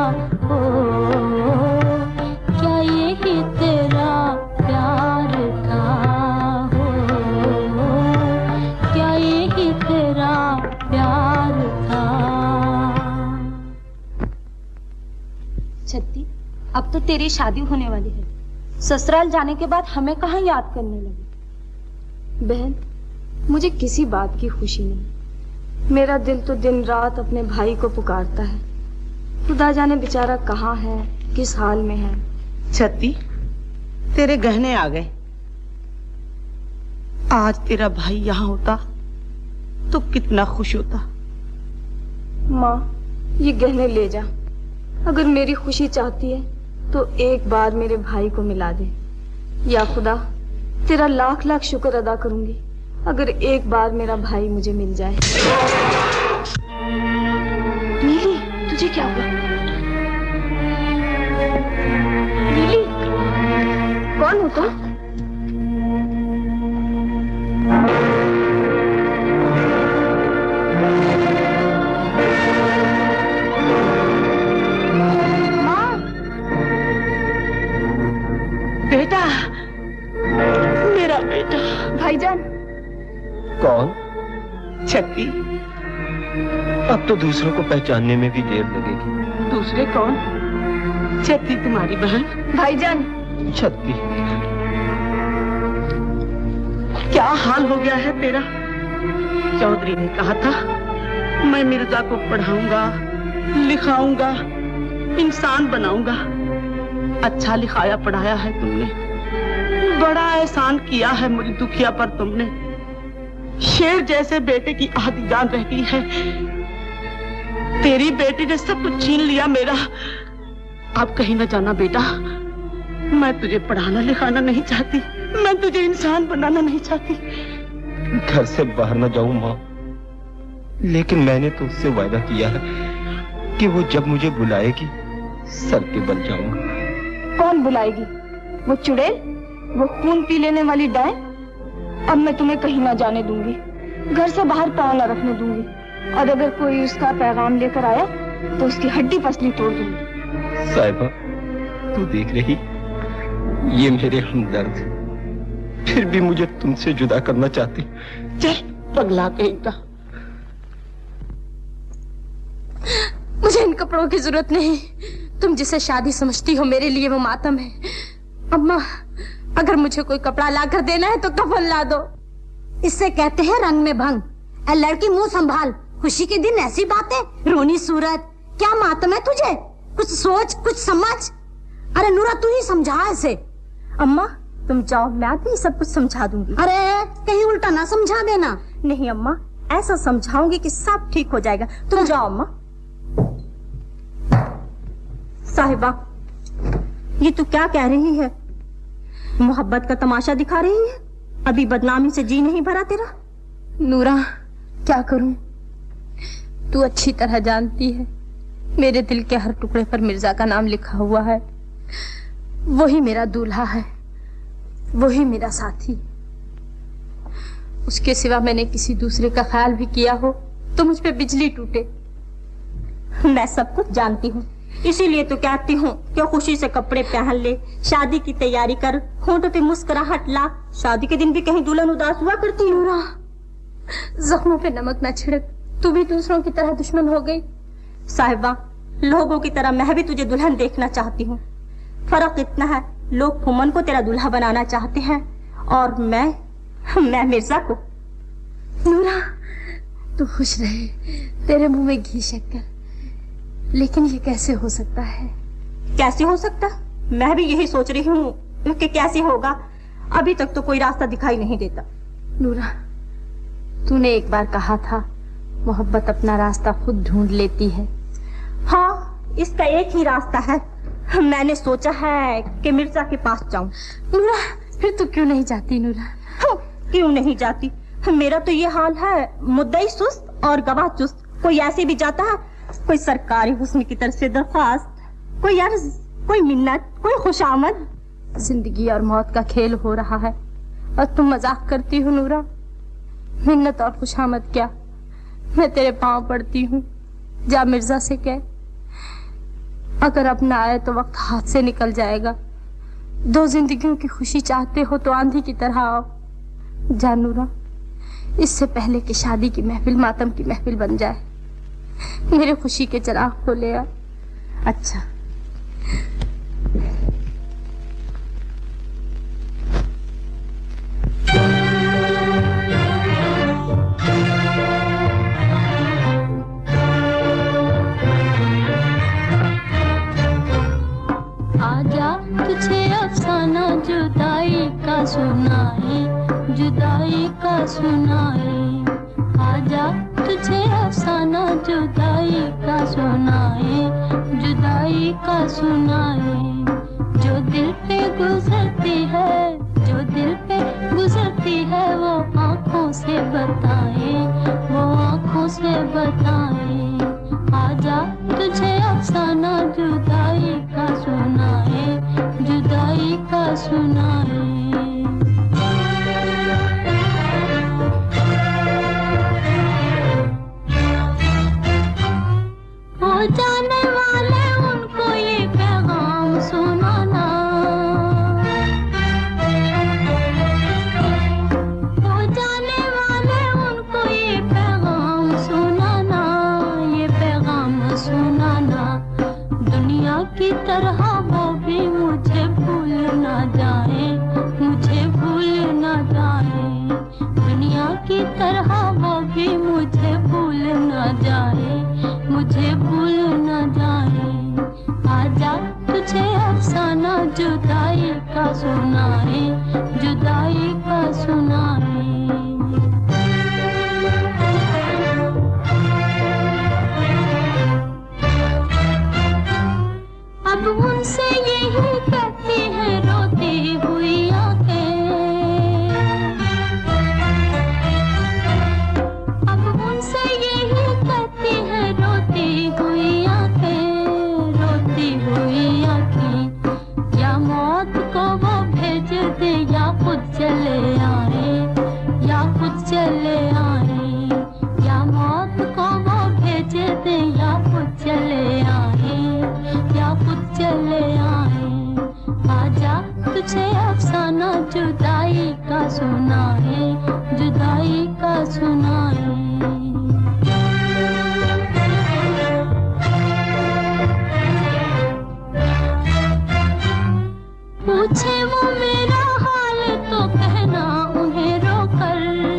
[SPEAKER 14] क्या यही तेरा प्यार था? क्या यही तेरा प्यार था?
[SPEAKER 3] छत्ती, अब तो तेरी शादी होने वाली है। ससुराल जाने के बाद हमें कहाँ याद करने लगी?
[SPEAKER 18] बहन, मुझे किसी बात की खुशी नहीं। मेरा दिल तो दिन रात अपने भाई को पुकारता है। खुदा जाने बेचारा कहाँ है, किस हाल में है।
[SPEAKER 2] छत्ती, तेरे गहने आ गए। आज तेरा भाई यहाँ होता तो कितना खुश होता।
[SPEAKER 18] माँ, ये गहने ले जा। अगर मेरी खुशी चाहती है तो एक बार मेरे भाई को मिला दे। या खुदा, तेरा लाख लाख शुक्र अदा करूंगी अगर एक बार मेरा भाई मुझे मिल जाए। नीली, तुझे क्या हुआ? नीली, कौन हो तुम?
[SPEAKER 7] कौन?
[SPEAKER 2] छत्ती।
[SPEAKER 7] अब तो दूसरों को पहचानने में भी देर लगेगी।
[SPEAKER 2] दूसरे कौन? छत्ती तुम्हारी बहन।
[SPEAKER 18] भाईजान।
[SPEAKER 7] छत्ती।
[SPEAKER 2] क्या हाल हो गया है तेरा? चौधरी ने कहा था मैं मिर्जा को पढ़ाऊंगा, लिखाऊंगा, इंसान बनाऊंगा। अच्छा लिखाया पढ़ाया है तुमने, बड़ा एहसान किया है मुझे दुखिया पर तुमने। शेर जैसे बेटे की आधी जान रहती है, तेरी बेटी ने सब कुछ छीन लिया मेरा। अब कहीं न जाना बेटा, मैं तुझे पढ़ाना लिखाना नहीं चाहती, मैं तुझे इंसान बनाना नहीं चाहती।
[SPEAKER 7] घर से बाहर न जाऊं माँ, लेकिन मैंने तो उससे वादा किया है कि वो जब मुझे बुलाएगी सर के बल जाऊंगा।
[SPEAKER 18] कौन बुलाएगी? वो चुड़ैल, वो खून पी लेने वाली डायन? अब मैं तुम्हें कहीं ना जाने दूंगी, घर से बाहर पाँव न रखने दूंगी, और अगर कोई उसका पैगाम लेकर आया तो उसकी हड्डी पसली तोड़ दूंगी।
[SPEAKER 7] साहिबा, तू देख रही, ये मेरे हमदर्द फिर भी मुझे तुमसे जुदा करना चाहती।
[SPEAKER 2] चल पगला कहेगा।
[SPEAKER 5] मुझे इन कपड़ों की जरूरत नहीं, तुम जिसे शादी समझती हो मेरे लिए वो मातम है। अम्मा, अगर मुझे कोई कपड़ा लाकर देना है तो कफन ला दो।
[SPEAKER 3] इससे कहते हैं रंग में भंग। ए लड़की, मुंह संभाल, खुशी के दिन ऐसी बातें, रोनी सूरत, क्या मातम है तुझे? कुछ सोच, कुछ समझ। अरे नूरा, तू ही समझा इसे।
[SPEAKER 20] अम्मा तुम जाओ, मैं आती सब कुछ समझा दूंगी।
[SPEAKER 3] अरे कहीं उल्टा ना समझा देना।
[SPEAKER 20] नहीं अम्मा, ऐसा समझाऊंगी कि सब ठीक हो जाएगा। तुम जाओ अम्मा। साहिबा, ये तू क्या कह रही है? मोहब्बत का तमाशा दिखा रही है? अभी बदनामी से जी नहीं भरा तेरा?
[SPEAKER 5] नूरा, क्या करूं? तू अच्छी तरह जानती है मेरे दिल के हर टुकड़े पर मिर्जा का नाम लिखा हुआ है। वही मेरा दूल्हा है, वही मेरा साथी। उसके सिवा मैंने किसी दूसरे का ख्याल भी किया हो तो मुझ पे बिजली टूटे।
[SPEAKER 20] मैं सब कुछ जानती हूँ, इसीलिए तो कहती हूँ कि खुशी से कपड़े पहन ले, शादी की तैयारी कर, होंठों पे मुस्कुराहट ला। शादी के दिन भी कहीं दुल्हन उदास हुआ करती है।
[SPEAKER 5] नूरा, जख्मों पे नमक ना छिड़क, तू भी दूसरों की तरह दुश्मन हो गई।
[SPEAKER 20] साहिबा, लोगों की तरह मैं भी तुझे दुल्हन देखना चाहती हूँ। फर्क इतना है, लोग फुमन को तेरा दुल्हा बनाना चाहते हैं और मैं मिर्जा को।
[SPEAKER 5] नूरा, तू खुश रहे, तेरे मुंह में घी शक्कर। लेकिन ये कैसे हो सकता है?
[SPEAKER 20] कैसे हो सकता? मैं भी यही सोच रही हूँ कि कैसे होगा। अभी तक तो कोई रास्ता दिखाई नहीं देता।
[SPEAKER 5] नूरा, तूने एक बार कहा था मोहब्बत अपना रास्ता खुद ढूंढ लेती है।
[SPEAKER 20] हाँ, इसका एक ही रास्ता है। मैंने सोचा है कि मिर्जा के पास जाऊं।
[SPEAKER 5] नूरा, फिर तू क्यों नहीं जाती? नूरा,
[SPEAKER 20] क्यों नहीं जाती? मेरा तो ये हाल है, मुद्दई सुस्त और गवाह चुस्त। कोई ऐसे भी जाता है, कोई सरकारी हुस्न की तरफ से दरख्वास्त, कोई अर्ज, कोई मिन्नत, कोई खुशामद।
[SPEAKER 5] जिंदगी और मौत का खेल हो रहा है और तुम मजाक करती हो। नूरा, मिन्नत और खुशामद क्या, मैं तेरे पांव पड़ती हूँ। जा मिर्जा से कह, अगर अपना आए तो वक्त हाथ से निकल जाएगा। दो जिंदगियों की खुशी चाहते हो तो आंधी की तरह आओ। जा नूरा, इससे पहले कि शादी की महफिल मातम की महफिल बन जाए। मेरे खुशी के चिराग को ले आ।
[SPEAKER 20] अच्छा।
[SPEAKER 14] आजा तुझे अफसाना जुदाई का सुनाए, जुदाई का सुनाए। आजा तुझे अफसाना जुदाई का सुनाए, जुदाई का सुनाए। जो दिल पे गुजरती है, जो दिल पे गुजरती है, वो आँखों से बताए, वो आँखों से बताए। आजा तुझे अफसाना जुदाई का सुनाए, जुदाई का सुनाए। हो जाने वाले उनको ये पैगाम सुनाना, हो जाने वाले चले आए, या मौत को वो भेजे दे, या खुद चले आए, या खुद चले आए। आजा तुझे अफसाना जुदाई का सुनाए, जुदाई का सुनाए। पूछे वो मेरा हाल तो कहना उन्हें रोकर,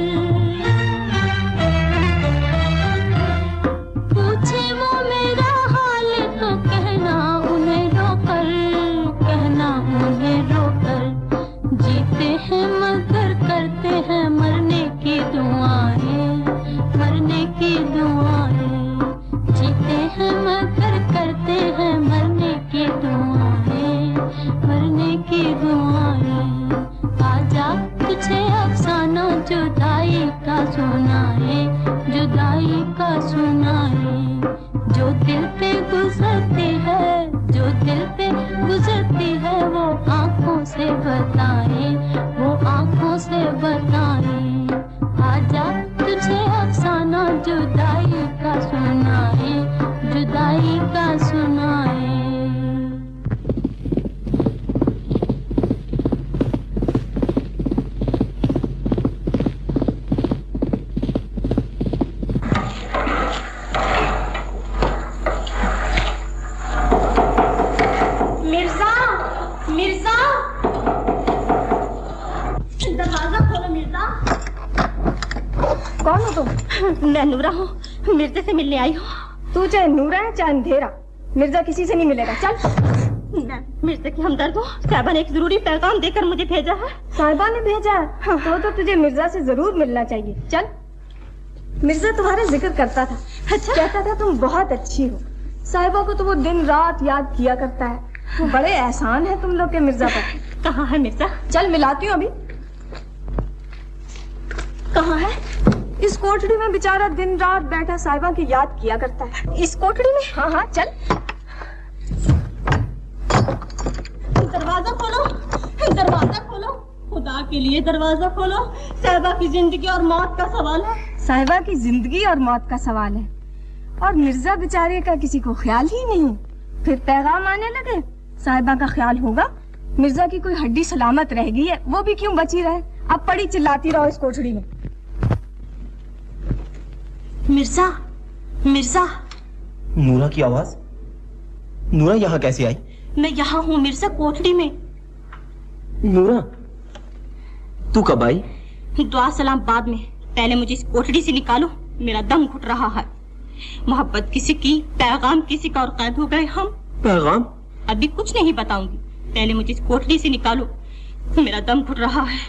[SPEAKER 14] पूछे वो मेरा हाल तो कहना उन्हें रोकर, कहना उन्हें रोकर। जीते हैं मगर करते हैं मरने की दुआएं, मरने की दुआएं। जीते हैं मगर करते हैं मरने की दुआएं, मरने की दुआएं। आजा तुझे अफसाना जुदाई का सुनाए, जुदाई का सुनाए। जो दिल पे गुजरती है, जो दिल पे गुजरती है, वो आंखों से बताए, वो आंखों से बताए। आजा तुझे अफसाना जुदाई का सुनाए, जुदाई का सुनाए।
[SPEAKER 3] मिर्जा, मिर्जा, दरवाजा खोलो मिर्जा।
[SPEAKER 20] कौन हो तुम? मैं नूरा हूँ, मिर्जे से मिलने आई हूँ।
[SPEAKER 18] तू चाहे नूरा है चाहे अंधेरा, मिर्जा किसी से नहीं मिलेगा। चल।
[SPEAKER 20] मैं मिर्जा की हमदर्द हूँ। साहिबा ने एक जरूरी पैगाम देकर मुझे भेजा है।
[SPEAKER 18] साहिबा ने भेजा है? तो तुझे मिर्जा से जरूर मिलना चाहिए। चल। मिर्जा तुम्हारा जिक्र करता था। अच्छा? कहता था तुम बहुत अच्छी हो। साहिबा को तो वो दिन रात याद किया करता है। बड़े एहसान है तुम लोग के मिर्जा पर।
[SPEAKER 20] कहाँ है मिर्जा?
[SPEAKER 18] चल मिलाती हूँ अभी।
[SPEAKER 20] कहाँ है?
[SPEAKER 18] इस कोठड़ी में बेचारा दिन रात बैठा साहिबा की याद किया करता है।
[SPEAKER 20] इस कोठड़ी में?
[SPEAKER 18] हाँ हाँ चल।
[SPEAKER 20] दरवाजा खोलो, दरवाजा खोलो, खुदा के लिए दरवाजा खोलो। साहिबा की जिंदगी और मौत का सवाल है।
[SPEAKER 18] साहिबा की जिंदगी और मौत का सवाल है, और मिर्जा बेचारे का किसी को ख्याल ही नहीं। फिर पैगाम आने लगे, साहिबा का ख्याल होगा। मिर्जा की कोई हड्डी सलामत रह गई है, वो भी क्यों बची रहे। अब पड़ी चिल्लाती रहो इस कोठड़ी में।
[SPEAKER 20] मिर्जा, मिर्जा।
[SPEAKER 7] नूरा की आवाज? नूरा यहाँ कैसे आई?
[SPEAKER 20] मैं यहाँ हूँ मिर्जा, कोठड़ी में।
[SPEAKER 7] नूरा, तू कब आई?
[SPEAKER 20] दुआ सलाम बाद में, पहले मुझे इस कोठड़ी से निकालो, मेरा दम घुट रहा है। मोहब्बत किसी की, पैगाम किसी का, और कैद हो गए हम।
[SPEAKER 7] पैगाम?
[SPEAKER 20] अभी कुछ नहीं बताऊंगी, पहले मुझे इस कोठड़ी से निकालो, मेरा दम घुट रहा है।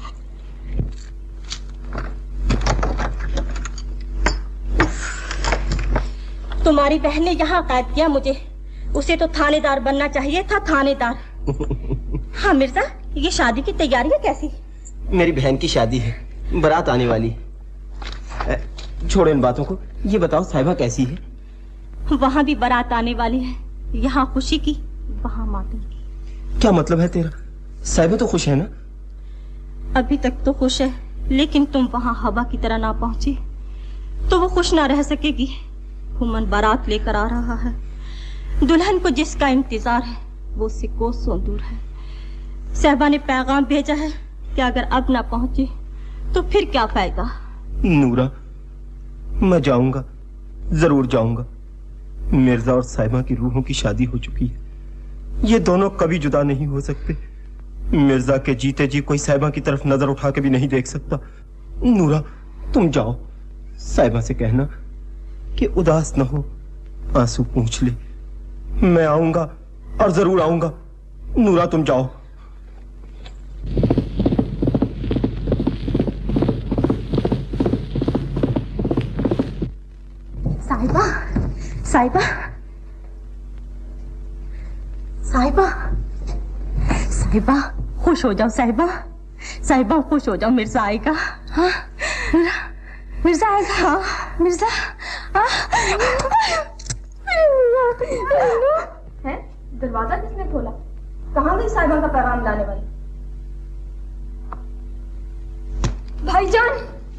[SPEAKER 20] तुम्हारी बहन ने यहाँ कैद किया मुझे, उसे तो थानेदार बनना चाहिए था, थानेदार। हाँ मिर्जा, ये शादी की तैयारियां कैसी?
[SPEAKER 7] मेरी बहन की शादी है, बारात आने वाली। छोड़ो इन बातों को, ये बताओ साहिबा कैसी है?
[SPEAKER 20] वहाँ भी बारात आने वाली है, यहाँ खुशी की, वहाँ मातम की।
[SPEAKER 7] क्या मतलब है तेरा? साहिबा तो खुश है ना?
[SPEAKER 20] अभी तक तो खुश है, लेकिन तुम वहाँ हवा की तरह ना पहुँची तो वो खुश ना रह सकेगी। हुमन बारात लेकर आ रहा है, दुल्हन को जिसका इंतजार है वो उससे कोसों दूर है। साहिबा ने पैगाम भेजा है कि अगर अब ना पहुंचे तो फिर क्या फायदा।
[SPEAKER 7] नूरा, मैं जाऊंगा, जरूर जाऊंगा। मिर्जा और साहिबा की रूहों की शादी हो चुकी है, ये दोनों कभी जुदा नहीं हो सकते। मिर्जा के जीते जी कोई साहिबा की तरफ नजर उठा के भी नहीं देख सकता। नूरा, तुम जाओ, साहिबा से कहना कि उदास न हो, आंसू पूंछ ले। मैं आऊंगा और जरूर आऊंगा। नूरा, तुम जाओ।
[SPEAKER 3] साहिबा, साहिबा, साहिबा,
[SPEAKER 20] साहिबा, खुश हो जाओ साहिबा, साहिबा खुश हो जाओ, मिर्जा आएगा।
[SPEAKER 3] हाँ, मिर्जा आएगा। हाँ, मिर्जा।
[SPEAKER 18] है? दरवाजा किसने खोला? कहाँ गई साहिबा का पैगाम लाने वाली? भाईजान,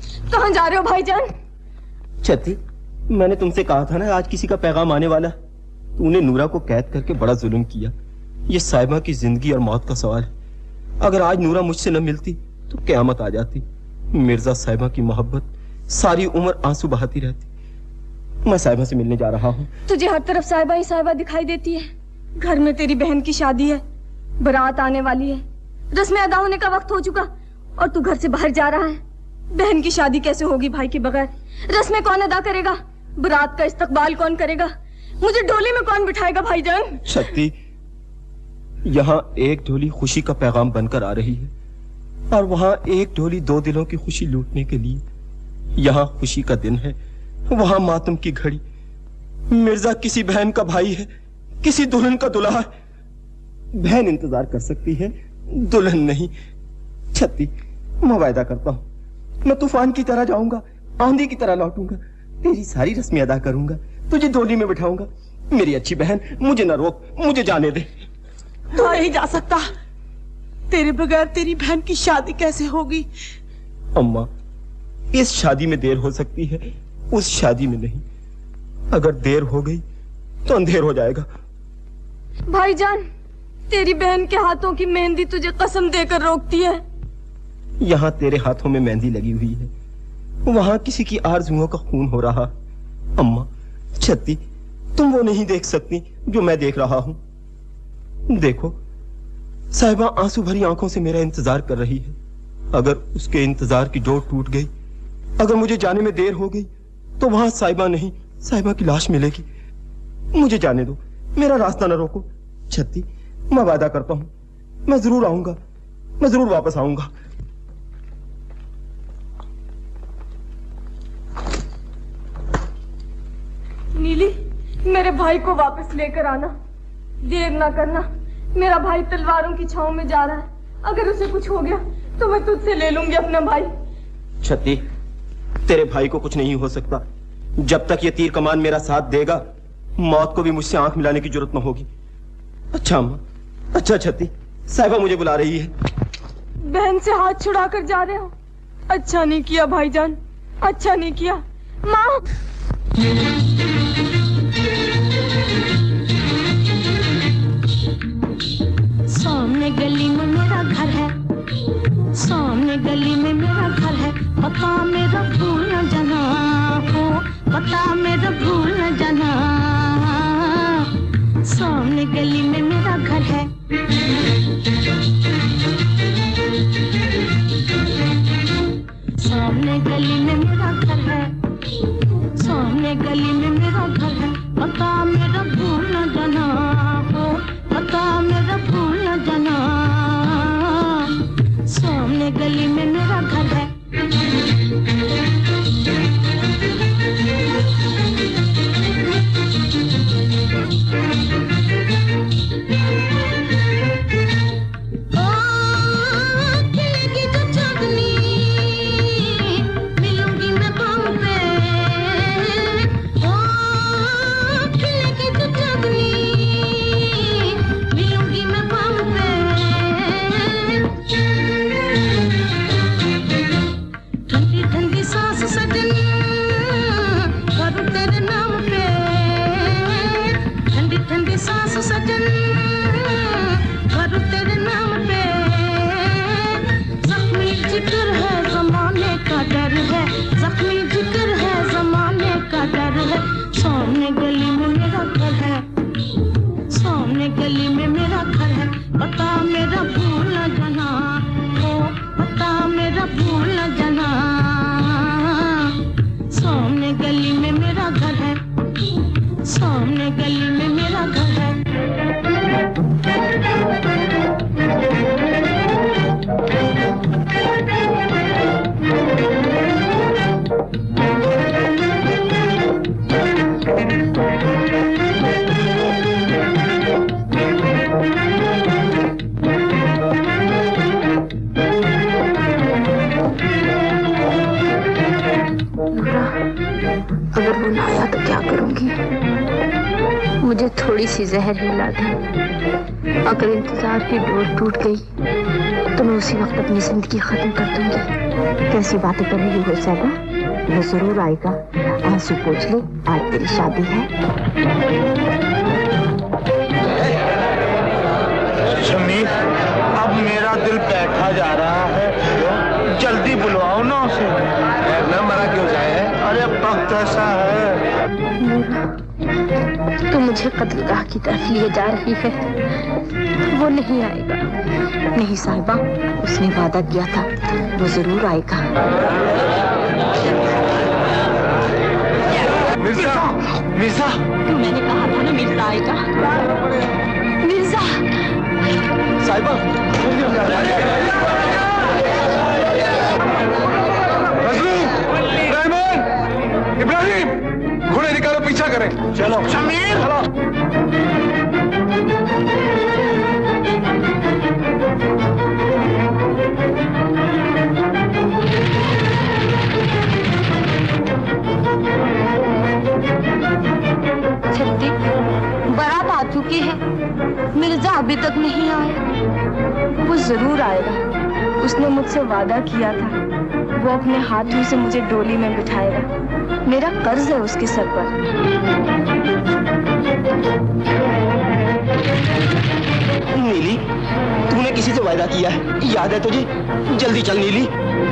[SPEAKER 18] कहाँ जा रहे हो भाईजान?
[SPEAKER 7] छत्ती, मैंने तुमसे कहा था ना आज किसी का पैगाम आने वाला। तूने नूरा को कैद करके बड़ा जुल्म किया। ये साहिबा की जिंदगी और मौत का सवाल है। अगर आज नूरा मुझसे न मिलती तो क़यामत आ जाती। मिर्जा साहिबा की मोहब्बत सारी उम्र आंसू बहाती रहती। मैं साहिबा से मिलने जा रहा हूँ।
[SPEAKER 18] तुझे हर तरफ साहिबा ही साहिबा दिखाई देती है। घर में तेरी बहन की शादी है, बारात आने वाली है, रस्में अदा होने का वक्त हो चुका और तू घर से बाहर जा रहा है। बहन की शादी कैसे होगी भाई के बगैर? रस्में कौन अदा करेगा? बारात का इस्तकबाल कौन करेगा? मुझे डोली में कौन बिठाएगा भाईजान?
[SPEAKER 7] शक्ति, यहाँ एक डोली खुशी का पैगाम बनकर आ रही है और वहाँ एक डोली दो दिलों की खुशी लूटने के लिए। यहाँ खुशी का दिन है, वहाँ मातम की घड़ी। मिर्जा किसी बहन का भाई है, किसी दुल्हन का दुल्हा है। बहन इंतजार कर सकती है, दुल्हन नहीं। छत्ती, मैं वायदा करता हूँ, मैं तूफान की तरह जाऊंगा, आंधी की तरह लौटूंगा, तेरी सारी रस्में अदा करूंगा, तुझे डोली में बिठाऊंगा। मेरी अच्छी बहन, मुझे न रोक, मुझे जाने दे।
[SPEAKER 2] तू नहीं जा सकता। तेरे बगैर तेरी बहन की शादी कैसे होगी?
[SPEAKER 7] अम्मा, इस शादी में देर हो सकती है, उस शादी में नहीं। अगर देर हो गई तो अंधेर हो जाएगा।
[SPEAKER 18] भाईजान, तेरी बहन के हाथों की मेहंदी तुझे कसम देकर रोकती है।
[SPEAKER 7] यहाँ तेरे हाथों में मेहंदी लगी हुई है, वहां किसी की आरज़ुओं का खून हो रहा। अम्मा, छत्ती, तुम वो नहीं देख सकती जो मैं देख रहा हूं। देखो, साहिबा आंसू भरी आंखों से मेरा इंतजार कर रही है। अगर उसके इंतजार की डोर टूट गई, अगर मुझे जाने में देर हो गई, तो वहां साहिबा नहीं, साहिबा की लाश मिलेगी। मुझे जाने दो, मेरा रास्ता न रोको। छत्ती, मैं वादा करता हूं, मैं जरूर आऊंगा, मैं जरूर वापस आऊंगा।
[SPEAKER 18] नीली, मेरे भाई को वापस लेकर आना, देर ना करना। मेरा भाई तलवारों की छांव में जा रहा है। अगर उसे कुछ हो गया तो मैं तुझसे ले लूंगी अपना भाई।
[SPEAKER 7] छत्ती, तेरे भाई को कुछ नहीं हो सकता। जब तक ये तीर कमान मेरा साथ देगा, मौत को भी मुझसे आंख मिलाने की जरूरत न होगी। अच्छा अम्मा, अच्छा छत्ती, साहिबा मुझे बुला रही है।
[SPEAKER 18] बहन से हाथ छुड़ा कर जा रहे हो। अच्छा नहीं किया भाईजान, अच्छा नहीं किया। माँ,
[SPEAKER 1] सामने गली में मेरा घर है, सामने गली में मेरा घर है। पता मेरा भूल न जाना हो, पता मेरा भूल न जाना। सामने गली में मेरा घर है, सामने गली में मेरा घर है, सामने गली में मेरा घर है। पता मेरा भूल न जाना हो, पता मेरा भूल न जाना। सामने गली में मेरा घर है। सामने गली में मेरा घर है, सामने गली में मेरा घर है। पता मेरा भूल न जाना हो, पता मेरा भूल न जाना। सामने गली में मेरा घर है, सामने गली में मेरा घर है।
[SPEAKER 5] अगर वो ना आया तो क्या करूंगी? मुझे थोड़ी सी जहर मिला दे। अगर इंतजार की डोर टूट गई तो मैं उसी वक्त अपनी जिंदगी खत्म कर दूंगी। कैसी बातें कर रही हो साहिबा? वो जरूर आएगा। आंसू पोंछ ले, आज तेरी शादी है।
[SPEAKER 9] समीर, अब मेरा दिल बैठा जा रहा है, जल्दी बुलवाओ ना उसे।
[SPEAKER 15] ना मरा क्यों जाए?
[SPEAKER 9] अरे वक्त ऐसा है।
[SPEAKER 5] तू मुझे कत्लगाह की तरफ लिए जा रही है। वो नहीं आएगा। नहीं साहिबा, उसने वादा किया था, वो जरूर आएगा।
[SPEAKER 9] मिर्जा, मिर्जा,
[SPEAKER 20] मैंने कहा था ना मिर्जा आएगा।
[SPEAKER 5] मिर्जा
[SPEAKER 15] साहिबा, इब्राहिम, घोड़े निकालो, पीछा करें।
[SPEAKER 9] चलो समीर,
[SPEAKER 5] छत्ती, बारात आ चुकी है, मिर्जा अभी तक नहीं आया। वो जरूर आएगा। उसने मुझसे वादा किया था, वो अपने हाथों से मुझे डोली में बिठाएगा। मेरा कर्ज है उसके सर पर।
[SPEAKER 7] नीली, तूने किसी से वादा किया है, याद है तुझे? जल्दी चल नीली।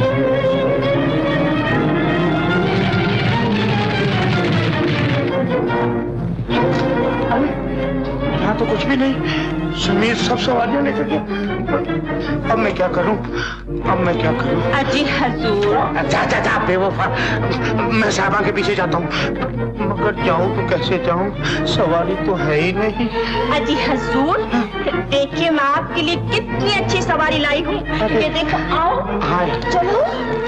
[SPEAKER 9] यहाँ तो कुछ भी नहीं। समीर सब सवारियां लेकर गया। अब मैं क्या करूं?
[SPEAKER 20] अजी हजूर।
[SPEAKER 9] जा बेवफा, मैं साहिबा के पीछे जाता हूँ। मगर जाऊं तो कैसे जाऊं? सवारी तो है ही नहीं।
[SPEAKER 20] अजी हजूर, देखिए मैं आपके लिए कितनी अच्छी सवारी लाई हूँ। ये देखो, आओ। चलो।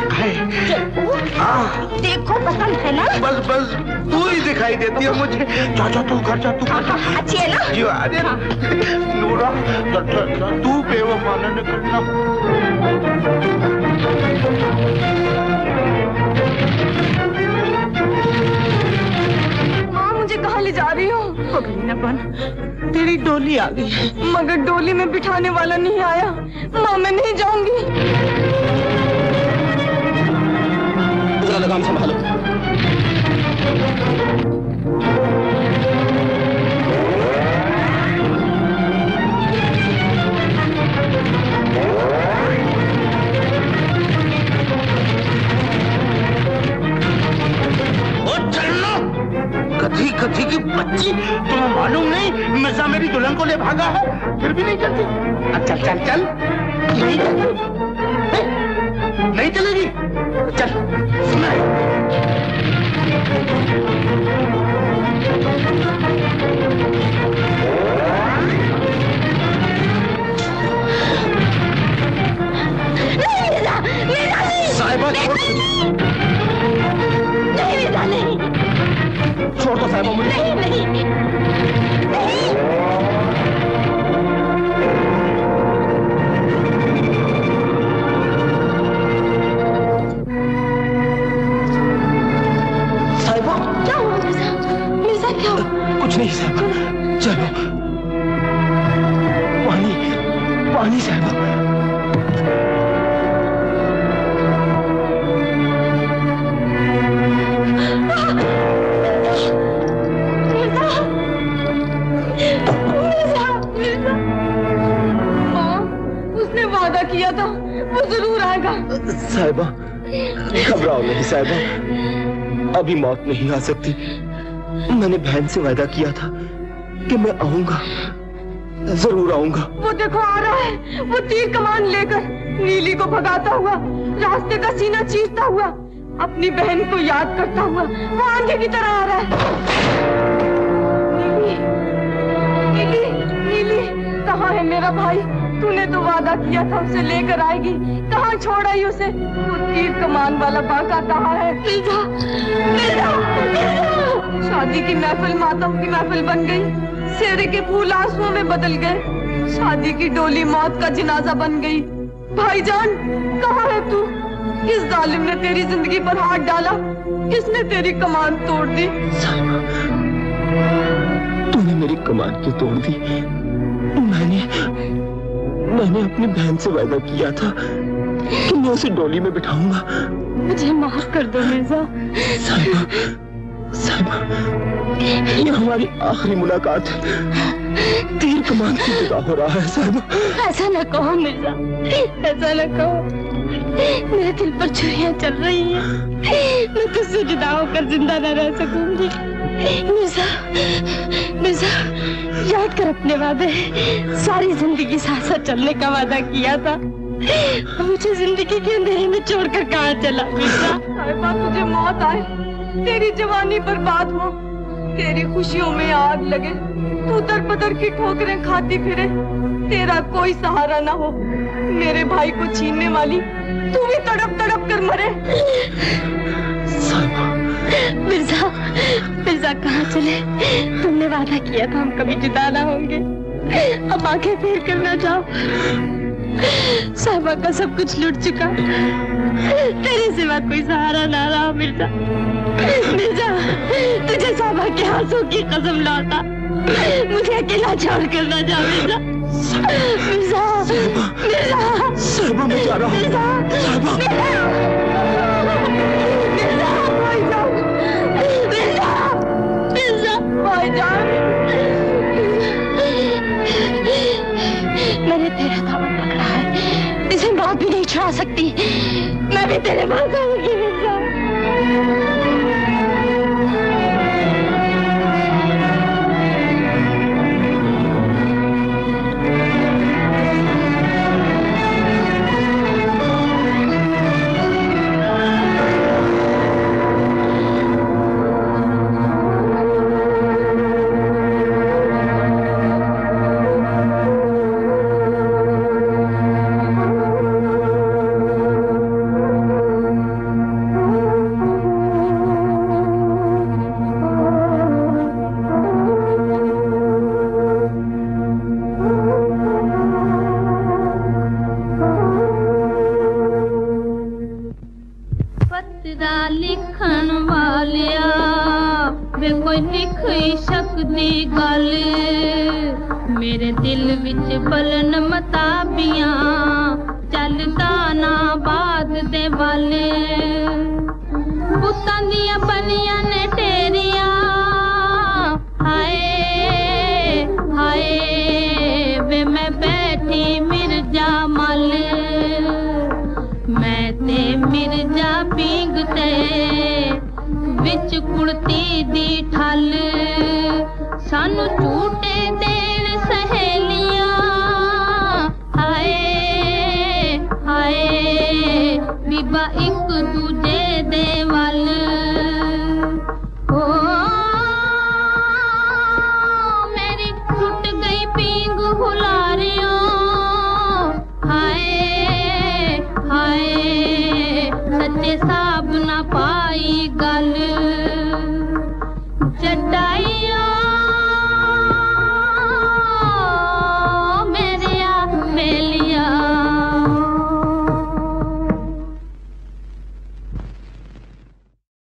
[SPEAKER 20] देखो, पसंद है ना?
[SPEAKER 9] बस तू ही दिखाई देती है मुझे। जा तू घर जा, तू
[SPEAKER 20] अच्छी है ना?
[SPEAKER 9] जी अरे नूरा, तू बेवफा न निकलना।
[SPEAKER 18] माँ, मुझे कहाँ ले जा रही हो?
[SPEAKER 2] पगली न बन, तेरी डोली आ गई है।
[SPEAKER 18] मगर डोली में बिठाने वाला नहीं आया। माँ, मैं नहीं जाऊंगी।
[SPEAKER 7] जरा लगाम संभालो।
[SPEAKER 9] गधी की बच्ची, तुम्हें मालूम नहीं मिर्जा मेरी दुल्हन को ले भागा है, फिर भी नहीं चलती। चल नहीं चलेगी। चल
[SPEAKER 7] साहिबा,
[SPEAKER 20] नहीं,
[SPEAKER 7] छोड़ दो साहिबा मुझे।
[SPEAKER 20] नहीं।
[SPEAKER 7] साहिबा,
[SPEAKER 20] क्या हुआ मिर्जा? क्या हुआ?
[SPEAKER 7] कुछ नहीं साहिबा, चलो। पानी साहिबा।
[SPEAKER 18] किया था, वो जरूर आएगा।
[SPEAKER 7] साहिबा, घबराओ नहीं साहिबा, अभी मौत नहीं आ सकती। मैंने बहन से वादा किया था कि मैं आऊंगा, जरूर आऊंगा।
[SPEAKER 18] वो देखो आ रहा है, वो तीर कमान लेकर नीली को भगाता हुआ, रास्ते का सीना चीरता हुआ, अपनी बहन को याद करता हुआ, वो आंधी की तरह आ रहा है। नीली, नीली, कहाँ है मेरा भाई? तूने तो वादा किया था उसे लेकर आएगी, कहाँ छोड़ आई उसे? वो तीर कमान वाला बाका कहाँ है? मिर्जा, मिर्जा, मिर्जा। शादी की महफिल मातम की महफिल बन गई, सेहरे के फूल आंसुओं में बदल गए, शादी की डोली मौत का जनाजा बन गई। भाईजान, कहाँ है तू? किस जालिम ने तेरी जिंदगी पर हाथ डाला? किसने तेरी कमान तोड़ दी?
[SPEAKER 7] तूने मेरी कमान क्यों तोड़ दी? मैंने अपनी बहन से वादा किया था कि मैं उसे डोली में बिठाऊंगा।
[SPEAKER 18] मुझे माफ कर दो मिर्जा।
[SPEAKER 7] साहिबा, साहिबा, ये हमारी आखिरी मुलाकात है। तीर कमान से विदा हो रहा है साहिबा।
[SPEAKER 18] ऐसा न कहो मिर्जा, ऐसा न कहो। मेरे दिल पर छुरियां चल रही हैं। मैं तुझसे जुदा होकर जिंदा न रह सकूंगी। मिर्जा, मिर्जा, याद कर अपने वादे। सारी जिंदगी साथ साथ चलने का वादा किया था। मुझे जिंदगी के अंधेरे में छोड़कर कहाँ चला मिर्जा? साहिबा, तुझे मौत आए, तेरी जवानी बर्बाद हो, तेरी खुशियों में आग लगे, तू दर बदर की ठोकरें खाती फिरे, तेरा कोई सहारा ना हो, मेरे भाई को छीनने वाली तू भी तड़प तड़प कर मरे। मिर्जा, मिर्जा कहाँ चले? तुमने वादा किया था हम कभी जुदा ना होंगे, अब आंखें फेर कर ना जाओ। साहिबा का सब कुछ लूट चुका, तेरे सिवा कोई सहारा ना रहा मिर्जा। मिर्जा, तुझे साहिबा के आंसू की कसम लौटा, मुझे अकेला छोड़ कर ना जा मिर्जा। मिर्जा, मिर्जा,
[SPEAKER 7] साहिबा मैं जा रहा हूँ। साहिबा,
[SPEAKER 18] मिर्जा, भाईजान, मिर्जा, मिर्जा, भाईजान। मैंने तेरा दामन पकड़ा है, इसे मौत भी नहीं छुड़ा सकती। मैं भी तेरे पास आऊंगी मिर्जा।
[SPEAKER 21] मेरे दिल विच बलन मताबियां चलदा ना बाद दे वाले पुत्तां दियां बनियां ने तेरियां हाय हाय वे मैं बैठी मिर्जा मल मैं ते मिर्जा पींगते विच कुड़ती दी ठल सानू झूठे देन सहेलियां हाय हाय बीबा एक दूजे दे वल ओ मेरी टूट गई पींग हुलारियों हाय हाय सच्चे साब ना पाई गल